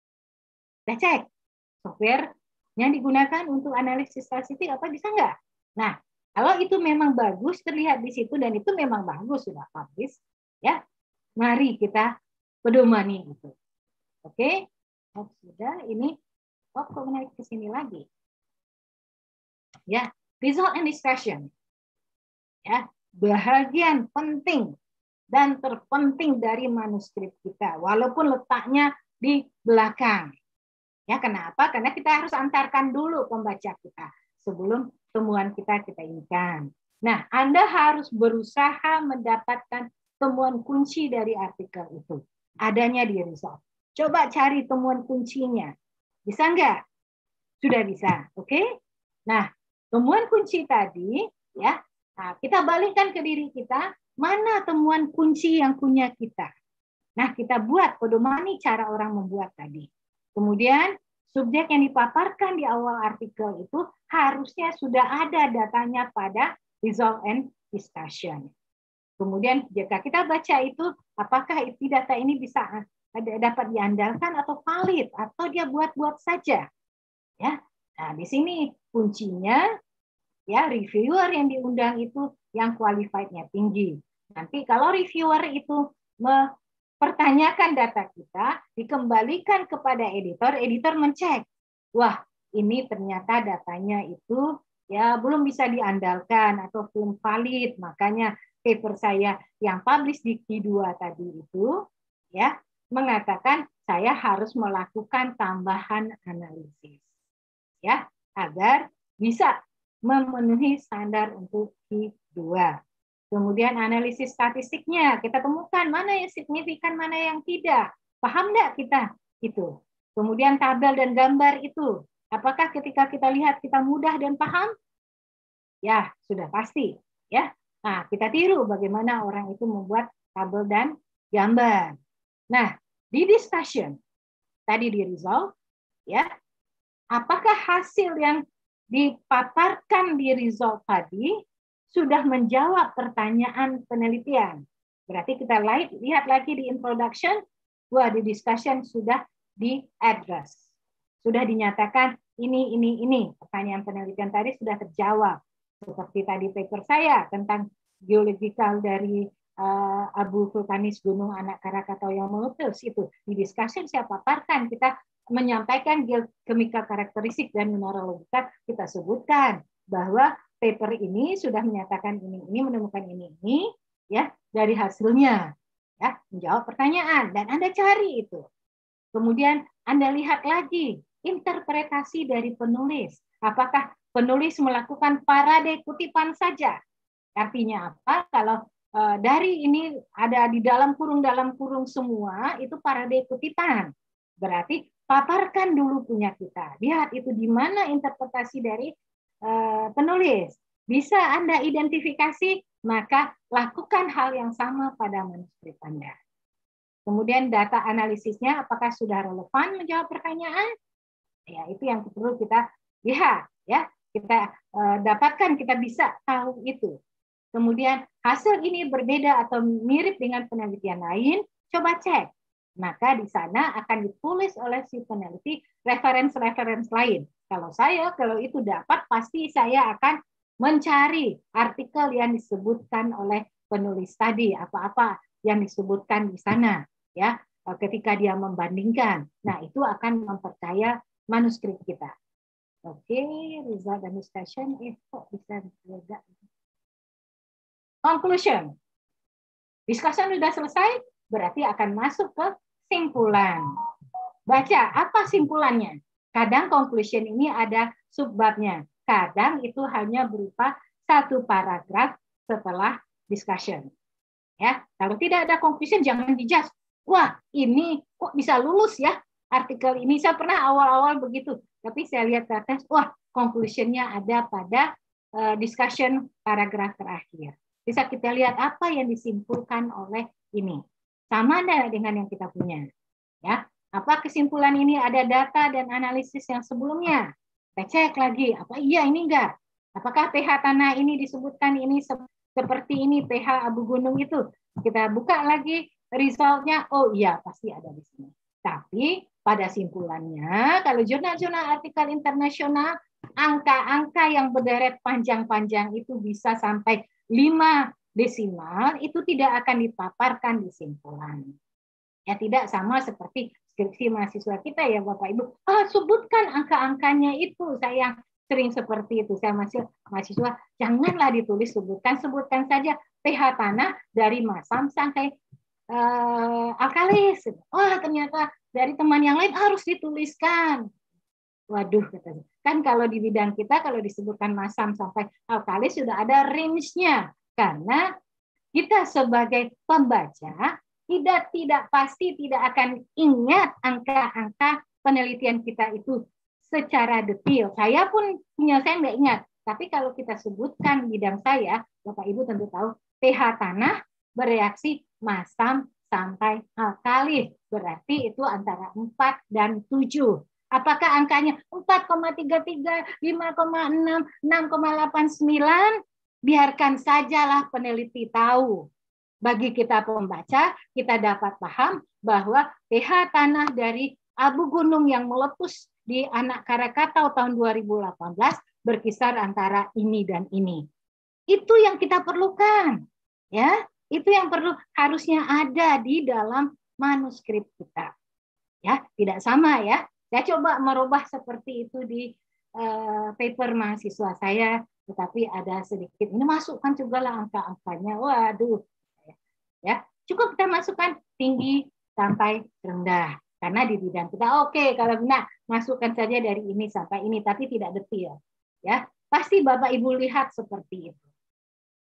Kita cek, software yang digunakan untuk analisis statistik apa bisa nggak? Nah, kalau itu memang bagus, terlihat di situ, dan itu memang bagus, sudah publish, ya, mari kita pedomani itu. Oke, oh, sudah ini, oh kok naik ke sini lagi? Ya, result and discussion. Ya, bahagian penting dan terpenting dari manuskrip kita, walaupun letaknya di belakang. Ya, kenapa? Karena kita harus antarkan dulu pembaca kita sebelum temuan kita kita inginkan. Nah, Anda harus berusaha mendapatkan temuan kunci dari artikel itu. Adanya di result. Coba cari temuan kuncinya. Bisa nggak? Sudah bisa. Oke? Okay? Nah, temuan kunci tadi, ya, nah, kita balikkan ke diri kita, mana temuan kunci yang punya kita. Nah, kita buat pedomani cara orang membuat tadi. Kemudian, subjek yang dipaparkan di awal artikel itu harusnya sudah ada datanya pada result and discussion. Kemudian jika kita baca itu, apakah isi data ini bisa dapat diandalkan atau valid, atau dia buat-buat saja. Ya, nah di sini kuncinya, ya, reviewer yang diundang itu yang qualified-nya tinggi. Nanti kalau reviewer itu mempertanyakan data kita, dikembalikan kepada editor, editor mencek, wah ini ternyata datanya itu ya belum bisa diandalkan atau belum valid, makanya paper saya yang publish di Q dua tadi itu ya mengatakan saya harus melakukan tambahan analisis ya agar bisa memenuhi standar untuk Q Dua. Kemudian analisis statistiknya, kita temukan mana yang signifikan, mana yang tidak. Paham nggak kita itu? Kemudian tabel dan gambar itu, apakah ketika kita lihat kita mudah dan paham? Ya, sudah pasti. Ya, nah kita tiru bagaimana orang itu membuat tabel dan gambar. Nah, di discussion tadi di result, ya, apakah hasil yang dipaparkan di result tadi sudah menjawab pertanyaan penelitian? Berarti kita lihat lagi di introduction, wah di discussion sudah di-address. Sudah dinyatakan ini, ini, ini. Pertanyaan penelitian tadi sudah terjawab. Seperti tadi paper saya tentang geological dari uh, abu vulkanis Gunung Anak Krakatau yang meletus itu. Di discussion saya paparkan, kita menyampaikan geochemical karakteristik dan mineralogika, kita sebutkan bahwa paper ini sudah menyatakan ini, ini menemukan ini, ini, ya dari hasilnya, ya menjawab pertanyaan dan Anda cari itu. Kemudian Anda lihat lagi interpretasi dari penulis. Apakah penulis melakukan parade kutipan saja? Artinya apa? Kalau uh, dari ini ada di dalam kurung dalam kurung semua itu parade kutipan. Berarti paparkan dulu punya kita. Lihat itu di mana interpretasi dari Uh, penulis. Bisa Anda identifikasi, maka lakukan hal yang sama pada manuskrip Anda. Kemudian data analisisnya apakah sudah relevan menjawab pertanyaan? Ya, itu yang perlu kita lihat, ya. Kita uh, dapatkan, kita bisa tahu itu. Kemudian hasil ini berbeda atau mirip dengan penelitian lain, coba cek. Maka di sana akan ditulis oleh si peneliti referensi-referensi lain. Kalau saya, kalau itu dapat, pasti saya akan mencari artikel yang disebutkan oleh penulis tadi, apa-apa yang disebutkan di sana, ya, ketika dia membandingkan. Nah, itu akan memperkaya manuskrip kita. Oke, result dan discussion, eh kok bisa beda? Conclusion. Discussion sudah selesai, berarti akan masuk ke simpulan. Baca, apa simpulannya? Kadang conclusion ini ada subbabnya. Kadang itu hanya berupa satu paragraf setelah discussion. Ya, kalau tidak ada conclusion jangan dijudge. Wah, ini kok bisa lulus ya artikel ini. Saya pernah awal-awal begitu, tapi saya lihat ke atas, wah, conclusionnya ada pada uh, discussion paragraf terakhir. Bisa kita lihat apa yang disimpulkan oleh ini. Sama dengan yang kita punya. Ya. Apa kesimpulan ini? Ada data dan analisis yang sebelumnya. Kita cek lagi, apa iya ini enggak? Apakah pH tanah ini disebutkan ini se seperti ini, pH abu gunung itu? Kita buka lagi resultnya, oh iya pasti ada di sini. Tapi pada simpulannya, kalau jurnal-jurnal artikel internasional, angka-angka yang berderet panjang-panjang itu bisa sampai lima desimal, itu tidak akan dipaparkan di simpulan. Ya tidak sama seperti skripsi mahasiswa kita ya Bapak Ibu. Ah, sebutkan angka-angkanya itu. Saya sering seperti itu. Saya masih mahasiswa, janganlah ditulis sebutkan, sebutkan saja pH tanah dari masam sampai uh, alkalis. Wah, ternyata dari teman yang lain harus dituliskan. Waduh, katanya. Kan kalau di bidang kita kalau disebutkan masam sampai alkalis sudah ada range-nya. Karena kita sebagai pembaca tidak tidak pasti tidak akan ingat angka-angka penelitian kita itu secara detail. Saya pun punya saya nggak ingat. Tapi kalau kita sebutkan bidang saya, Bapak Ibu tentu tahu pH tanah bereaksi masam sampai alkali. Berarti itu antara empat dan tujuh. Apakah angkanya empat koma tiga tiga, lima koma enam, enam koma delapan sembilan? Biarkan sajalah peneliti tahu. Bagi kita pembaca, kita dapat paham bahwa pH tanah dari abu gunung yang meletus di Anak Krakatau tahun dua ribu delapan belas berkisar antara ini dan ini. Itu yang kita perlukan. Ya, itu yang perlu harusnya ada di dalam manuskrip kita. Ya, tidak sama ya. Saya coba merubah seperti itu di uh, paper mahasiswa saya, tetapi ada sedikit ini masukkan juga lah angka-angkanya. Waduh. Ya, cukup kita masukkan tinggi sampai rendah karena di bidang kita oke okay, kalau benar masukkan saja dari ini sampai ini tapi tidak detail ya pasti Bapak Ibu lihat seperti itu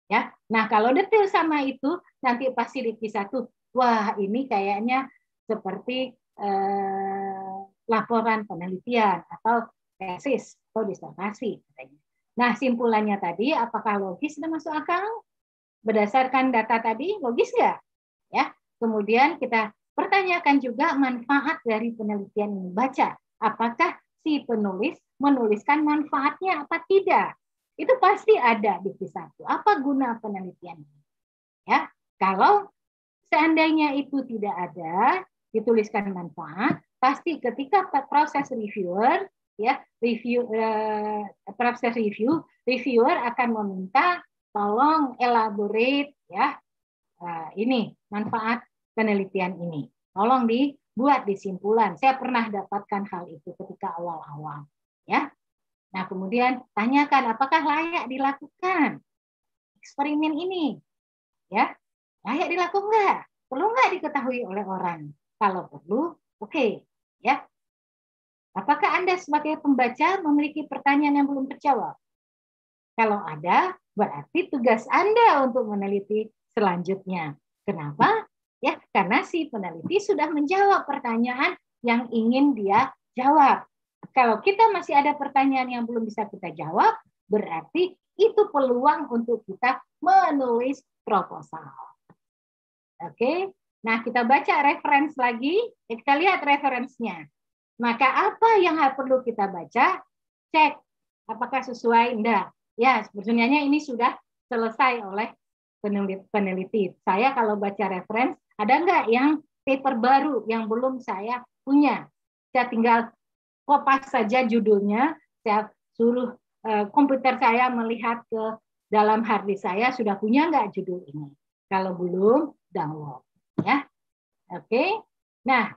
Ya, nah kalau detail sama itu nanti fasiliti satu, wah ini kayaknya seperti eh, laporan penelitian atau tesis atau disertasi. Nah simpulannya tadi, apakah logis dan masuk akal? Berdasarkan data tadi, logis nggak? Ya, kemudian kita pertanyakan juga manfaat dari penelitian ini. Baca, apakah si penulis menuliskan manfaatnya apa tidak? Itu pasti ada di Q satu. Apa guna penelitian ini? Ya, kalau seandainya itu tidak ada dituliskan manfaat, pasti ketika proses reviewer ya review eh, proses review reviewer akan meminta tolong elaborate ya nah, ini manfaat penelitian ini. Tolong dibuat disimpulan. Saya pernah dapatkan hal itu ketika awal-awal ya. Nah, kemudian tanyakan apakah layak dilakukan eksperimen ini. Ya, layak dilakukan enggak? Perlu enggak diketahui oleh orang? Kalau perlu, oke, okay. Ya. Apakah Anda sebagai pembaca memiliki pertanyaan yang belum terjawab? Kalau ada, berarti tugas Anda untuk meneliti selanjutnya. Kenapa? Ya, karena si peneliti sudah menjawab pertanyaan yang ingin dia jawab. Kalau kita masih ada pertanyaan yang belum bisa kita jawab, berarti itu peluang untuk kita menulis proposal. Oke, nah kita baca reference lagi, kita lihat referensinya. Maka apa yang perlu kita baca? Cek apakah sesuai enggak. Ya, sebenarnya ini sudah selesai oleh peneliti. Saya kalau baca reference, ada enggak yang paper baru yang belum saya punya? Saya tinggal kopas saja judulnya, saya suruh eh, komputer saya melihat ke dalam hard disk saya, sudah punya enggak judul ini? Kalau belum, download. Ya, oke. Nah,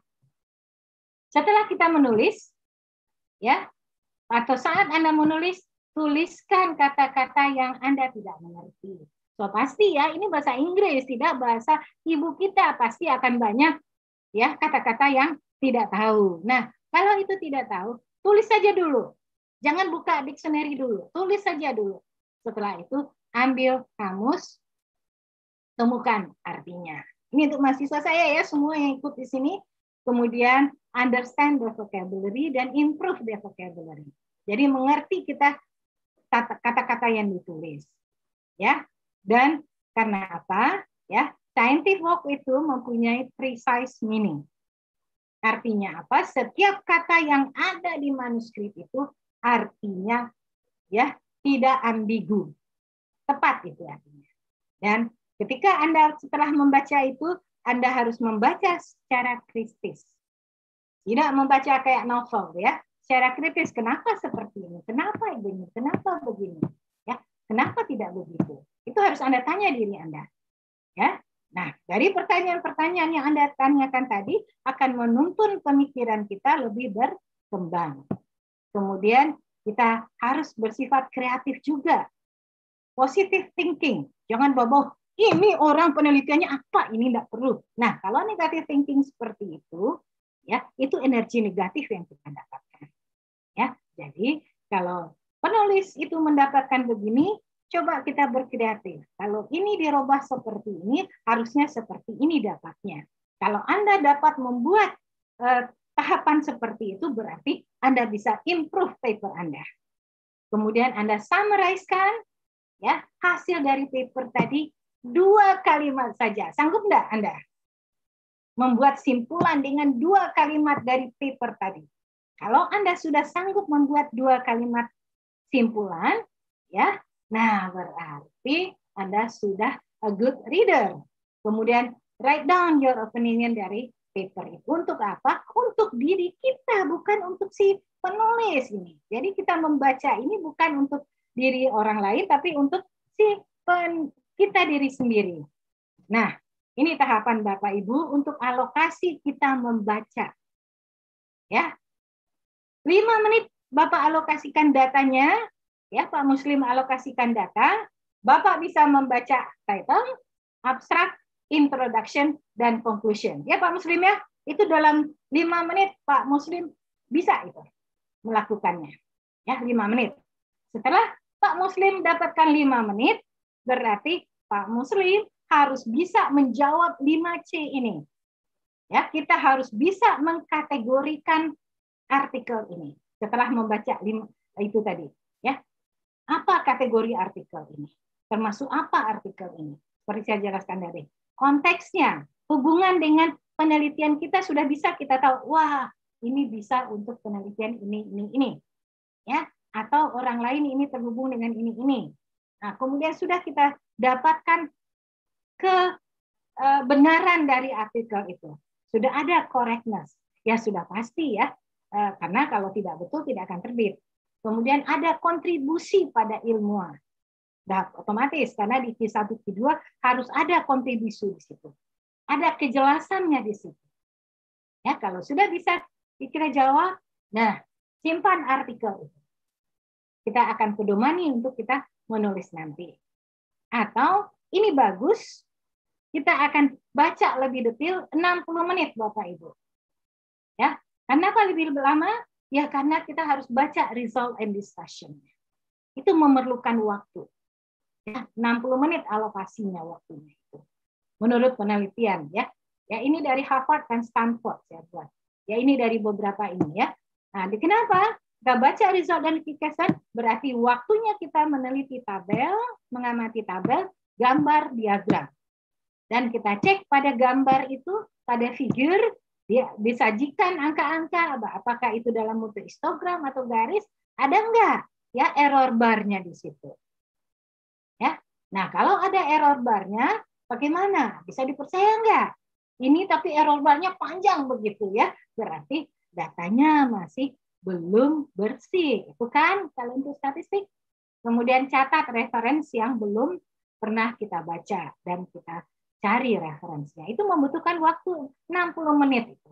setelah kita menulis, ya, atau saat Anda menulis, tuliskan kata-kata yang Anda tidak mengerti. So pasti ya, ini bahasa Inggris, tidak bahasa ibu kita, pasti akan banyak ya kata-kata yang tidak tahu. Nah, kalau itu tidak tahu, tulis saja dulu. Jangan buka dictionary dulu, tulis saja dulu. Setelah itu, ambil kamus, temukan artinya. Ini untuk mahasiswa saya ya, semua yang ikut di sini. Kemudian understand the vocabulary dan improve the vocabulary. Jadi mengerti kita kata-kata yang ditulis. Ya. Dan karena apa? Ya, scientific work itu mempunyai precise meaning. Artinya apa? Setiap kata yang ada di manuskrip itu artinya ya tidak ambigu. Tepat itu artinya. Dan ketika Anda setelah membaca itu, Anda harus membaca secara kritis. Tidak membaca kayak novel ya. Secara kritis, kenapa seperti ini? Kenapa begini? Kenapa begini? Ya, kenapa tidak begitu? Itu harus Anda tanya diri Anda. Ya. Nah, dari pertanyaan-pertanyaan yang Anda tanyakan tadi akan menuntun pemikiran kita lebih berkembang. Kemudian kita harus bersifat kreatif juga. Positive thinking. Jangan boboh. Ini orang penelitiannya apa? Ini tidak perlu. Nah, kalau negative thinking seperti itu, ya itu energi negatif yang kita dapatkan. Ya, jadi kalau penulis itu mendapatkan begini, coba kita berkreatif. Kalau ini dirubah seperti ini, harusnya seperti ini dapatnya. Kalau Anda dapat membuat eh, tahapan seperti itu, berarti Anda bisa improve paper Anda. Kemudian Anda summarize-kan ya hasil dari paper tadi dua kalimat saja. Sanggup enggak Anda membuat simpulan dengan dua kalimat dari paper tadi? Kalau Anda sudah sanggup membuat dua kalimat simpulan, ya, nah berarti Anda sudah a good reader. Kemudian write down your opinion dari paper itu. Untuk apa? Untuk diri kita, bukan untuk si penulis ini. Jadi kita membaca ini bukan untuk diri orang lain, tapi untuk si pen, kita diri sendiri. Nah, ini tahapan Bapak Ibu untuk alokasi kita membaca. Ya, lima menit Bapak alokasikan datanya, ya Pak Muslim alokasikan data, Bapak bisa membaca title, abstract, introduction, dan conclusion. Ya Pak Muslim ya, itu dalam lima menit Pak Muslim bisa itu melakukannya. Ya, lima menit. Setelah Pak Muslim dapatkan lima menit, Berarti Pak Muslim harus bisa menjawab lima C ini. Ya, kita harus bisa mengkategorikan artikel ini setelah membaca lima, itu tadi. Ya, apa kategori artikel ini? Termasuk apa artikel ini? Seperti saya jelaskan tadi. Konteksnya, hubungan dengan penelitian kita sudah bisa kita tahu. Wah, ini bisa untuk penelitian ini, ini, ini. Ya, atau orang lain ini terhubung dengan ini, ini. Nah, kemudian sudah kita dapatkan kebenaran dari artikel itu. Sudah ada correctness. Ya, sudah pasti ya. Karena kalau tidak betul tidak akan terbit. Kemudian ada kontribusi pada ilmuwan. Nah, otomatis karena di Q satu Q dua harus ada kontribusi di situ. Ada kejelasannya di situ. Ya, kalau sudah bisa kita jawab, nah, simpan artikel itu. Kita akan pedomani untuk kita menulis nanti. Atau ini bagus, kita akan baca lebih detail enam puluh menit Bapak Ibu. Ya, kenapa lebih lama? Ya karena kita harus baca result and discussion. Itu memerlukan waktu. Ya, enam puluh menit alokasinya waktunya itu. Menurut penelitian ya. Ya ini dari Harvard dan Stanford saya buat. Ya ini dari beberapa ini ya. Nah, kenapa? Kita baca result dan discussion berarti waktunya kita meneliti tabel, mengamati tabel, gambar, diagram. Dan kita cek pada gambar itu, pada figur, dia disajikan angka-angka, apakah itu dalam bentuk histogram atau garis, ada enggak ya error barnya di situ. Ya. Nah, kalau ada error barnya, bagaimana? Bisa dipercaya enggak? Ini tapi error barnya panjang begitu ya, berarti datanya masih belum bersih, itu kan kalau untuk statistik. Kemudian catat referensi yang belum pernah kita baca dan kita cari referensinya. Itu membutuhkan waktu enam puluh menit itu.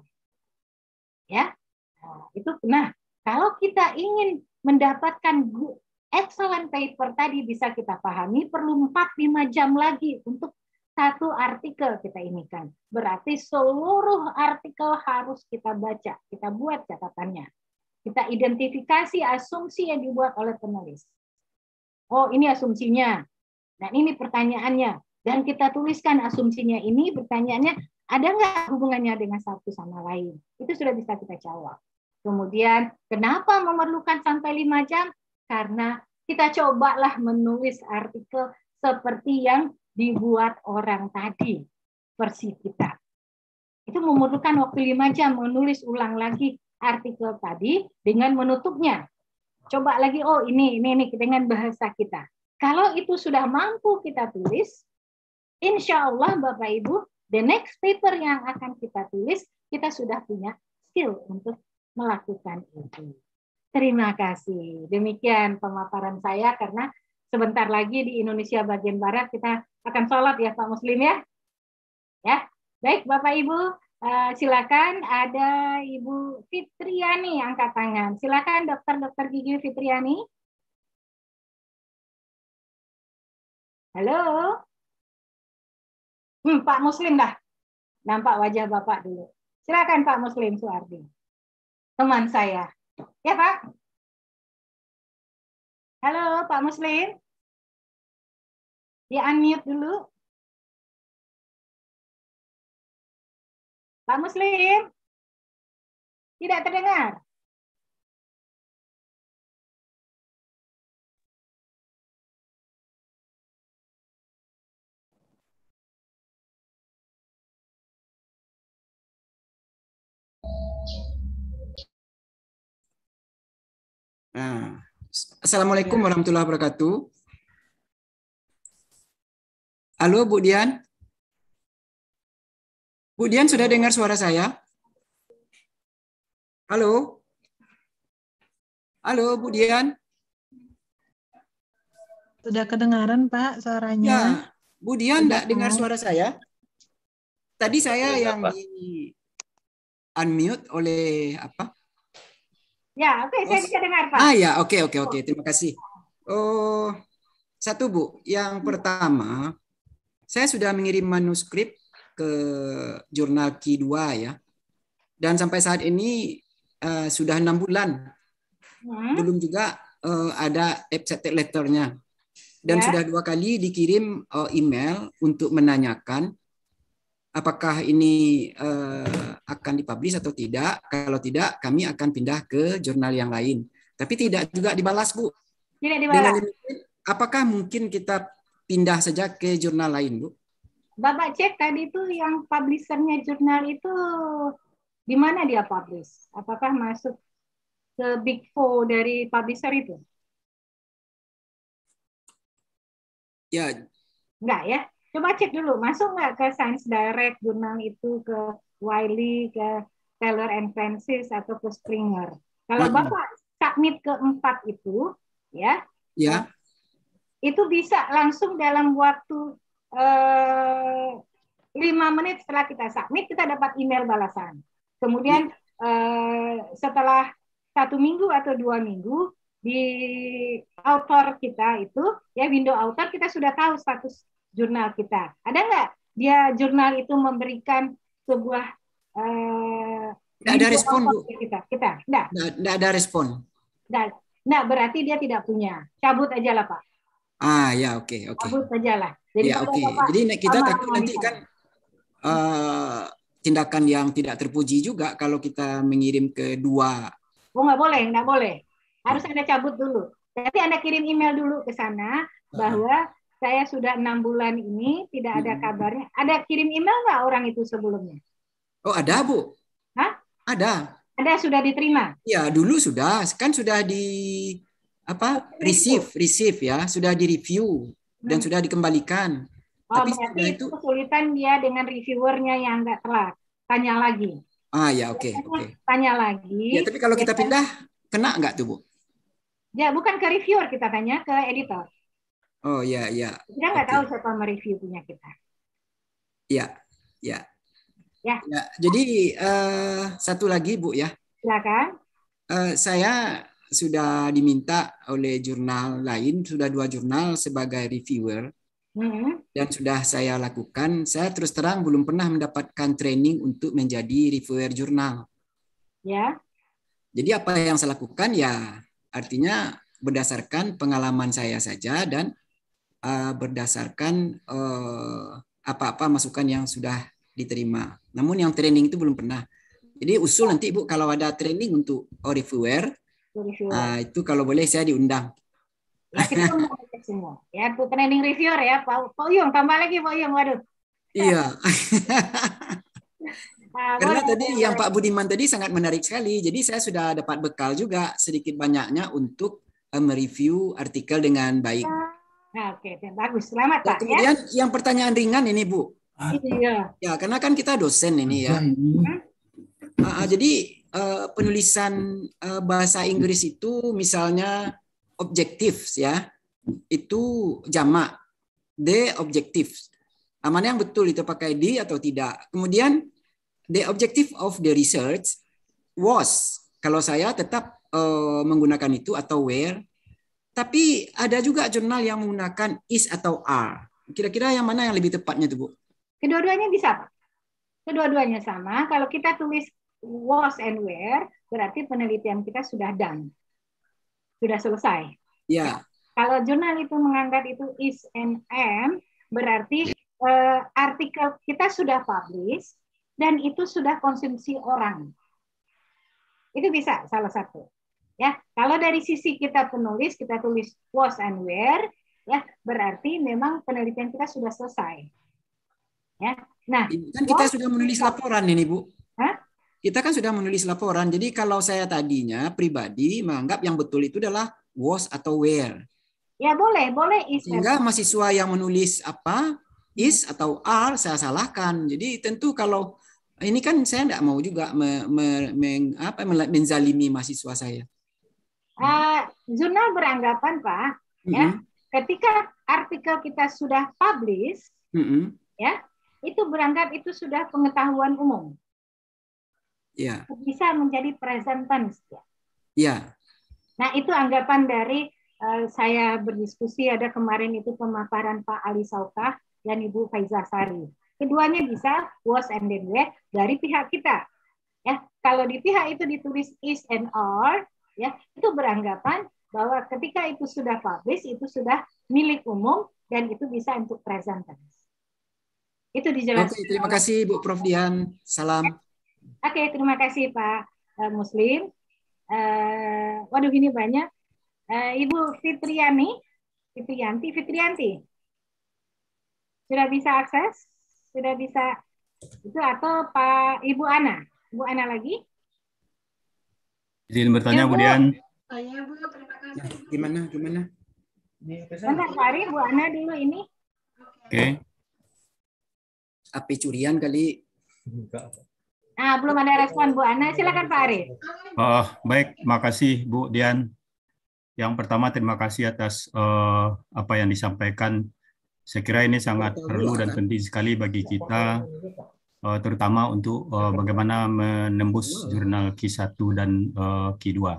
Ya. Nah, itu nah, kalau kita ingin mendapatkan excellent paper tadi bisa kita pahami perlu empat lima jam lagi untuk satu artikel kita ini kan. Berarti seluruh artikel harus kita baca, kita buat catatannya. Kita identifikasi asumsi yang dibuat oleh penulis. Oh, ini asumsinya. Dan ini pertanyaannya. Dan kita tuliskan asumsinya ini, pertanyaannya, ada nggak hubungannya dengan satu sama lain? Itu sudah bisa kita jawab. Kemudian, kenapa memerlukan sampai lima jam? Karena kita cobalah menulis artikel seperti yang dibuat orang tadi, versi kita. Itu memerlukan waktu lima jam menulis ulang lagi artikel tadi dengan menutupnya. Coba lagi, oh ini, ini, ini dengan bahasa kita. Kalau itu sudah mampu kita tulis, insya Allah Bapak Ibu, the next paper yang akan kita tulis, kita sudah punya skill untuk melakukan itu. Terima kasih. Demikian pemaparan saya, karena sebentar lagi di Indonesia bagian Barat kita akan sholat ya Pak Muslim ya. Ya, baik Bapak Ibu. Uh, silakan ada Ibu Fitriani angkat tangan. Silakan dokter-dokter gigi Fitriani. Halo. Hmm, Pak Muslim dah. Nampak wajah Bapak dulu. Silakan Pak Muslim Suardi. Teman saya. Ya Pak. Halo Pak Muslim. Di unmute dulu. Pak Muslim, tidak terdengar. Nah, Assalamualaikum warahmatullahi wabarakatuh. Halo Bu Dian. Bu Dian sudah dengar suara saya? Halo? Halo Bu Dian? Sudah kedengaran Pak suaranya? Ya, Bu Dian tidak dengar suara saya? Tadi saya Sudah, yang Pak. di unmute oleh apa? Ya, oke, saya bisa dengar Pak. Ah ya, oke oke oke, terima kasih. Oh, satu Bu, yang pertama, saya sudah mengirim manuskrip ke jurnal Q dua ya, dan sampai saat ini uh, sudah enam bulan, Hmm. belum juga uh, ada accepted letternya. dan Ya. sudah dua kali dikirim uh, email untuk menanyakan apakah ini uh, akan dipublish atau tidak. Kalau tidak, kami akan pindah ke jurnal yang lain. Tapi tidak juga dibalas, Bu. Tidak Dengan dibalas. demikian, apakah mungkin kita pindah saja ke jurnal lain, Bu? Bapak cek tadi itu yang publishernya jurnal itu di mana dia publish? Apakah masuk ke Big Four dari publisher itu? Ya, Enggak ya? Coba cek dulu, masuk nggak ke Science Direct jurnal itu, ke Wiley, ke Taylor and Francis, atau ke Springer. Kalau Hmm. Bapak submit ke empat itu, ya, ya, itu bisa langsung dalam waktu eh, lima menit setelah kita submit, kita dapat email balasan. Kemudian eh, setelah satu minggu atau dua minggu, di author kita itu, ya window author, kita sudah tahu status jurnal kita. Ada nggak dia jurnal itu memberikan sebuah eh, tidak ada window respon, Bu. author kita? Kita, enggak. Tidak ada respon. Enggak. Nah, berarti dia tidak punya. Cabut aja lah, Pak. Ah, ya, oke, oke. Cabut aja lah. Jadi Ya, kalau oke. Bapak Jadi kita sama takut nanti analisa. kan uh, tindakan yang tidak terpuji juga kalau kita mengirim ke dua. Oh, nggak boleh, nggak boleh. Harus Anda cabut dulu. Tapi Anda kirim email dulu ke sana bahwa saya sudah enam bulan ini tidak ada kabarnya. Ada kirim email nggak orang itu sebelumnya? Oh, ada, Bu. Hah? Ada. Ada, sudah diterima? Ya, dulu sudah. Kan sudah di apa? Receive, receive ya. Sudah di-review dan Hmm. sudah dikembalikan. Oh, Tapi berarti setelah itu itu, kesulitan dia dengan reviewernya yang nggak telat. Tanya lagi. ah ya, oke, oke. Tanya lagi. Ya, tapi kalau kita Ya, pindah, kena nggak tuh, Bu? Ya, bukan ke reviewer kita tanya, ke editor. Oh, ya, ya. Kita nggak Oke. tahu siapa mereview punya kita. Ya, ya. Ya, Ya, jadi eh, satu lagi, Bu ya. silakan. Eh, saya sudah diminta oleh jurnal lain, sudah dua jurnal sebagai reviewer, Hmm. dan sudah saya lakukan. Saya terus terang belum pernah mendapatkan training untuk menjadi reviewer jurnal. Ya. Jadi apa yang saya lakukan ya artinya berdasarkan pengalaman saya saja dan uh, berdasarkan uh, apa-apa masukan yang sudah diterima. Namun yang training itu belum pernah. Jadi usul nanti Bu kalau ada training untuk reviewer, Reviewer. uh, itu kalau boleh saya diundang. Ya, kita undang aja semua. Ya, Bu, training reviewer ya, Pak Pak Yung, tambah lagi Pak Yung, waduh. Iya. Nah, Karena boleh, tadi boleh. yang Pak Budiman tadi sangat menarik sekali. Jadi saya sudah dapat bekal juga sedikit banyaknya untuk uh, mereview artikel dengan baik. Nah, oke, bagus. Selamat, Ya, Pak. kemudian Ya. yang pertanyaan ringan ini Bu. Iya. Ya, karena kan kita dosen ini ya. Uh, jadi uh, penulisan uh, bahasa Inggris itu misalnya objektif ya, itu jamak. The objectives. Uh, mana yang betul itu pakai the atau tidak. Kemudian the objective of the research was. Kalau saya tetap uh, menggunakan itu atau were. Tapi ada juga jurnal yang menggunakan is atau are. Kira-kira yang mana yang lebih tepatnya tuh Bu? Kedua-duanya bisa, Pak. Kedua-duanya sama. Kalau kita tulis was and were, berarti penelitian kita sudah done. Sudah selesai. Ya. Kalau jurnal itu menganggap itu is and am, berarti eh, artikel kita sudah publish dan itu sudah konsumsi orang. Itu bisa salah satu. Ya, kalau dari sisi kita penulis, kita tulis was and were, ya, berarti memang penelitian kita sudah selesai. Ya. Nah, kan kita sudah menulis laporan ini, Bu. Hah? Kita kan sudah menulis laporan. Jadi kalau saya tadinya pribadi menganggap yang betul itu adalah was atau were. Ya, boleh, boleh is. Sehingga mahasiswa yang menulis apa is atau are saya salahkan. Jadi tentu kalau ini kan saya tidak mau juga me, me, me, apa, menzalimi mahasiswa saya. Uh, jurnal beranggapan, Pak, mm-hmm. ya, ketika artikel kita sudah publish, mm-hmm. ya, itu beranggap itu sudah pengetahuan umum. Ya. Bisa menjadi present tense. Ya. Ya. Nah, itu anggapan dari uh, saya berdiskusi ada kemarin itu pemaparan Pak Ali Saukah dan Ibu Faizah Sari. Keduanya bisa was and then were dari pihak kita. Ya, kalau di pihak itu ditulis is and are, ya, itu beranggapan bahwa ketika itu sudah publish, itu sudah milik umum dan itu bisa untuk present tense. Itu dijelaskan. Oke, terima kasih Bu Prof Dian. Salam. Oke, terima kasih Pak uh, Muslim. Uh, waduh ini banyak. Uh, Ibu Fitriani, Fitrianti, Fitrianti. Sudah bisa akses? Sudah bisa itu atau Pak Ibu Ana? Ibu Ana lagi? Izin bertanya, Bu Dian. Saya Bu, terima kasih. Gimana, gimana? Mana Pak Arif, Bu Ana dulu ini. Oke. Okay. H P curian kali. Ah, belum ada respon Bu Ana. Silakan Pak Arif. Oh, baik, makasih Bu Dian. Yang pertama terima kasih atas uh, apa yang disampaikan. Saya kira ini sangat perlu dan penting sekali bagi kita, uh, terutama untuk uh, bagaimana menembus jurnal Q satu dan uh, Q dua.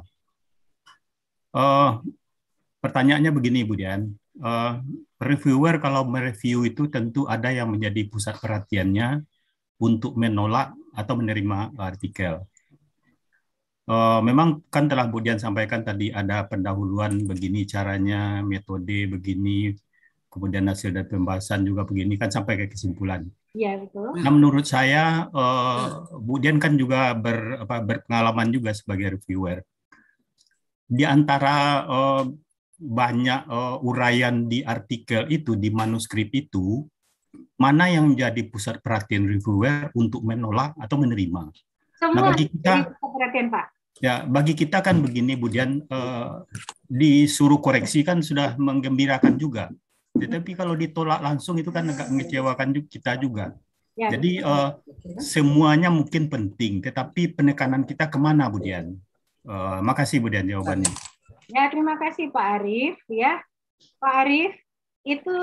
Uh, pertanyaannya begini Bu Dian, uh, reviewer kalau mereview itu tentu ada yang menjadi pusat perhatiannya untuk menolak atau menerima artikel. Uh, memang kan telah Bu Dian sampaikan tadi ada pendahuluan begini caranya, metode begini, kemudian hasil dari pembahasan juga begini, kan sampai ke kesimpulan. Iya, betul. Nah, menurut saya, uh, Bu Dian kan juga ber, apa, berpengalaman juga sebagai reviewer. Di antara uh, banyak uh, uraian di artikel itu, di manuskrip itu, mana yang menjadi pusat perhatian reviewer untuk menolak atau menerima? Semua nah, bagi kita, perhatian Pak. Ya, bagi kita kan begini, Bu Dian, uh, disuruh koreksi kan sudah menggembirakan juga. Tetapi kalau ditolak langsung itu kan agak mengecewakan kita juga. Ya, jadi uh, semuanya mungkin penting, tetapi penekanan kita kemana, Bu Dian? Uh, makasih Bu Dian jawabannya. Ya, terima kasih Pak Arif. Ya, Pak Arif, itu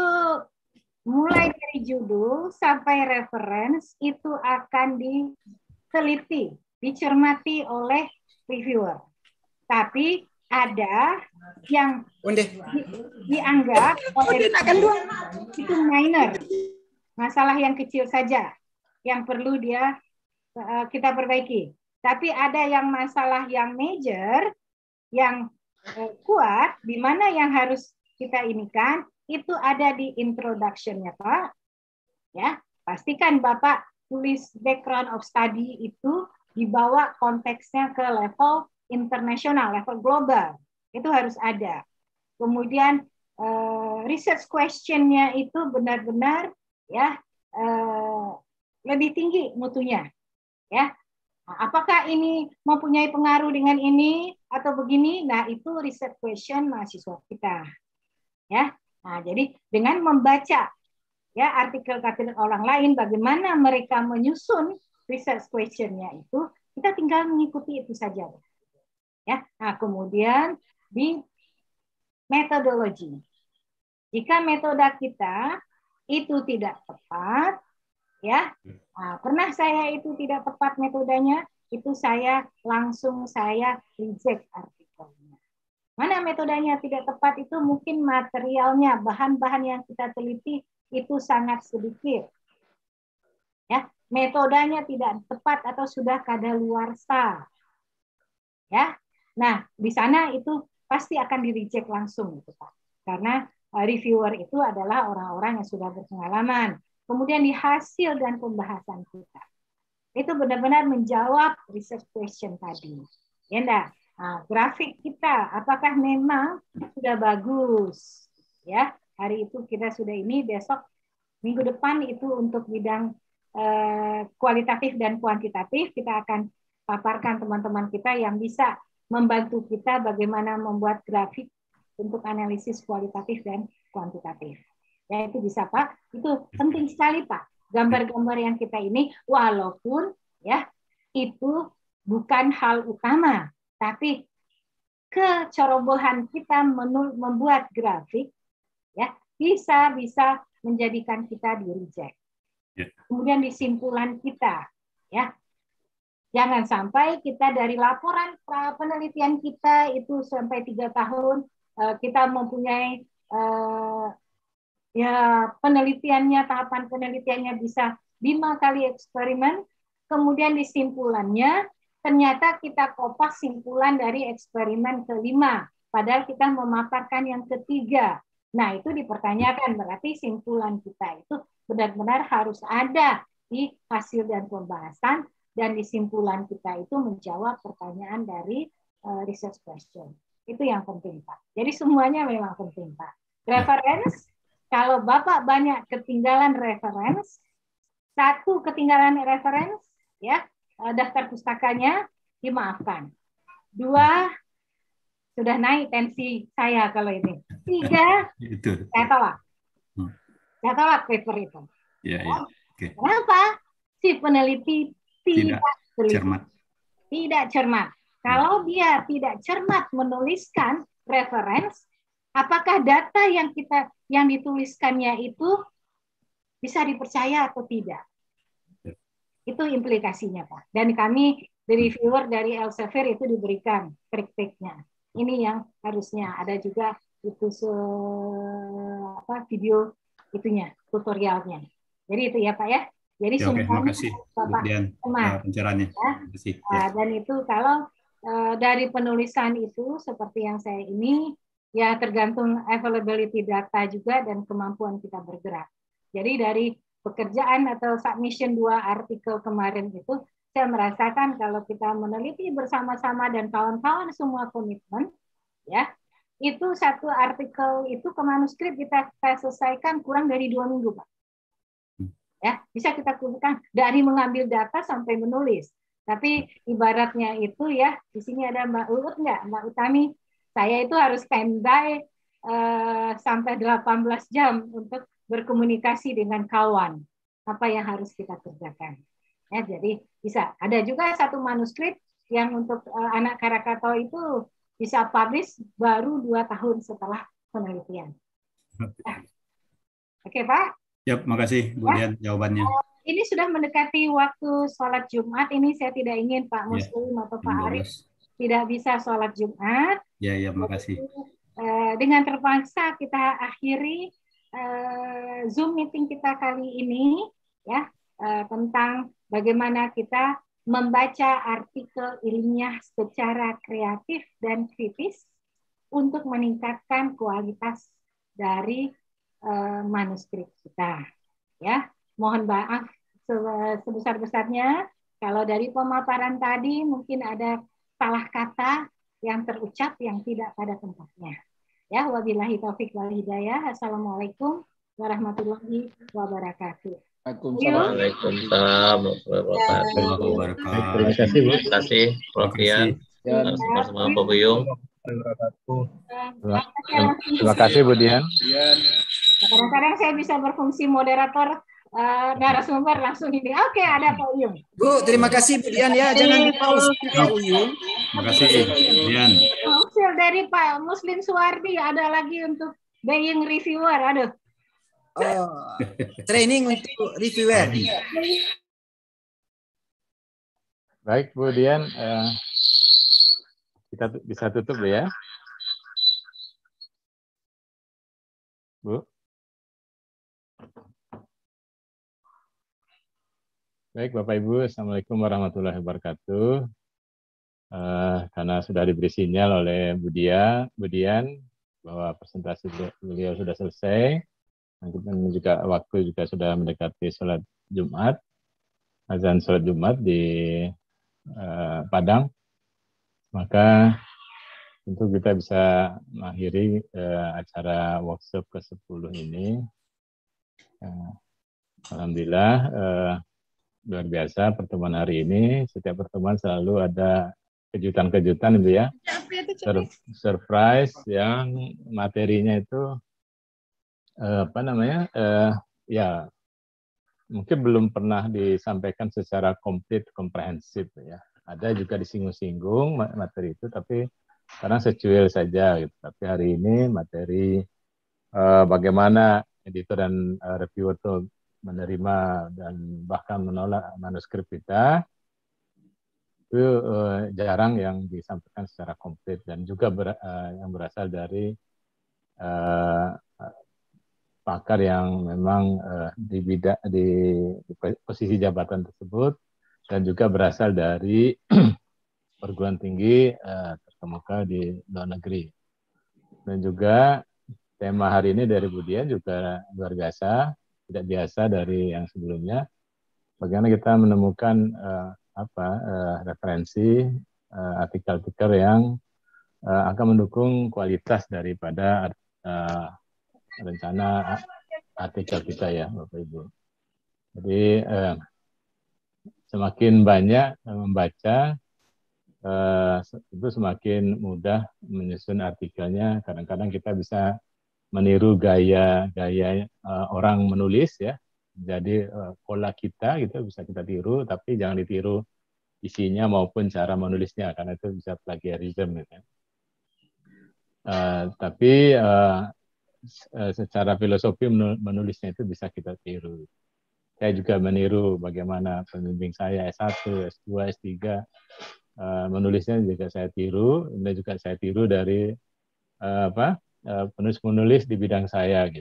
mulai dari judul sampai reference itu akan diteliti, dicermati oleh reviewer. Tapi ada yang di, dianggap oleh itu minor, masalah yang kecil saja yang perlu dia uh, kita perbaiki. Tapi ada yang masalah yang major, yang uh, kuat, di mana yang harus kita inikan itu ada di introduction-nya Pak. Ya, pastikan Bapak tulis background of study itu dibawa konteksnya ke level internasional, level global, itu harus ada. Kemudian uh, research question-nya itu benar-benar ya uh, lebih tinggi mutunya, ya. Nah, apakah ini mempunyai pengaruh dengan ini atau begini? Nah, itu research question mahasiswa kita, ya. Nah, jadi dengan membaca ya artikel-artikel orang lain, bagaimana mereka menyusun research question-nya itu, kita tinggal mengikuti itu saja. Ya, nah kemudian di metodologi. Jika metode kita itu tidak tepat, ya, nah, pernah saya itu tidak tepat metodenya, itu saya langsung saya reject artikelnya. Mana metodenya tidak tepat itu mungkin materialnya, bahan-bahan yang kita teliti itu sangat sedikit. Ya, metodenya tidak tepat atau sudah kadaluarsa. Ya. Nah, di sana itu pasti akan di-reject langsung gitu, Pak. Karena uh, reviewer itu adalah orang-orang yang sudah berpengalaman. Kemudian di hasil dan pembahasan kita. Itu benar-benar menjawab research question tadi. Ya enggak? Nah, grafik kita apakah memang sudah bagus? Ya, hari itu kita sudah ini, besok minggu depan itu untuk bidang uh, kualitatif dan kuantitatif kita akan paparkan teman-teman kita yang bisa membantu kita bagaimana membuat grafik untuk analisis kualitatif dan kuantitatif. Ya itu bisa Pak, itu penting sekali Pak. Gambar-gambar yang kita ini walaupun ya itu bukan hal utama, tapi kecerobohan kita membuat grafik ya bisa bisa menjadikan kita di reject. Kemudian di simpulan kita ya. Jangan sampai kita dari laporan penelitian kita itu sampai tiga tahun kita mempunyai ya penelitiannya, tahapan penelitiannya bisa lima kali eksperimen, kemudian di simpulannya ternyata kita kopas simpulan dari eksperimen kelima padahal kita memaparkan yang ketiga. Nah, itu dipertanyakan, berarti simpulan kita itu benar-benar harus ada di hasil dan pembahasan, dan di simpulan kita itu menjawab pertanyaan dari uh, research question. Itu yang penting, Pak. Jadi semuanya memang penting, Pak. Reference, kalau Bapak banyak ketinggalan reference, satu ketinggalan reference, ya, daftar pustakanya dimaafkan. Dua, sudah naik tensi saya kalau ini. Tiga, itu. Saya tolak. Hmm. Saya tolak paper itu. Ya, ya. Okay. Kenapa? Si peneliti tidak, tidak teliti, cermat. Tidak cermat. Kalau dia tidak cermat menuliskan reference, apakah data yang kita yang dituliskannya itu bisa dipercaya atau tidak? Itu implikasinya, Pak. Dan kami, the reviewer dari Elsevier itu diberikan kritiknya. Ini yang harusnya ada juga itu se, apa, video itunya, tutorialnya. Jadi itu ya, Pak ya. Jadi ya, semuanya, terima kasih, Bapak, uh, pencerahannya. Ya. Kasih, ya. Uh, dan itu kalau uh, dari penulisan itu seperti yang saya ini, ya tergantung availability data juga dan kemampuan kita bergerak. Jadi dari pekerjaan atau submission dua artikel kemarin itu, saya merasakan kalau kita meneliti bersama-sama dan kawan-kawan semua komitmen, ya, itu satu artikel itu ke manuskrip kita, kita selesaikan kurang dari dua minggu, Pak. Ya, bisa kita kumpulkan dari mengambil data sampai menulis. Tapi ibaratnya itu ya, di sini ada Mbak Uut enggak, Mbak Utami, saya itu harus standby uh, sampai delapan belas jam untuk berkomunikasi dengan kawan. Apa yang harus kita kerjakan. Ya, jadi bisa. Ada juga satu manuskrip yang untuk uh, anak Krakatau itu bisa publish baru dua tahun setelah penelitian. Nah. Oke, Pak. Ya, makasih Bu Dian ya, jawabannya. Uh, ini sudah mendekati waktu sholat Jumat. Ini saya tidak ingin Pak Muslim ya, atau Pak Arif tidak bisa sholat Jumat. Ya, ya, makasih. Jadi, uh, dengan terpaksa kita akhiri uh, Zoom meeting kita kali ini, ya, uh, tentang bagaimana kita membaca artikel ilmiah secara kreatif dan kritis untuk meningkatkan kualitas dari uh, manuskrip kita. Ya, mohon maaf sebesar-besarnya kalau dari pemaparan tadi mungkin ada salah kata yang terucap yang tidak pada tempatnya. Ya, wabillahi taufik wal hidayah. Assalamualaikum warahmatullahi wabarakatuh. Waalaikumsalam warahmatullahi wabarakatuh. Terima kasih, Bu. Terima kasih, Prof Dian. Terima kasih, Pak Buyung. Terima kasih, Bu Dian. Kadang-kadang saya bisa berfungsi moderator uh, narasumber langsung ini. Oke, ada Pak Uyung. Bu, terima kasih Bu Dian ya. Jangan lupa Pak Uyung. Terima kasih, Dian. Hasil dari Pak Muslim Suwardi ada lagi untuk being reviewer. Aduh. Oh, training untuk reviewer. Baik, Bu Dian. Uh, kita bisa tutup ya, Bu. Baik, Bapak Ibu, Assalamualaikum warahmatullahi wabarakatuh. Uh, karena sudah diberi sinyal oleh Bu Dian, Bu Dian bahwa presentasi beliau sudah selesai. Dan juga waktu juga sudah mendekati sholat Jumat, azan sholat Jumat di uh, Padang, maka tentu kita bisa mengakhiri uh, acara workshop ke sepuluh ini. Uh, Alhamdulillah uh, luar biasa pertemuan hari ini. Setiap pertemuan selalu ada kejutan-kejutan itu ya, Sur surprise yang materinya itu Uh, apa namanya, uh, ya mungkin belum pernah disampaikan secara komplit, komprehensif ya. Ada juga disinggung-singgung materi itu, tapi sekarang secuil saja gitu. Tapi hari ini materi uh, bagaimana editor dan uh, reviewer itu menerima dan bahkan menolak manuskrip kita, itu uh, jarang yang disampaikan secara komplit dan juga ber, uh, yang berasal dari uh, pakar yang memang uh, di bidang di, di posisi jabatan tersebut dan juga berasal dari perguruan tinggi uh, terkemuka di luar negeri. Dan juga tema hari ini dari Budian juga luar biasa, tidak biasa dari yang sebelumnya. Bagaimana kita menemukan uh, apa uh, referensi artikel-artikel uh, yang uh, akan mendukung kualitas daripada uh, rencana artikel kita ya, Bapak Ibu. Jadi uh, semakin banyak membaca, uh, itu semakin mudah menyusun artikelnya. Kadang-kadang kita bisa meniru gaya-gaya uh, orang menulis ya. Jadi uh, pola kita gitu bisa kita tiru, tapi jangan ditiru isinya maupun cara menulisnya karena itu bisa plagiarism gitu. Uh, tapi uh, secara filosofi menulisnya itu bisa kita tiru. Saya juga meniru bagaimana pembimbing saya S satu, S dua, S tiga uh, menulisnya juga saya tiru, dan juga saya tiru dari uh, apa penulis-penulis di bidang saya gitu.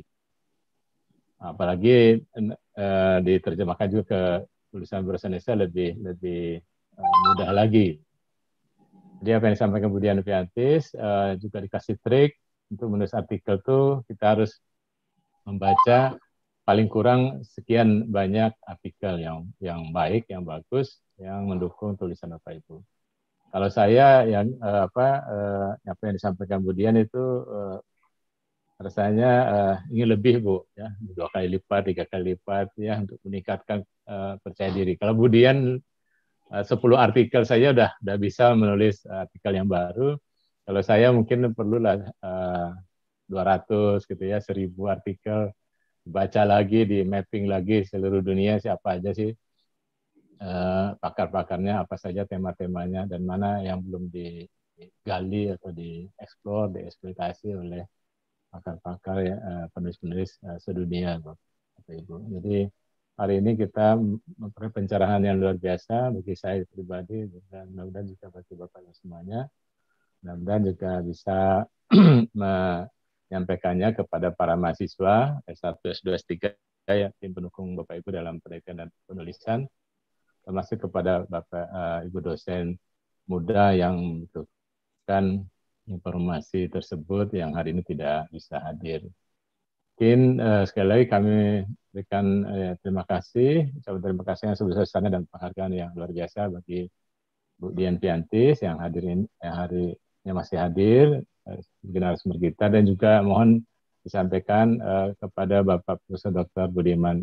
Apalagi uh, diterjemahkan juga ke tulisan bahasa Indonesia lebih lebih uh, mudah lagi. Jadi apa yang disampaikan Bu Dian Noviantis uh, juga dikasih trik untuk menulis artikel tuh kita harus membaca paling kurang sekian banyak artikel yang yang baik, yang bagus, yang mendukung tulisan Bapak Ibu. Kalau saya yang uh, apa uh, apa yang disampaikan Bu Dian itu uh, rasanya uh, ingin lebih Bu ya, dua kali lipat, tiga kali lipat ya untuk meningkatkan uh, percaya diri. Kalau Bu Dian uh, sepuluh artikel saja udah udah bisa menulis artikel yang baru. Kalau saya mungkin perlulah uh, dua ratus gitu ya, seribu artikel, baca lagi, di mapping lagi seluruh dunia siapa aja sih uh, pakar-pakarnya, apa saja tema-temanya dan mana yang belum digali atau dieksplor, dieksploitasi oleh pakar-pakar ya, penulis-penulis uh, sedunia, Bapak Ibu. Jadi hari ini kita memperoleh pencerahan yang luar biasa bagi saya pribadi dan mudah-mudahan juga bagi Bapak semuanya. Mudah-mudahan juga bisa menyampaikannya kepada para mahasiswa S satu, S dua, S tiga yang tim pendukung Bapak Ibu dalam penelitian dan penulisan, termasuk kepada Bapak uh, Ibu dosen muda yang membutuhkan informasi tersebut yang hari ini tidak bisa hadir. Mungkin uh, sekali lagi kami berikan uh, terima kasih, ucapan terima kasih yang sebesar-besarnya dan penghargaan yang luar biasa bagi Bu Dian Noviantis yang hadirin yang hari yang masih hadir, uh, generasi kita, dan juga mohon disampaikan uh, kepada Bapak Profesor Doktor Budiman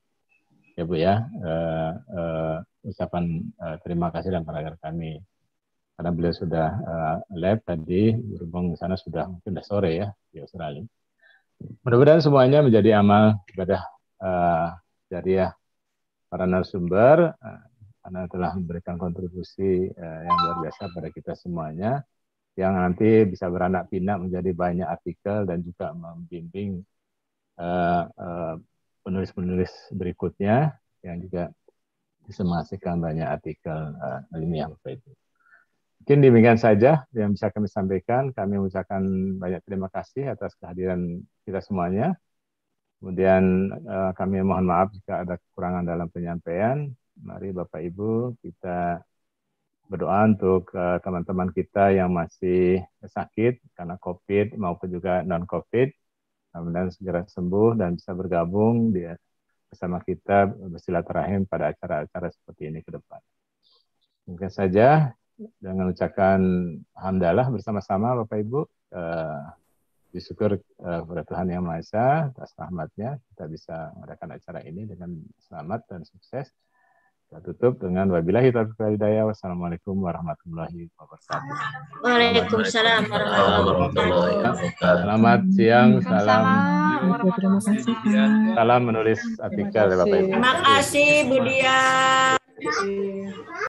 ya Bu ya, uh, uh, ucapan uh, terima kasih dan penghargaan kami. Karena beliau sudah uh, lab tadi, berhubung di sana sudah mungkin sudah sore ya di Australia. Mudah-mudahan semuanya menjadi amal ibadah uh, jariah para narasumber uh, karena telah memberikan kontribusi uh, yang luar biasa pada kita semuanya, yang nanti bisa beranak pinak menjadi banyak artikel dan juga membimbing uh, uh, penulis-penulis berikutnya yang juga bisa menghasilkan banyak artikel uh, ilmiah Bapak Ibu. Mungkin demikian saja yang bisa kami sampaikan. Kami mengucapkan banyak terima kasih atas kehadiran kita semuanya. Kemudian eh, kami mohon maaf jika ada kekurangan dalam penyampaian. Mari Bapak Ibu kita berdoa untuk teman-teman eh, kita yang masih sakit karena COVID maupun juga non-COVID. Mudah-mudahan segera sembuh dan bisa bergabung di, bersama kita bersilaturahim pada acara-acara seperti ini ke depan. Mungkin saja. Dengan ucapkan hamdalah bersama-sama Bapak Ibu, uh, disyukur uh, kepada Tuhan Yang Maha Esa atas rahmatnya kita bisa mengadakan acara ini dengan selamat dan sukses. Kita tutup dengan wabillahi taufiq wal hidayah. Wassalamualaikum warahmatullahi wabarakatuh. Waalaikumsalam warahmatullahi wabarakatuh. Selamat siang, salam. Terima kasih. Salam menulis artikel ya Bapak Ibu. Terima kasih Bu Dian.